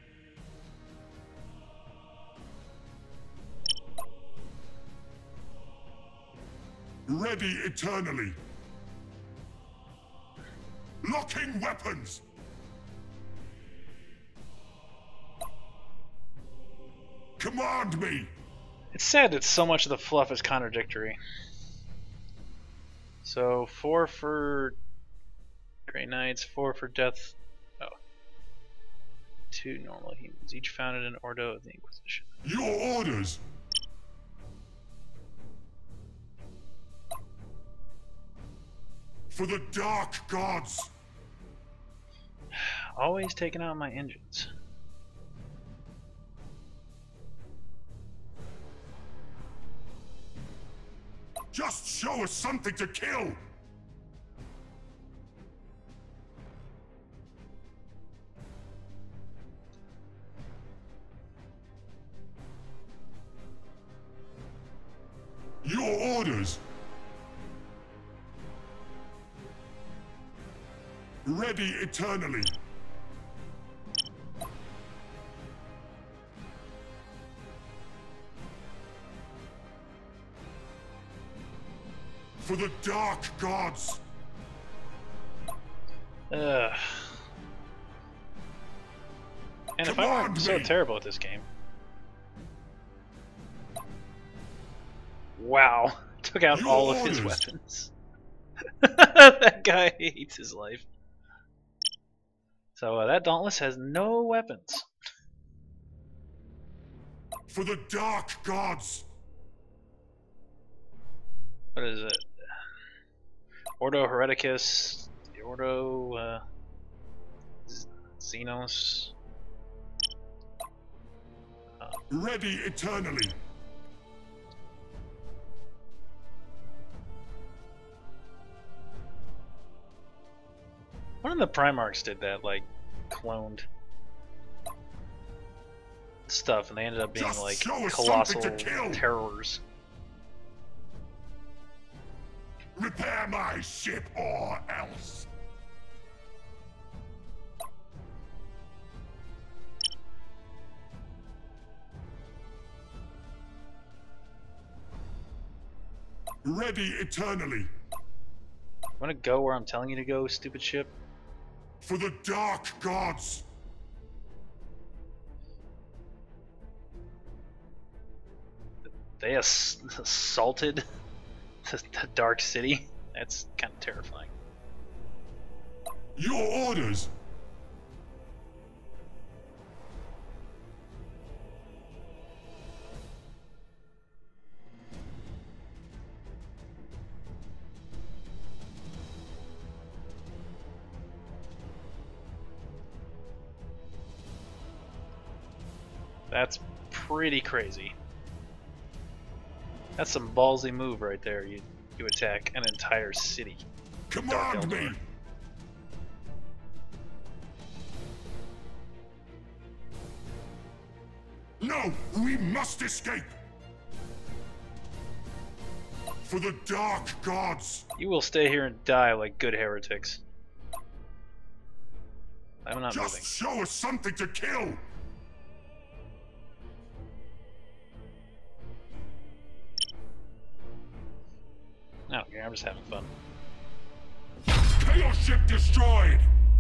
Ready eternally. Locking weapons. Command me. It's sad that so much of the fluff is contradictory. So four for Grey Knights, four for Death. Oh, two normal humans, each founded in Ordo of the Inquisition. Your orders. For the Dark Gods! Always taking out my engines. Just show us something to kill! Your orders! Ready eternally. For the Dark Gods. Ugh. And if I weren't so terrible at this game. Wow. Took out Your all orders. of his weapons. That guy hates his life. So uh, that Dauntless has no weapons. For the Dark Gods. What is it? Ordo Hereticus, the Ordo uh, Xenos. Uh, Ready eternally. One of the Primarchs did that, like, cloned stuff, and they ended up being Just like show us colossal something to kill. terrors. Repair my ship or else. Ready eternally. Want to go where I'm telling you to go, stupid ship? For the Dark Gods. They ass assaulted the, the Dark City? That's kind of terrifying. Your orders. That's pretty crazy. That's some ballsy move right there. You you attack an entire city. Command me. No, we must escape. For the Dark Gods! You will stay here and die like good heretics. I'm not Just moving. show us something to kill! I don't care, I'm just having fun. Chaos ship destroyed!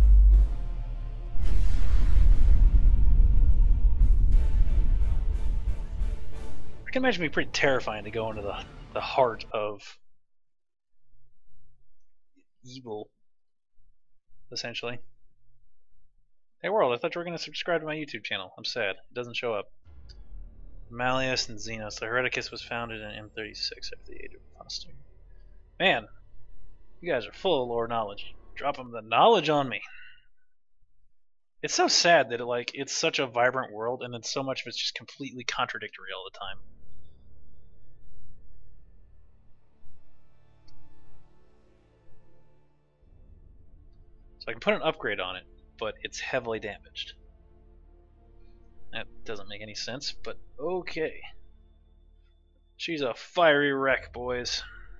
I can imagine it being pretty terrifying to go into the, the heart of evil, essentially. Hey world, I thought you were going to subscribe to my YouTube channel. I'm sad. It doesn't show up. Malleus and Xenos. The Hereticus was founded in M thirty-six after the age of Apostate. Man, you guys are full of lore knowledge. Dropping the knowledge on me. It's so sad that it, like it's such a vibrant world, and then so much of it's just completely contradictory all the time. So I can put an upgrade on it, but it's heavily damaged. That doesn't make any sense, but okay. She's a fiery wreck, boys.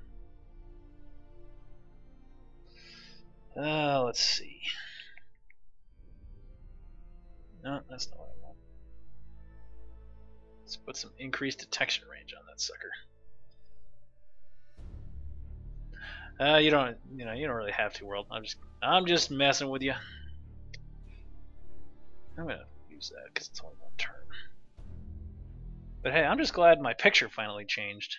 Uh, let's see. No, that's not what I want. Let's put some increased detection range on that sucker. Uh, you don't, you know, you don't really have to, world. I'm just, I'm just messing with you. I'm gonna use that because it's only one turn. But hey, I'm just glad my picture finally changed.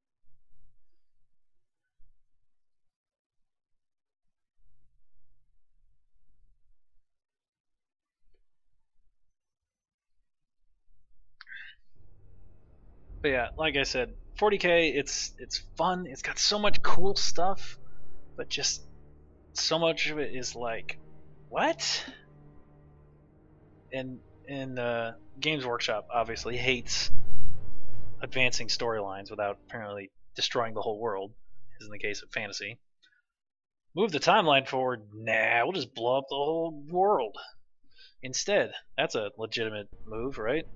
But yeah, like I said, forty K, it's it's fun. It's got so much cool stuff, but just so much of it is like, what? And and uh, Games Workshop obviously hates advancing storylines without apparently destroying the whole world, as in the case of fantasy. Move the timeline forward? Nah, we'll just blow up the whole world instead. That's a legitimate move, right?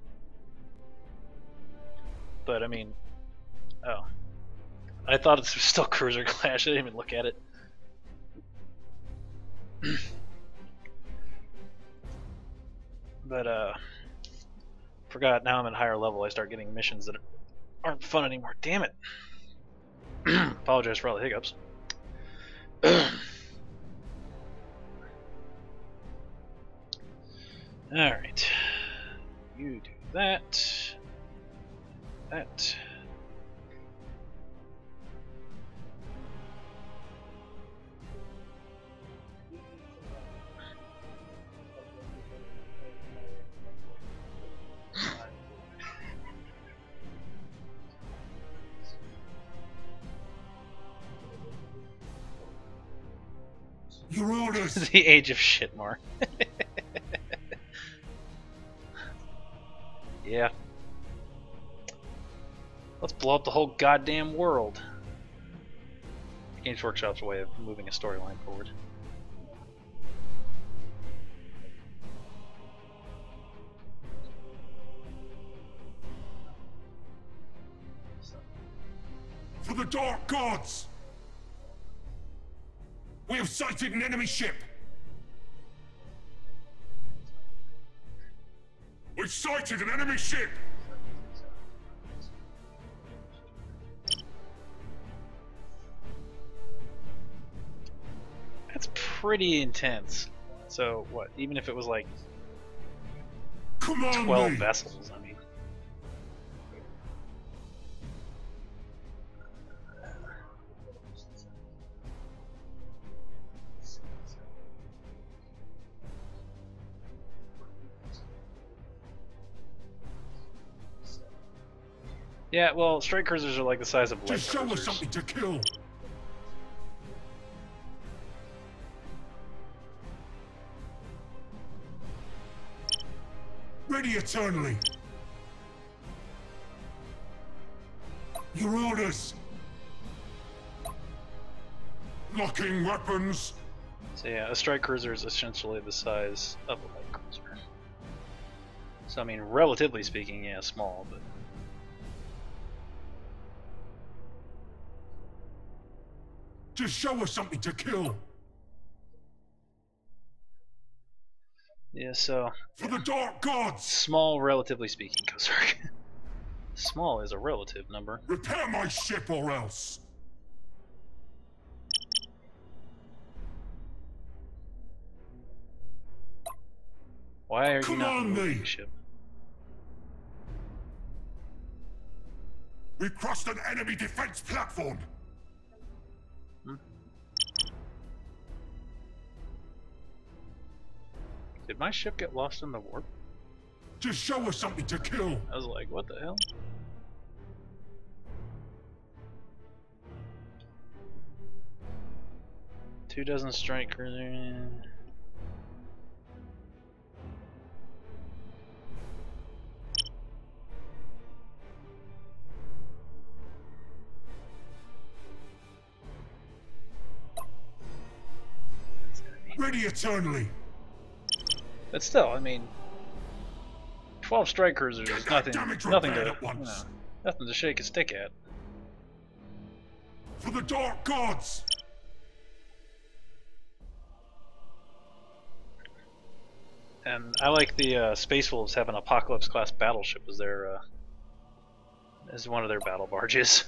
But I mean, oh, I thought it was still Cruiser Clash. I didn't even look at it. But uh, forgot. Now I'm at higher level. I start getting missions that aren't fun anymore. Damn it! Apologize for all the hiccups. All right, you do that. That. Your orders! The age of Shitmore. Yeah. Let's blow up the whole goddamn world. Games Workshop's way of moving a storyline forward. For the Dark Gods! We have sighted an enemy ship! We've sighted an enemy ship! That's pretty intense. So what? Even if it was like Come on, twelve me. vessels, I mean. Yeah, well, strike cruisers are like the size of light Just show us cruisers. something to kill! Ready eternally! Your orders! Locking weapons! So yeah, a strike cruiser is essentially the size of a light cruiser. So I mean, relatively speaking, yeah, small, but Just show us something to kill. Yeah, so For the Dark Gods! small, relatively speaking, Kozark. Small is a relative number. Repair my ship or else! Why are you Come not on, moving me. ship? We crossed an enemy defense platform! Hmm? Did my ship get lost in the warp? Just show us something to kill! I was like, what the hell? Two dozen strike cruiser. Ready eternally! But still, I mean, twelve strike cruisers is nothing, damage nothing to, repaired at you once. know, nothing to shake a stick at. For the Dark Gods! And I like the uh, Space Wolves have an Apocalypse class battleship as their uh, as one of their battle barges.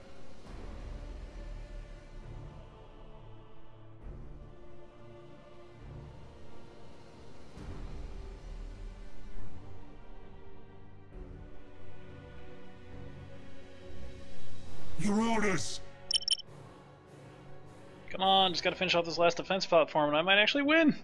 Your orders! Come on, just gotta finish off this last defense platform and I might actually win!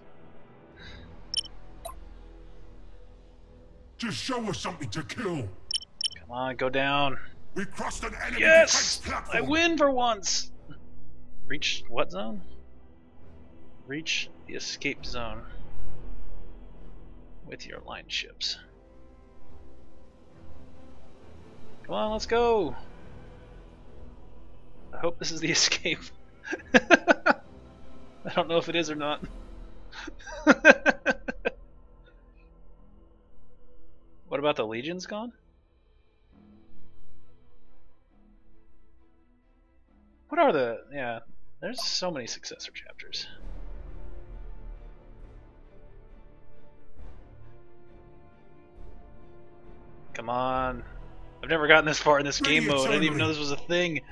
Just show us something to kill! Come on, go down. We crossed an enemy Yes! defense I platform! win for once! Reach what zone? Reach the escape zone with your line ships. Come on, let's go! I hope this is the escape. I don't know if it is or not. What about the Legion's gone? What are the... yeah, there's so many successor chapters. Come on. I've never gotten this far in this game mode. I didn't even know this was a thing.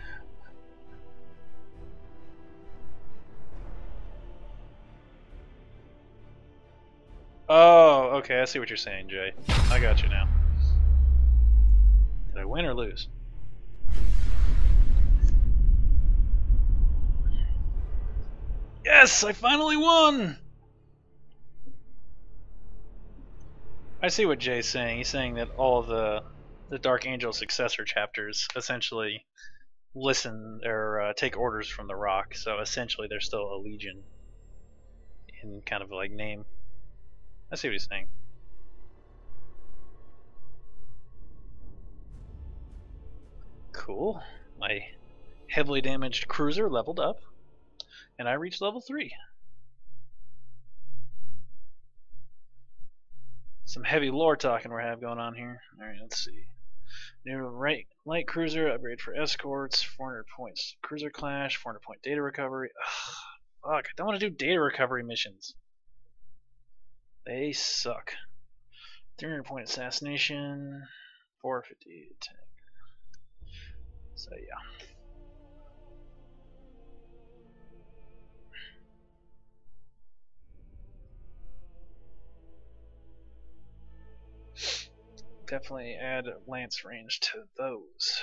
Oh, okay, I see what you're saying, Jay. I got you now. Did I win or lose? Yes, I finally won! I see what Jay's saying. He's saying that all of the the Dark Angel successor chapters essentially listen or uh, take orders from the Rock, so essentially they're still a Legion in kind of like name. I see what he's saying. Cool. My heavily damaged cruiser leveled up, and I reached level three. Some heavy lore talking we have going on here. Alright, let's see. New right, light cruiser, upgrade for escorts, four hundred points cruiser clash, four hundred point data recovery. Ugh, fuck, I don't want to do data recovery missions. They suck. three hundred point assassination, four fifty attack. So yeah. Definitely add lance range to those.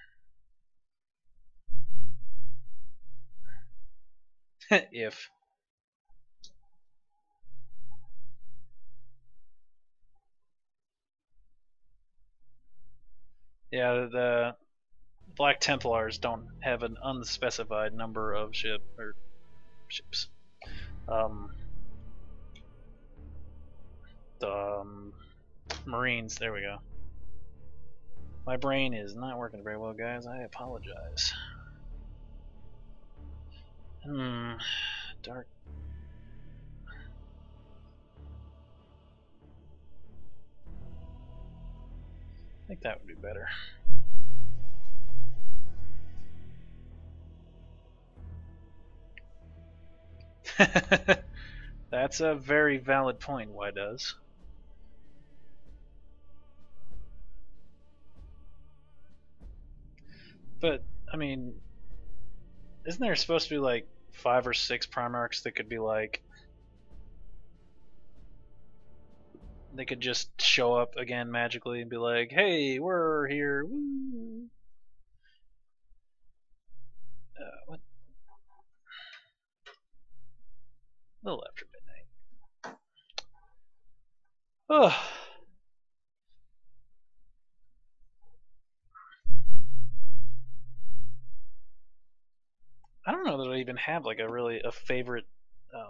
If. Yeah, the Black Templars don't have an unspecified number of ship or ships. Um, the um, Marines. There we go. My brain is not working very well, guys. I apologize. Hmm. Dark. I think that would be better. That's a very valid point, why does? But, I mean, isn't there supposed to be like five or six Primarchs that could be like, they could just show up again magically and be like, hey, we're here, woo! Uh, what? A little after midnight. Oh. I don't know that I even have like a really a favorite um,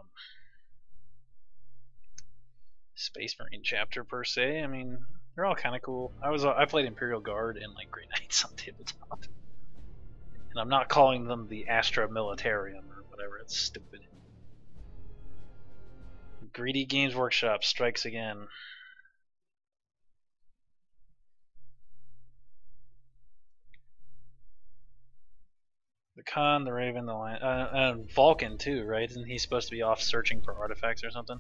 Space Marine chapter per se. I mean, they're all kind of cool. I was I played Imperial Guard and like Grey Knights on tabletop, and I'm not calling them the Astra Militarium or whatever. It's stupid. Greedy Games Workshop strikes again. The Khan, the Raven, the Lion, uh, and Vulcan too, right? Isn't he supposed to be off searching for artifacts or something?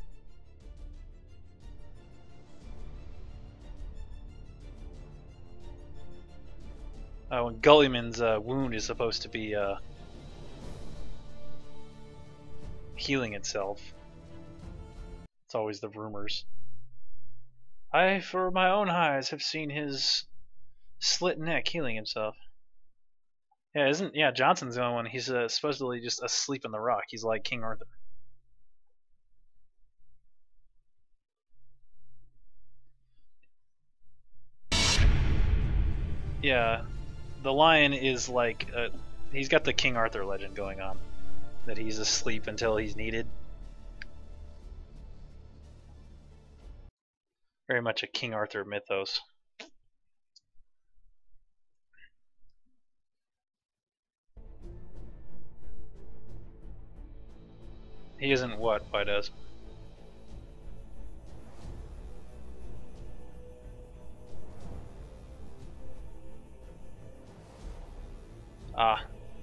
Oh, and Gulliman's uh, wound is supposed to be uh, healing itself. It's always the rumors. I, for my own eyes, have seen his slit neck healing himself. Yeah, isn't yeah Johnson's the only one. He's uh, supposedly just asleep in the rock. He's like King Arthur. Yeah, the lion is like uh, he's got the King Arthur legend going on, that he's asleep until he's needed. Very much a King Arthur mythos. He isn't what, why does? Ah.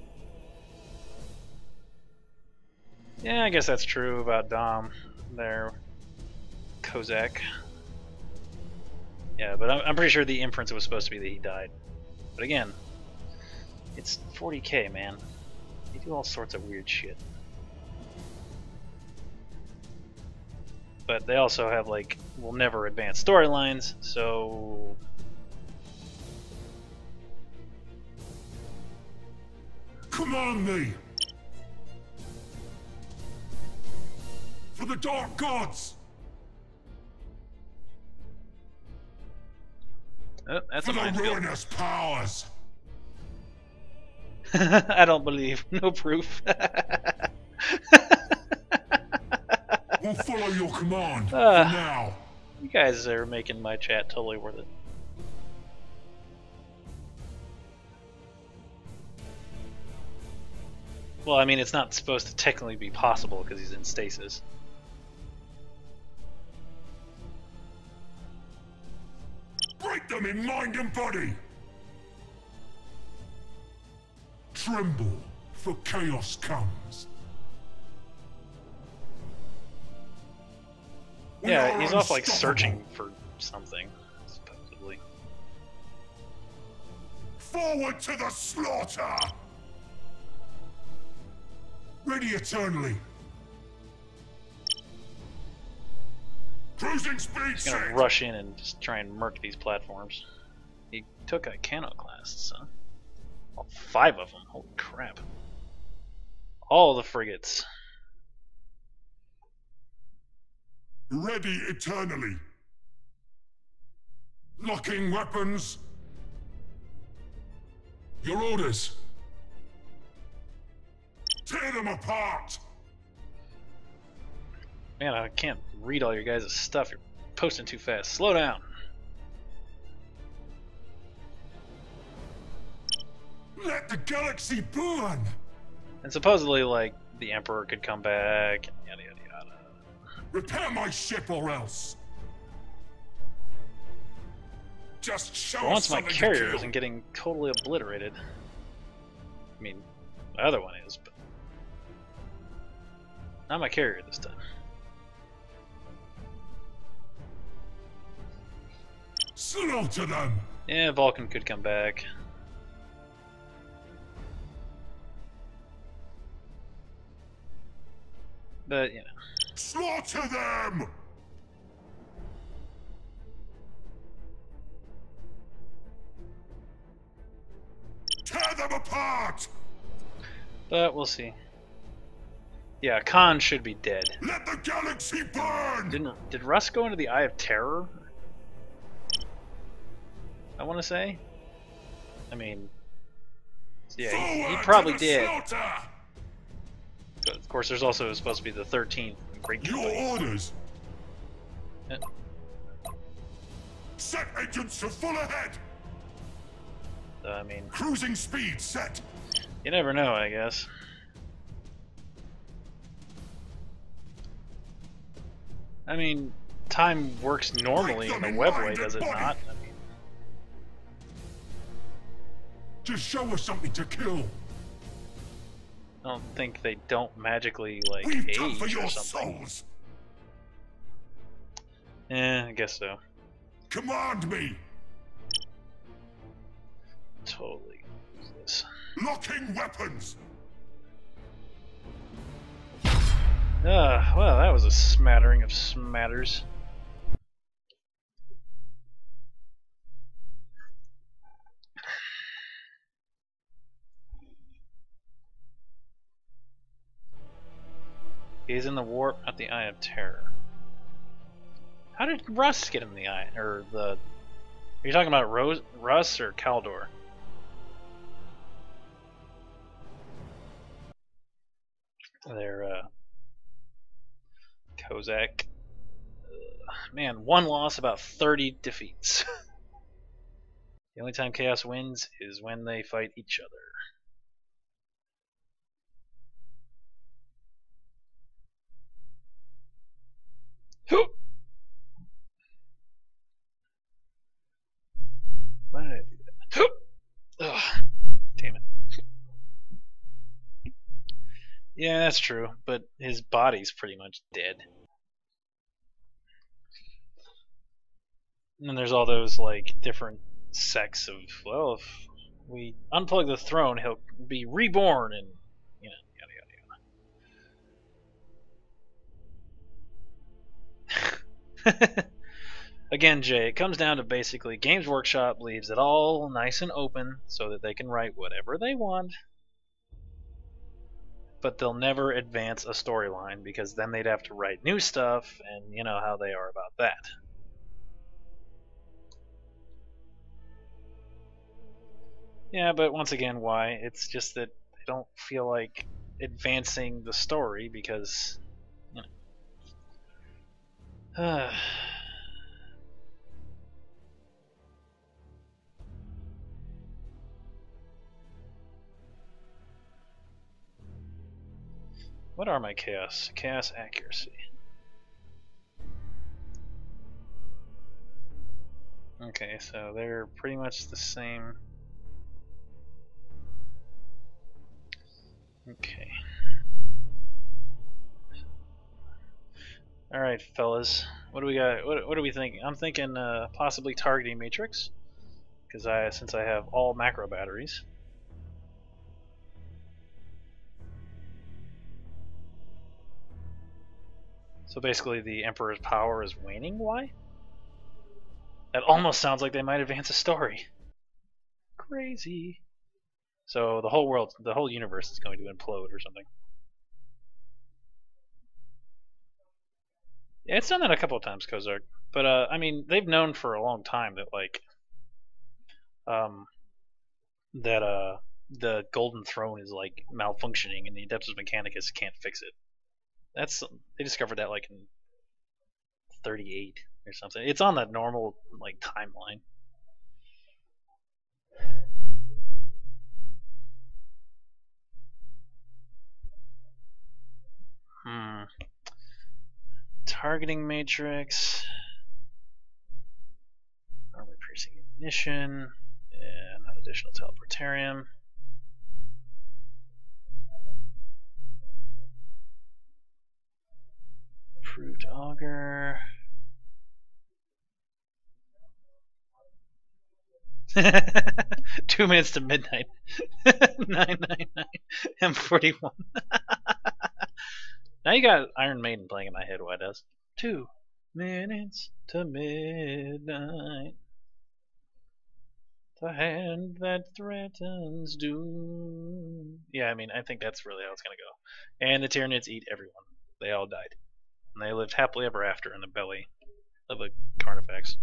Yeah, I guess that's true about Dom there. Kozak. Yeah, but I'm, I'm pretty sure the inference was supposed to be that he died. But again, it's forty K, man. They do all sorts of weird shit. But they also have, like, will never advance storylines, so... Command me! For the Dark Gods! Oh, that's For a the minefield. ruinous powers! I don't believe. No proof. We'll follow your command Uh. for now. You guys are making my chat totally worth it. Well, I mean, it's not supposed to technically be possible because he's in stasis. Break them in mind and body! Tremble, for chaos comes. We Yeah, are he's off like unstoppable. searching for something, supposedly. Forward to the slaughter! Ready eternally. Cruising speed He's gonna set. rush in and just try and murk these platforms. He took a Iconoclast, huh? All five of them, holy crap. All the frigates. Ready eternally. Locking weapons. Your orders. Tear them apart. Man, I can't read all your guys' stuff. You're posting too fast. Slow down. Let the galaxy burn. And supposedly, like, the Emperor could come back, and yada yada yada. Repair my ship or else. Just show For us once my something to carrier kill. isn't getting totally obliterated. I mean, my other one is, but... Not my carrier this time. Slaughter them! Yeah, Vulcan could come back. But, you know. Slaughter them! Tear them apart! But we'll see. Yeah, Khan should be dead. Let the galaxy burn! Didn't did Russ go into the Eye of Terror? I want to say. I mean, yeah, he, he probably did. Slaughter! But of course, there's also supposed to be the thirteenth Great Your Company. orders! Yeah. Set engines to full ahead! So, I mean, Cruising speed set! you never know, I guess. I mean, time works normally in the webway, does it not? I mean, Just show us something to kill! I don't think they don't magically, like, We've come for age your or something. souls! Eh, I guess so. Command me! Totally useless. Locking weapons! Ah, well, that was a smattering of smatters. He's in the warp at the Eye of Terror. How did Russ get in the eye? Or the... Are you talking about Rose, Russ or Kaldor? They're, uh... Kozak. Uh, man, one loss, about thirty defeats. The only time Chaos wins is when they fight each other. Who? Why did I do that? Who? Ugh, damn it. Yeah, that's true, but his body's pretty much dead. And then there's all those, like, different sects of, well, if we unplug the throne, he'll be reborn, and, you know, yada yada yada. Again, Jay, it comes down to basically Games Workshop leaves it all nice and open so that they can write whatever they want. But they'll never advance a storyline because then they'd have to write new stuff, and you know how they are about that. Yeah, but once again, why? It's just that they don't feel like advancing the story because, you know. Uh, what are my chaos? Chaos accuracy. Okay, so they're pretty much the same. Okay. All right, fellas. What do we got? What, what are we thinking? I'm thinking uh, possibly targeting matrix, because I since I have all macro batteries. So basically, the Emperor's power is waning. Why? That almost sounds like they might advance a story. Crazy. So the whole world, the whole universe is going to implode or something. Yeah, it's done that a couple of times, Kozark. But uh, I mean, they've known for a long time that like, um, that uh, the Golden Throne is like malfunctioning, and the Adeptus Mechanicus can't fix it. That's they discovered that like in thirty-eight or something. It's on that normal like timeline. Hmm. Targeting matrix. Armor piercing ignition. And additional teleportarium. Fruit auger. Two minutes to midnight. nine nine nine M forty-one. Now you got Iron Maiden playing in my head. Why does? Two minutes to midnight. The hand that threatens doom. Yeah, I mean, I think that's really how it's gonna go. And the Tyranids eat everyone. They all died. And they lived happily ever after in the belly of a Carnifex.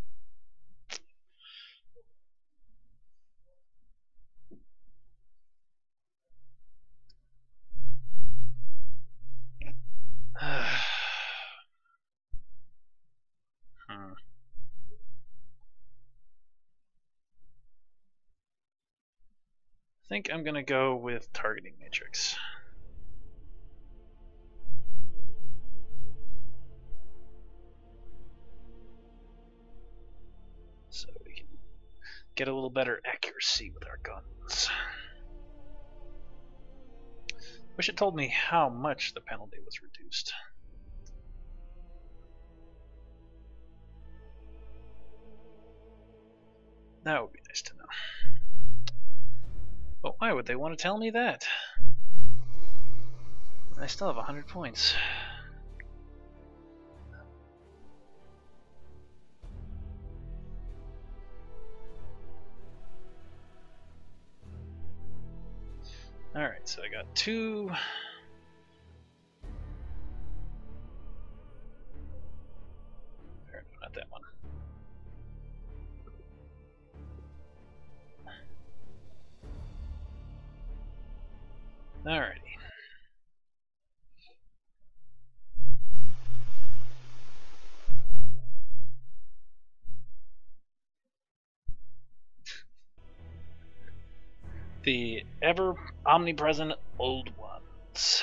hmm. I think I'm gonna go with Targeting Matrix. So we can get a little better accuracy with our guns. Wish it told me how much the penalty was reduced. That would be nice to know. But why would they want to tell me that? I still have one hundred points. Alright, so I got two. Or, not that one. Alrighty. The ever omnipresent old ones.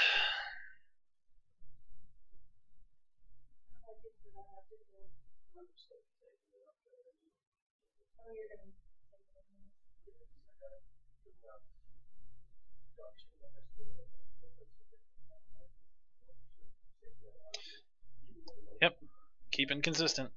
Yep, keeping consistent.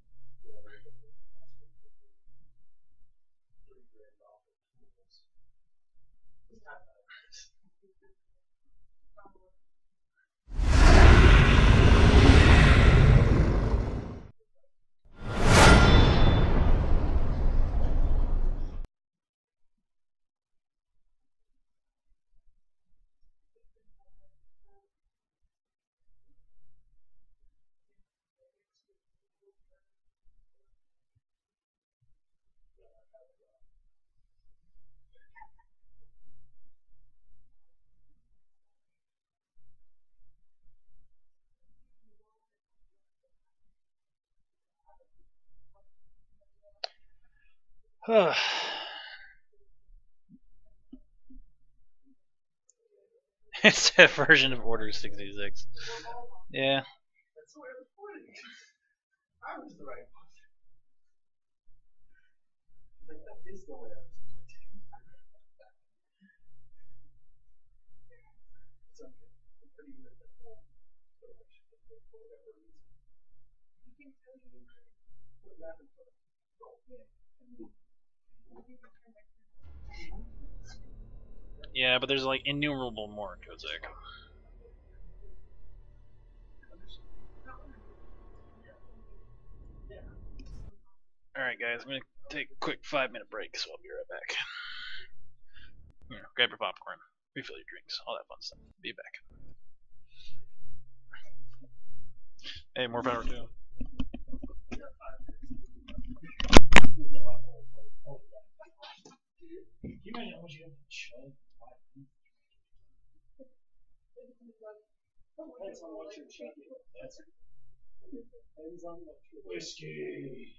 It's a version of Order sixty-six. Yeah. That's the way I was putting it. I was the right one. Like, that is the way I was putting it. It's okay. I'm pretty good at that whole direction for whatever reason. You can tell you put that in front of you. Yeah, but there's like innumerable more Kozak. Alright guys, I'm gonna take a quick five minute break, so I'll be right back. Here, grab your popcorn, refill your drinks, all that fun stuff. Be back. Hey, more power to you. You imagine how much you have to chug? That's on what you're chugging. That's it. Depends on what you're whiskey.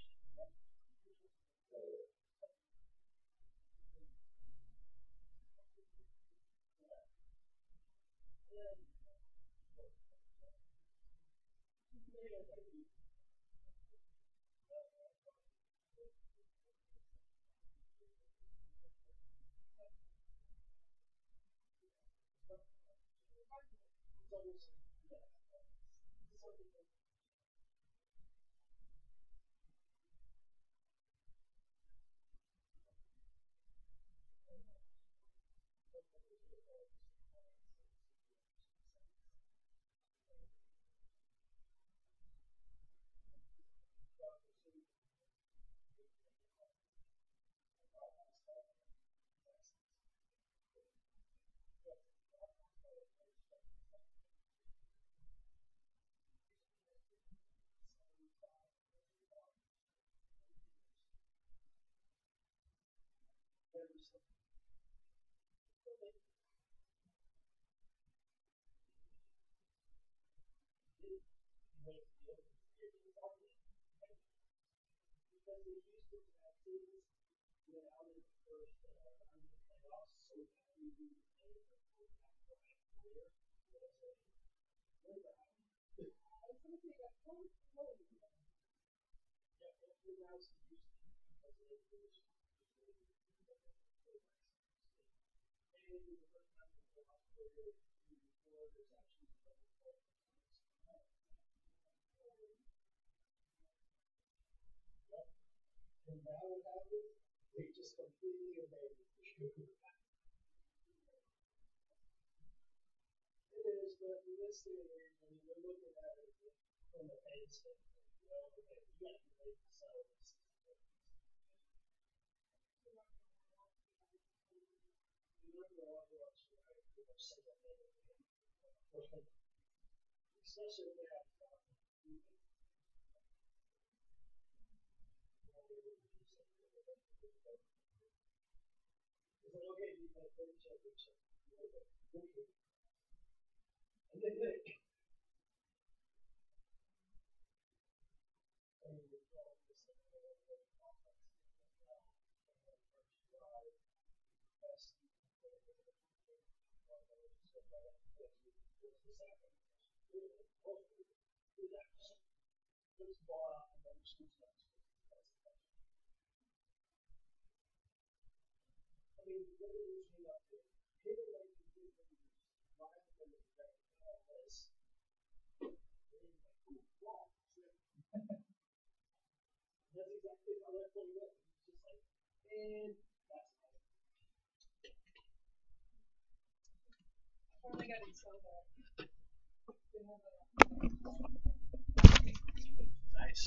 went to the open field, it was all the because they used to have teams went out in the first uh, round of the playoffs so badly we would play for quarterback Brian Hoyer was a number out. I think they got one floor. Yeah, that's the routes to Houston because they were just and the first time in the last quarter before there's actually a double play. And now what happens? They just completely abandoned the shoe. It is, but in this day and age, when you're looking at it from a paid standpoint, you know, okay, you got to make the sell this. Especially if they have it's like, okay, you have thirty seconds. And then they and you call this a little bit of offense. First drive, best This ball out and then shoots next. I mean, what are you looking up to? Peter like to do things right from the back of this. That's exactly how that play went. It's just like, and that's it. I finally got it so bad. Nice.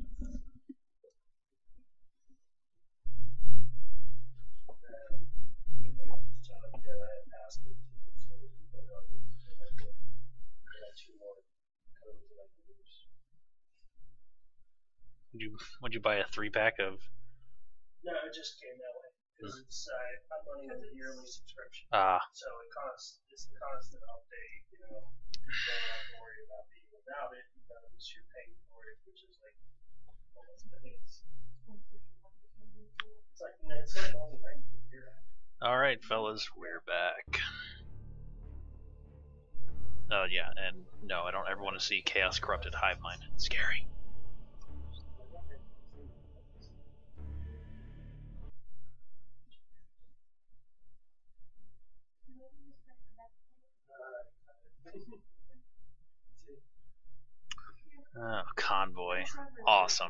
Would you would you buy a three pack of? No, it just came that way. Because it's uh, I'm running as a yearly subscription. Ah. So it costs it's the constant update, you know. You don't have to worry about being without it because you're paying for it, which is like almost I think it's it's like it's like only ninety a year. All right, fellas, we're back. Oh uh, yeah, and no, I don't ever want to see Chaos Corrupted Hivemind. It's scary. Oh, Convoy. Awesome.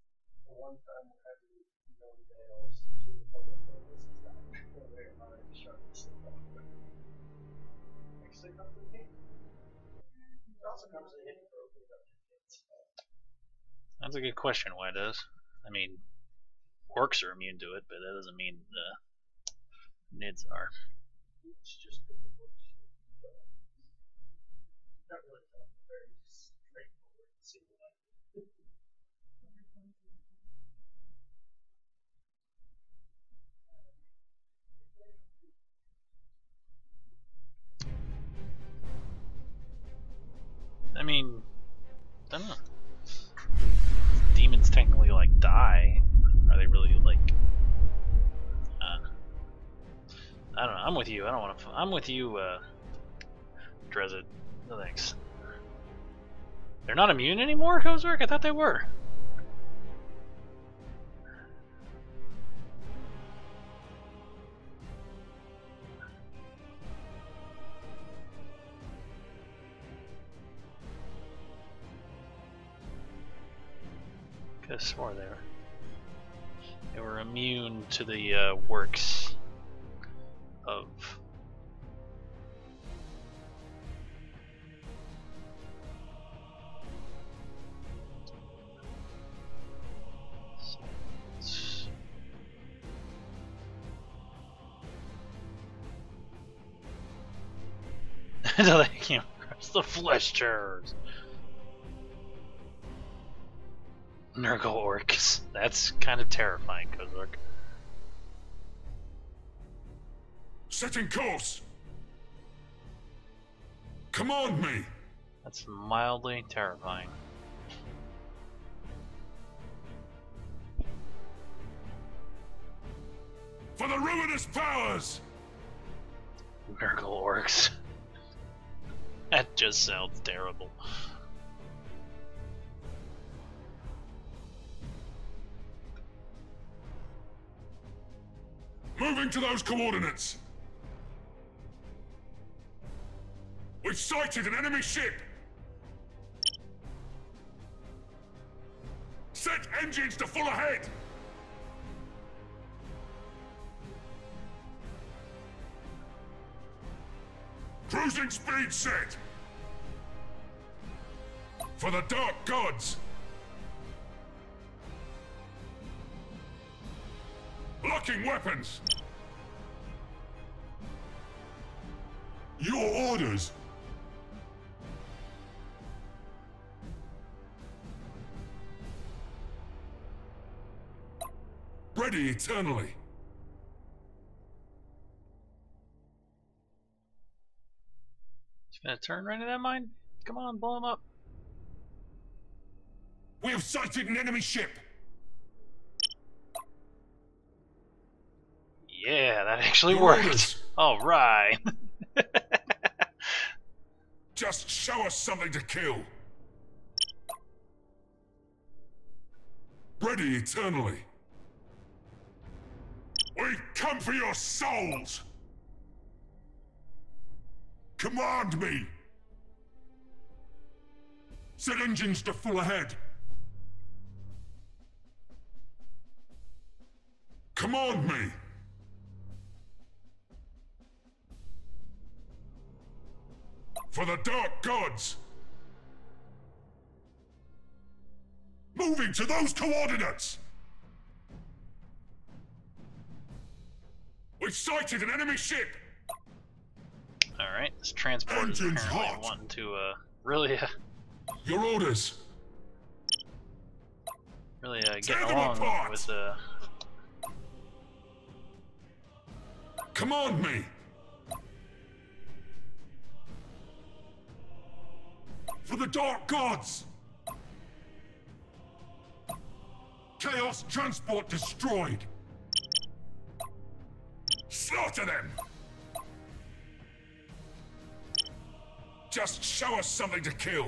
That's a good question why it does. I mean, orcs are immune to it, but that doesn't mean the Nids are. It's just the orcs. Not really very straightforward. Single I mean, I don't know. Demons technically like die. Are they really like? Uh, I don't know. I'm with you. I don't want to. I'm with you, uh, Dresed. No thanks. They're not immune anymore, Kozark? I thought they were. I swore they were. They were immune to the uh, works of. Until they came across the flesh terrors. Nurgle orcs. That's kind of terrifying, Kozark. Setting course! Command me! That's mildly terrifying. For the ruinous powers! Miracle orcs. That just sounds terrible. Moving to those coordinates. We've sighted an enemy ship. Set engines to full ahead. Cruising speed set. For the Dark Gods. Locking weapons. Your orders. Ready eternally. He's gonna turn right into that mine? Come on, blow him up. We have sighted an enemy ship. Yeah, that actually Your worked. orders. All right. Just show us something to kill. Ready eternally. We come for your souls. Command me. Set engines to full ahead. Command me. For the Dark Gods. Moving to those coordinates. We've sighted an enemy ship. All right, this transport is Engines apparently hot. wanting to uh, really, uh, Your orders. really uh, Tear get them along apart. with uh, Command me. For the Dark Gods. Chaos transport destroyed. Slaughter them. Just show us something to kill.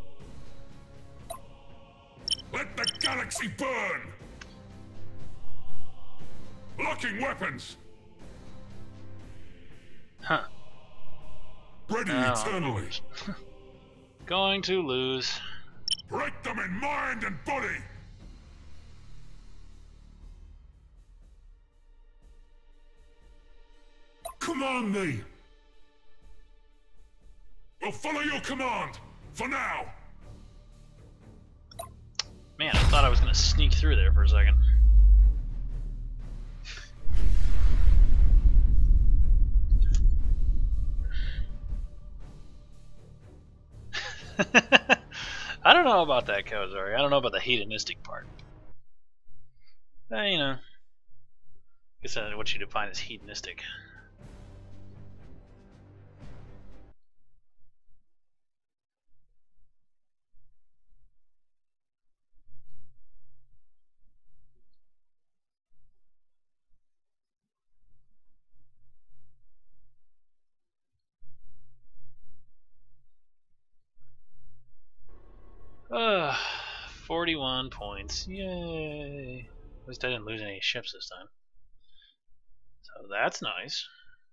Let the galaxy burn. Locking weapons. huh? Ready Oh. eternally. Going to lose. Break them in mind and body. Command me. We'll follow your command. For now. Man, I thought I was gonna sneak through there for a second. I don't know about that, Kozari. I don't know about the hedonistic part. Uh, you know, I guess that's what you define as hedonistic. Uh, forty-one points. Yay. At least I didn't lose any ships this time. So that's nice.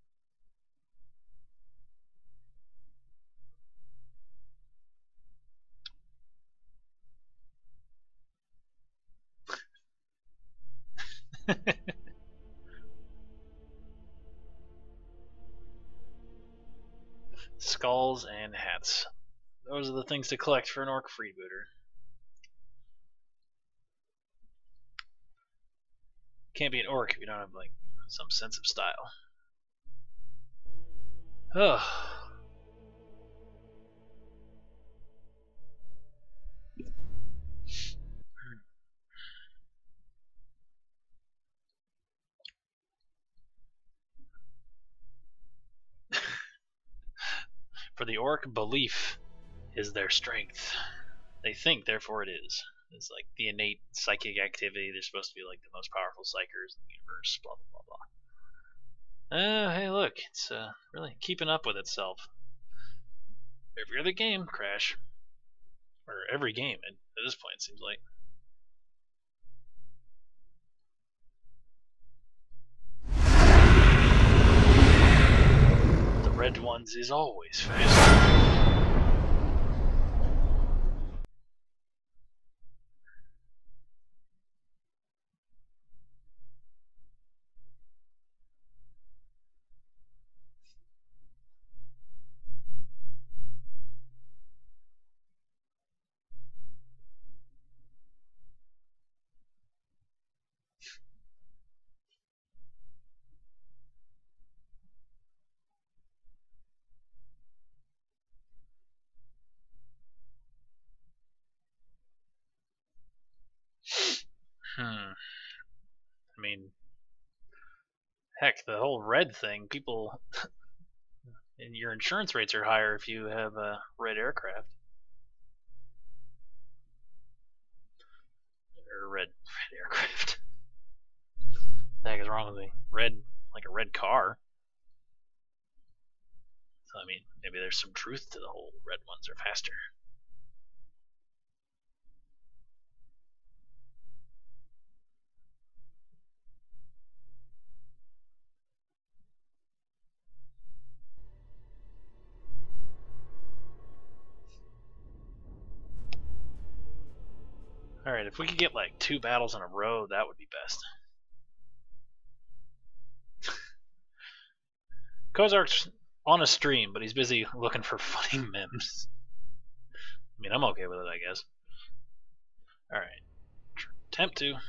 Skulls and hats. Those are the things to collect for an orc freebooter. Can't be an orc if you don't have like some sense of style. Ugh. For the orc, belief is their strength. They think, therefore it is. It's like the innate psychic activity. They're supposed to be like the most powerful psychers in the universe, blah, blah, blah, blah. Uh, hey, look, it's uh, really keeping up with itself. Every other game, Crash. Or every game, at, at this point, it seems like. The red ones is always faster. Hmm. I mean, heck, the whole red thing, people, and your insurance rates are higher if you have a red aircraft. Or red, red aircraft. What the heck is wrong with me? Red, like a red car. So, I mean, maybe there's some truth to the whole red ones are faster. Alright, if we could get like two battles in a row, that would be best. Kozark's on a stream, but he's busy looking for funny memes. I mean, I'm okay with it, I guess. Alright. Attempt to.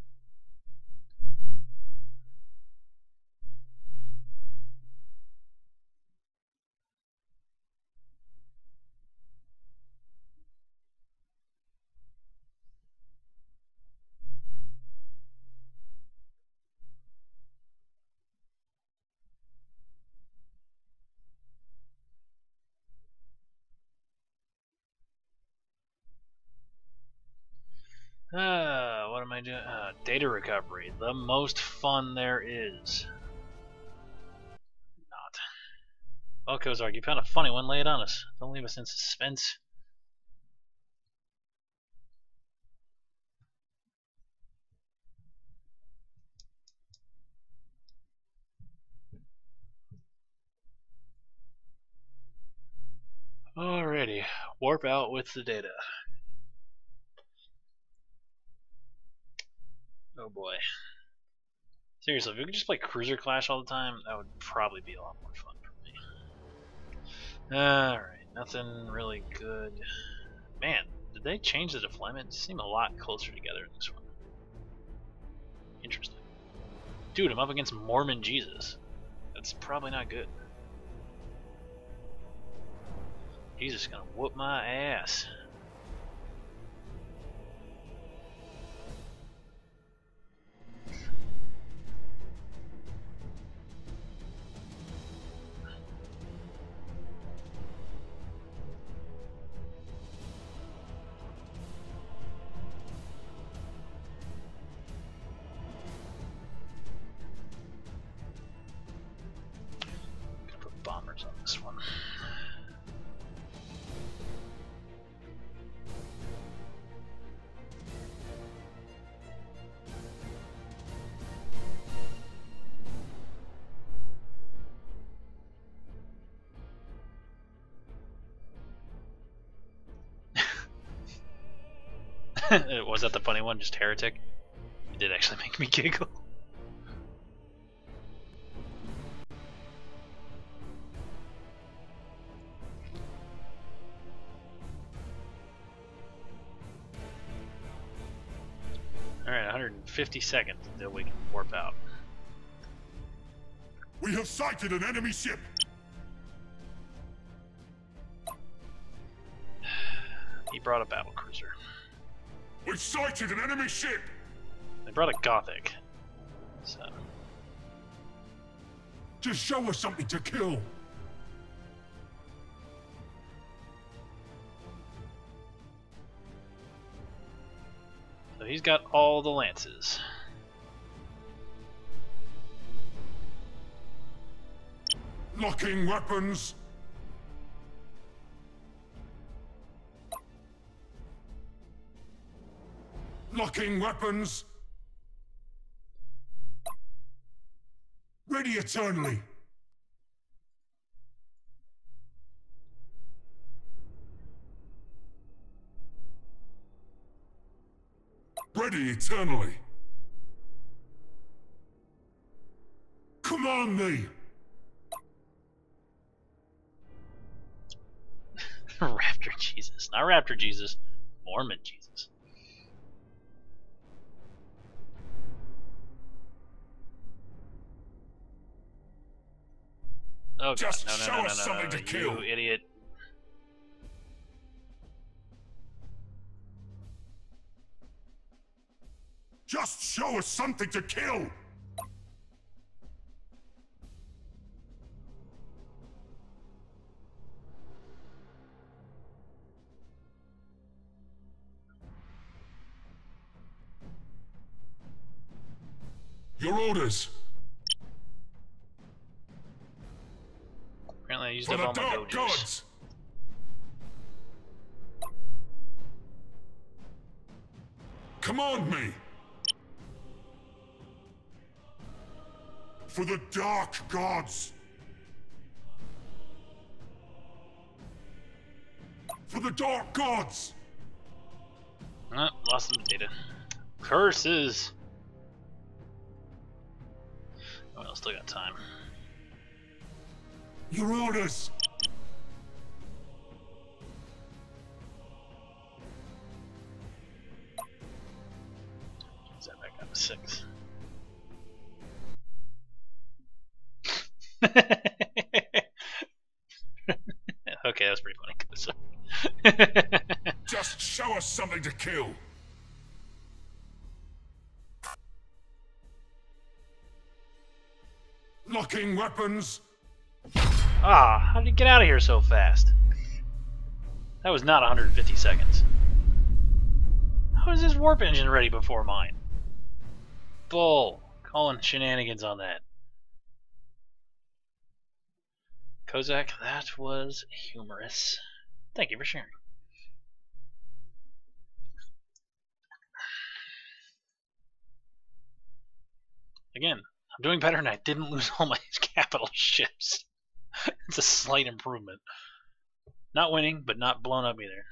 Uh, what am I doing? Uh, data recovery. The most fun there is. Not. Well, Kozark, you found a funny one. Lay it on us. Don't leave us in suspense. Alrighty. Warp out with the data. Oh boy. Seriously, if we could just play Cruiser Clash all the time, that would probably be a lot more fun for me. Alright, nothing really good. Man, did they change the deployment? It seemed a lot closer together in this one. Interesting. Dude, I'm up against Mormon Jesus. That's probably not good. Jesus is gonna whoop my ass. Bombers on this one. Was that the funny one? Just heretic? It did actually make me giggle. Alright, one hundred fifty seconds until we can warp out. We have sighted an enemy ship. He brought a battle cruiser. We sighted an enemy ship. They brought a Gothic. So. Just show us something to kill. he's got all the lances. Locking weapons. Locking weapons. Ready eternally. Ready eternally. Command me. Raptor Jesus. Not Raptor Jesus. Mormon Jesus. Oh, Just God. No, no, show no, no, us no, something no, to you kill. idiot. Just show us something to kill. Your orders. Apparently I used For up the all my dark dojos. gods. Command me. For the dark gods. For the dark gods. Oh, lost some data. Curses! Oh, well, still got time. Your orders. Is that back up to six? Okay, that's pretty funny. Just show us something to kill. Locking weapons. Ah, how did you get out of here so fast? That was not one hundred fifty seconds. How is this warp engine ready before mine? Bull. Calling shenanigans on that. Kozak, that was humorous. Thank you for sharing. Again, I'm doing better and I didn't lose all my capital ships. It's a slight improvement. Not winning, but not blown up either.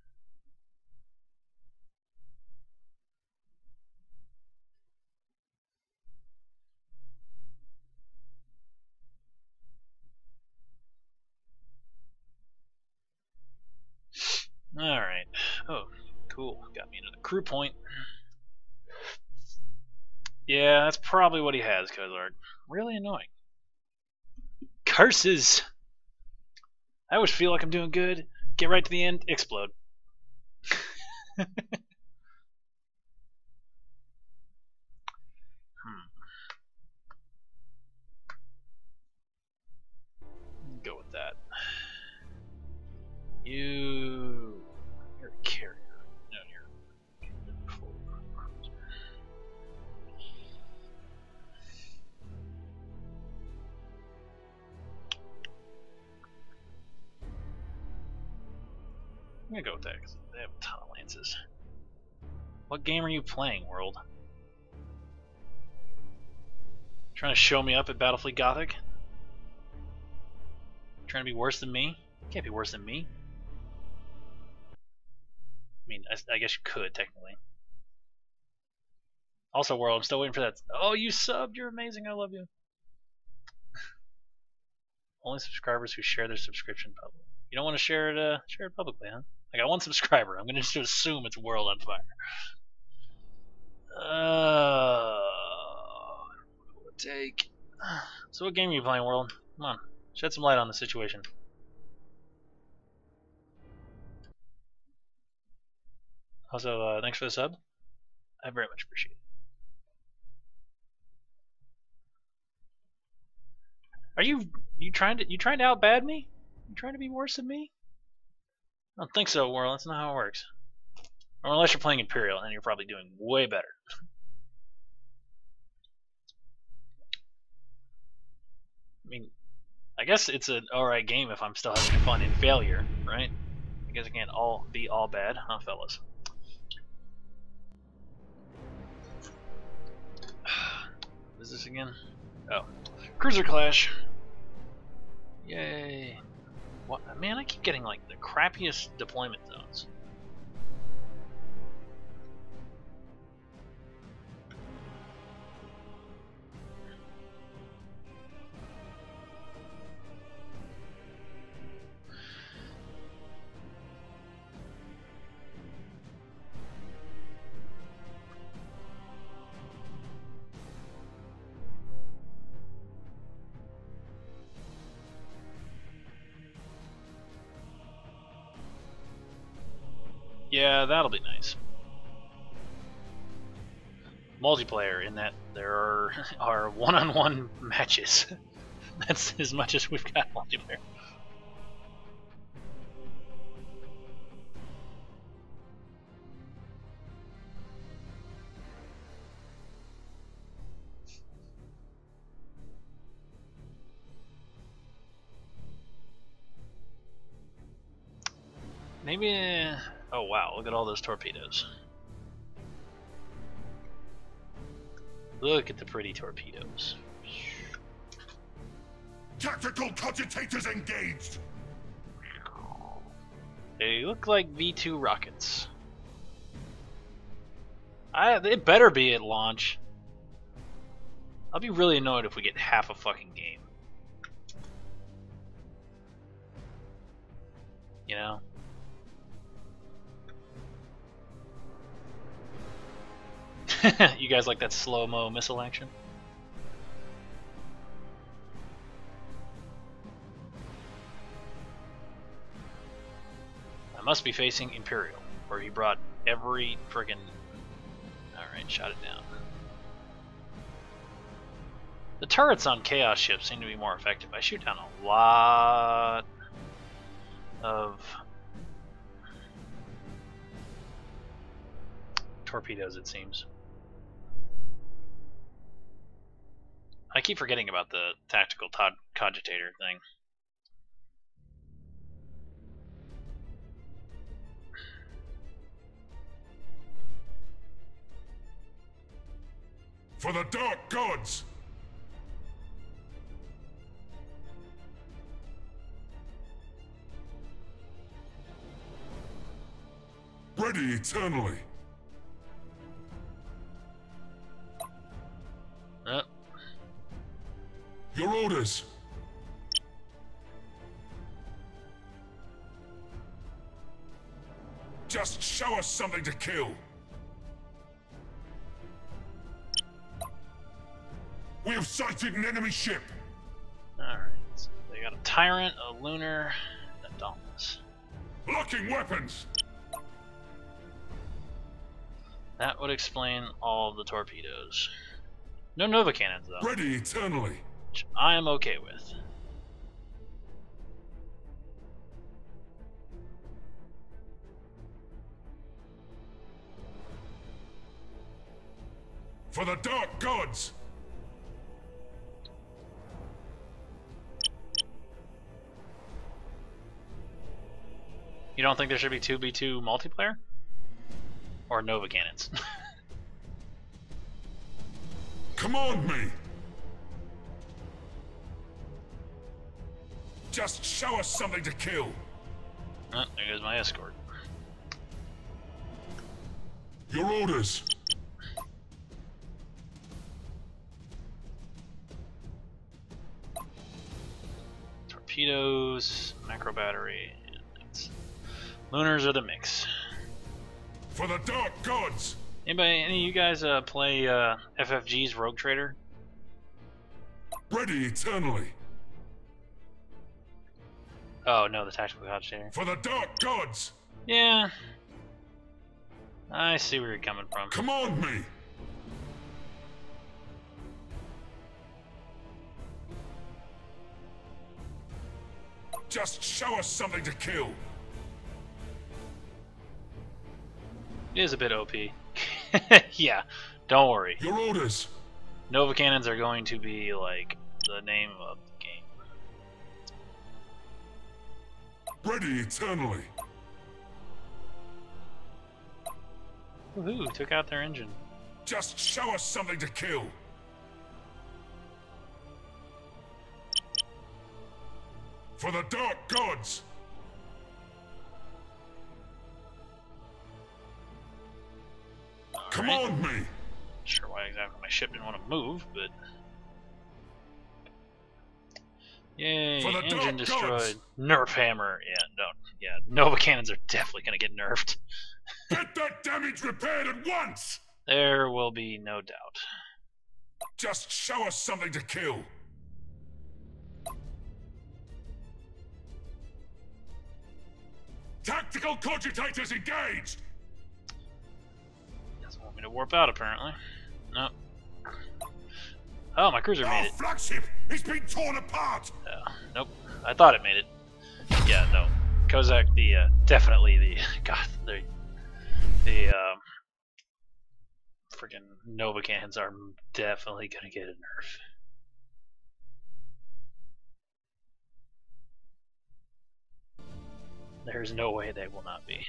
Alright. Oh, cool. Got me another crew point. Yeah, that's probably what he has, Kozark. Really annoying. Curses! I always feel like I'm doing good. Get right to the end, explode. hmm. Go with that. You... You're a carrier. No, you're... full cruiser. I'm gonna go with that because they have a ton of lances. What game are you playing, World? Trying to show me up at Battlefleet Gothic? Trying to be worse than me? You can't be worse than me. I mean, I, I guess you could, technically. Also, World, I'm still waiting for that. Oh, you subbed! You're amazing, I love you. Only subscribers who share their subscription publicly. You don't want to share it, uh, share it publicly, huh? I got one subscriber. I'm gonna just assume it's World on Fire. Uh, take. So, what game are you playing, World? Come on, shed some light on the situation. Also, uh, thanks for the sub. I very much appreciate it. Are you you trying to you trying to outbad me? You trying to be worse than me? I don't think so, World. That's not how it works. Or unless you're playing Imperial, and you're probably doing way better. I mean, I guess it's an alright game if I'm still having fun in failure, right? I guess it can't all be all bad, huh, fellas? What is this again? Oh, Cruiser Clash. Yay! What, man, I keep getting like the crappiest deployment zones. Yeah, that'll be nice. Multiplayer in that there are, are one-on-one matches. That's as much as we've got multiplayer. Maybe... Oh wow, look at all those torpedoes. Look at the pretty torpedoes. Tactical cogitators engaged! They look like V two rockets. I, it better be at launch. I'll be really annoyed if we get half a fucking game. You know? You guys like that slow-mo missile action? I must be facing Imperial, where he brought every friggin'... Alright, shot it down. The turrets on Chaos ships seem to be more effective. I shoot down a lot of torpedoes, it seems. I keep forgetting about the tactical cogitator thing. For the Dark Gods! Ready eternally! Uh. Your orders! Just show us something to kill! We have sighted an enemy ship! Alright, so they got a Tyrant, a Lunar, and a Dauntless. Locking weapons! That would explain all the torpedoes. No Nova Cannons, though. Ready eternally! Which I am okay with. For the Dark Gods! You don't think there should be two v two multiplayer? Or Nova Cannons? Command me! Just show us something to kill! Oh, there goes my escort. Your orders! Torpedoes, macro battery, and that's... Lunars are the mix. For the Dark Gods! Anybody, any of you guys uh, play uh, F F G's Rogue Trader? Ready eternally! Oh no, the Tactical Cogitator. For the Dark Gods! Yeah. I see where you're coming from. Command me! Just show us something to kill! It is a bit O P. Yeah, don't worry. Your orders. Nova Cannons are going to be like the name of the game. Ready eternally. Woohoo, took out their engine. Just show us something to kill. For the Dark Gods. Command me. Not sure why exactly my ship didn't want to move, but yay! For the Engine Dark destroyed. Gods. Nerf hammer. Yeah, no. Yeah, Nova Cannons are definitely gonna get nerfed. Get that damage repaired at once. There will be no doubt. Just show us something to kill. Tactical cogitators engaged. Doesn't want me to warp out, apparently. Nope. Oh, my cruiser made Our it. flagship is being torn apart. Uh, nope. I thought it made it. Yeah, no. Kozak, the uh, definitely the God, the the um, freaking Nova Cannons are definitely gonna get a nerf. There's no way they will not be.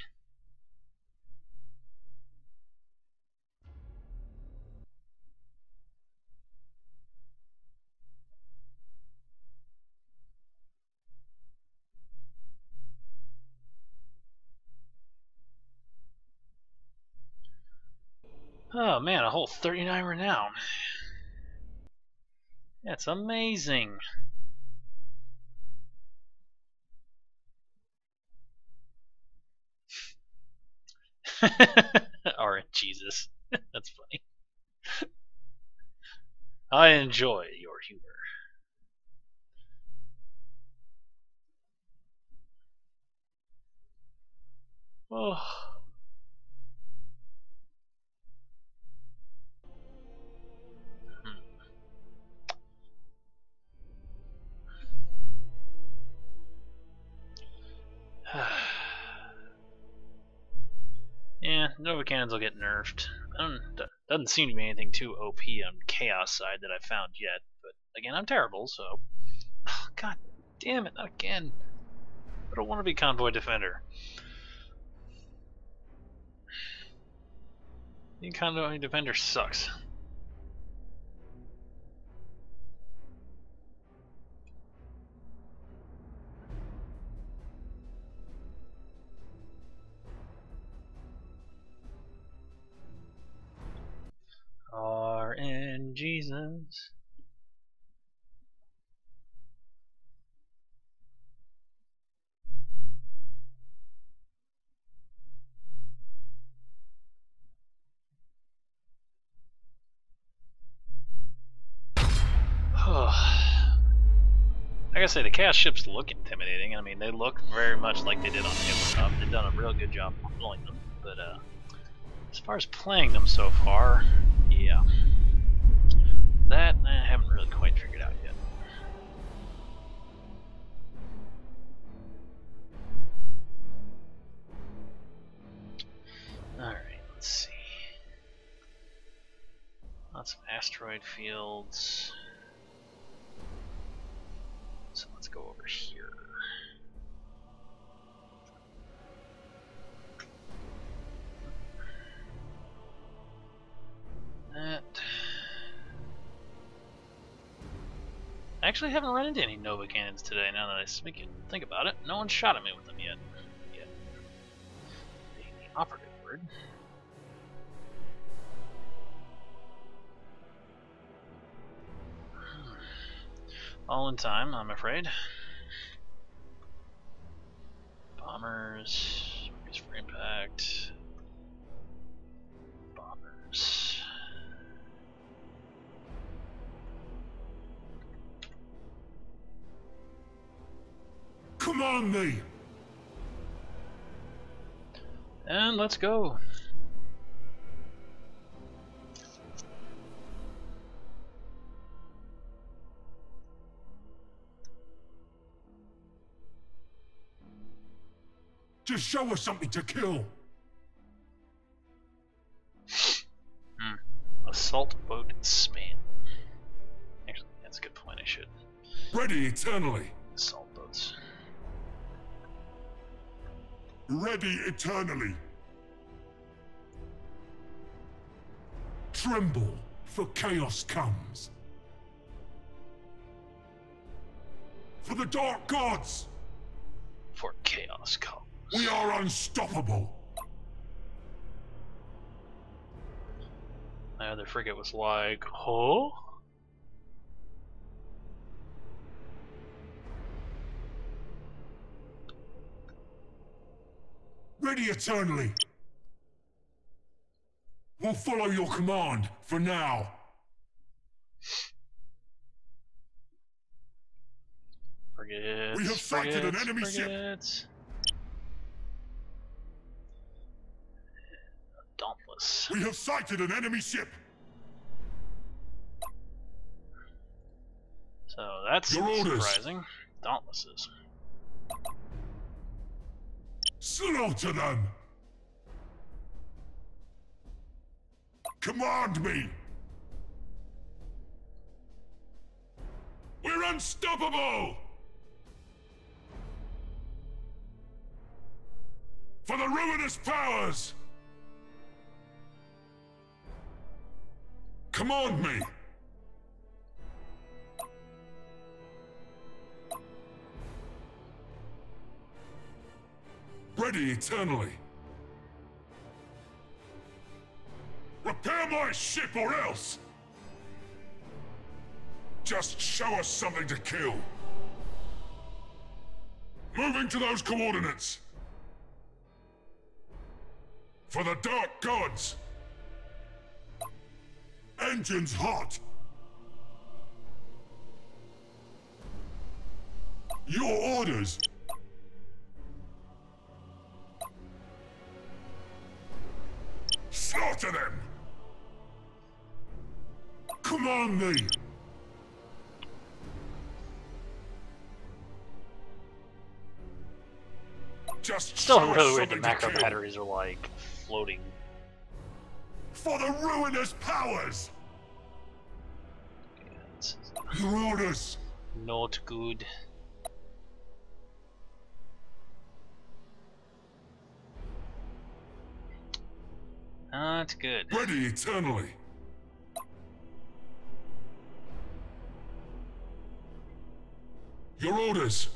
Oh man, a whole thirty-nine renown. That's amazing. Alright, Jesus. That's funny. I enjoy your humor. Oh. Yeah, Nova Cannons will get nerfed. I don't, doesn't seem to be anything too O P on Chaos side that I found yet, but again, I'm terrible, so... Oh, God damn it, not again. I don't want to be Convoy Defender. Being Convoy Defender sucks. R N Jesus. I gotta say, the Chaos ships look intimidating. I mean, they look very much like they did on Tabletop. They've done a real good job modeling them, but uh, as far as playing them so far, yeah. That I haven't really quite figured out yet. Alright, let's see. Lots of asteroid fields. So let's go over here. That. I actually haven't run into any Nova Cannons today now that I think about it. No one shot at me with them yet. Yet. Being the operative word. All in time, I'm afraid. Bombers, brace for impact. Bombers. Come on, me. And let's go. Just show us something to kill. assault boat span. Actually, that's a good point. I should Ready eternally. assault boats. Ready eternally. Tremble, for chaos comes. For the dark gods, For chaos comes. we are unstoppable. My other frigate was like, huh? Ready eternally. We'll follow your command for now. Frigates. We have sighted an frigates, enemy ship. frigates. Dauntless. We have sighted an enemy ship. So that's Your orders. surprising. Dauntlesses. Slaughter them. Command me. We're unstoppable. For the ruinous powers. Command me. Ready eternally. Repair my ship or else! Just show us something to kill. Moving to those coordinates. For the dark gods. Engines hot. Your orders. Slaughter them! Command me! Just Still show us really weird the something to macro kill. batteries are like floating. For the ruinous powers! Yeah, this is Your orders! not good. Not good. Ready eternally. Your orders.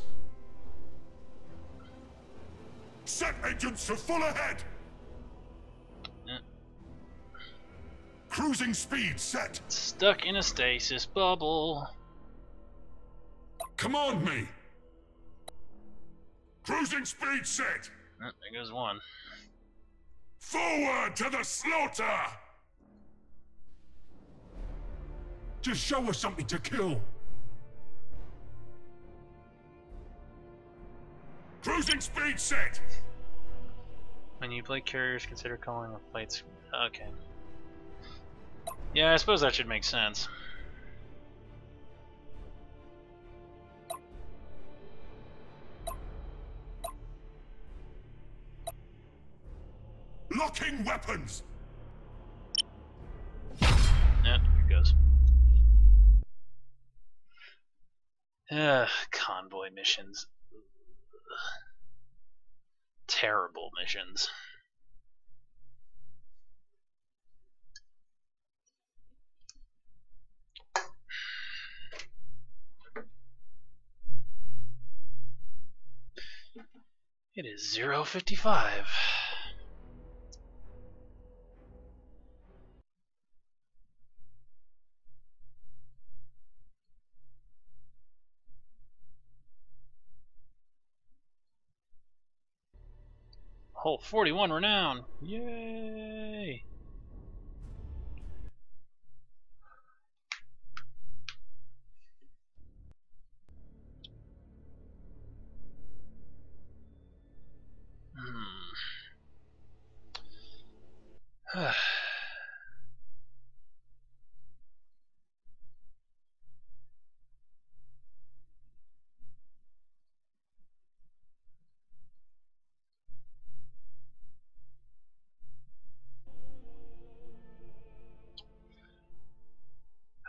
Set engines to full ahead. Yeah. Cruising speed set. Stuck in a stasis bubble. Command me. Cruising speed set. Oh, there goes one. Forward to the slaughter. Just show us something to kill. Cruising speed set. When you play carriers, consider calling a flights. Okay. Yeah, I suppose that should make sense. Locking weapons. Yeah, here goes. Ugh, convoy missions. Ugh. Terrible missions. It is zero fifty-five. Hull forty-one renown. Yay! Hmm.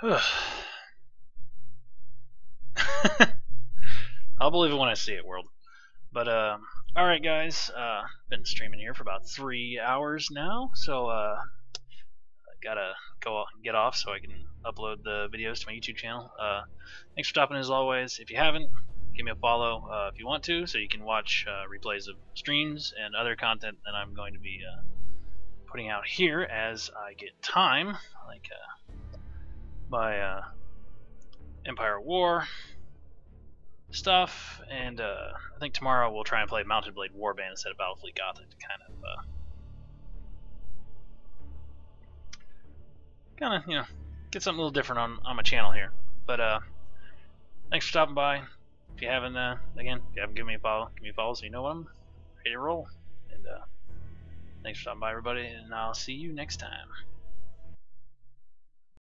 I'll believe it when I see it, world. But uh, all right, guys. Uh, been streaming here for about three hours now, so uh, I gotta go get off so I can upload the videos to my YouTube channel. Uh, thanks for stopping as always. If you haven't, give me a follow uh, if you want to, so you can watch uh, replays of streams and other content that I'm going to be uh, putting out here as I get time, like uh, my uh, Empire War stuff, and uh, I think tomorrow we'll try and play Mounted Blade Warband instead of Battlefleet Gothic to kind of, uh, kind of, you know, get something a little different on, on my channel here. But uh, thanks for stopping by. If you haven't, uh, again, if you haven't given me a follow, give me a follow so you know I'm ready to roll. And uh, thanks for stopping by, everybody, and I'll see you next time.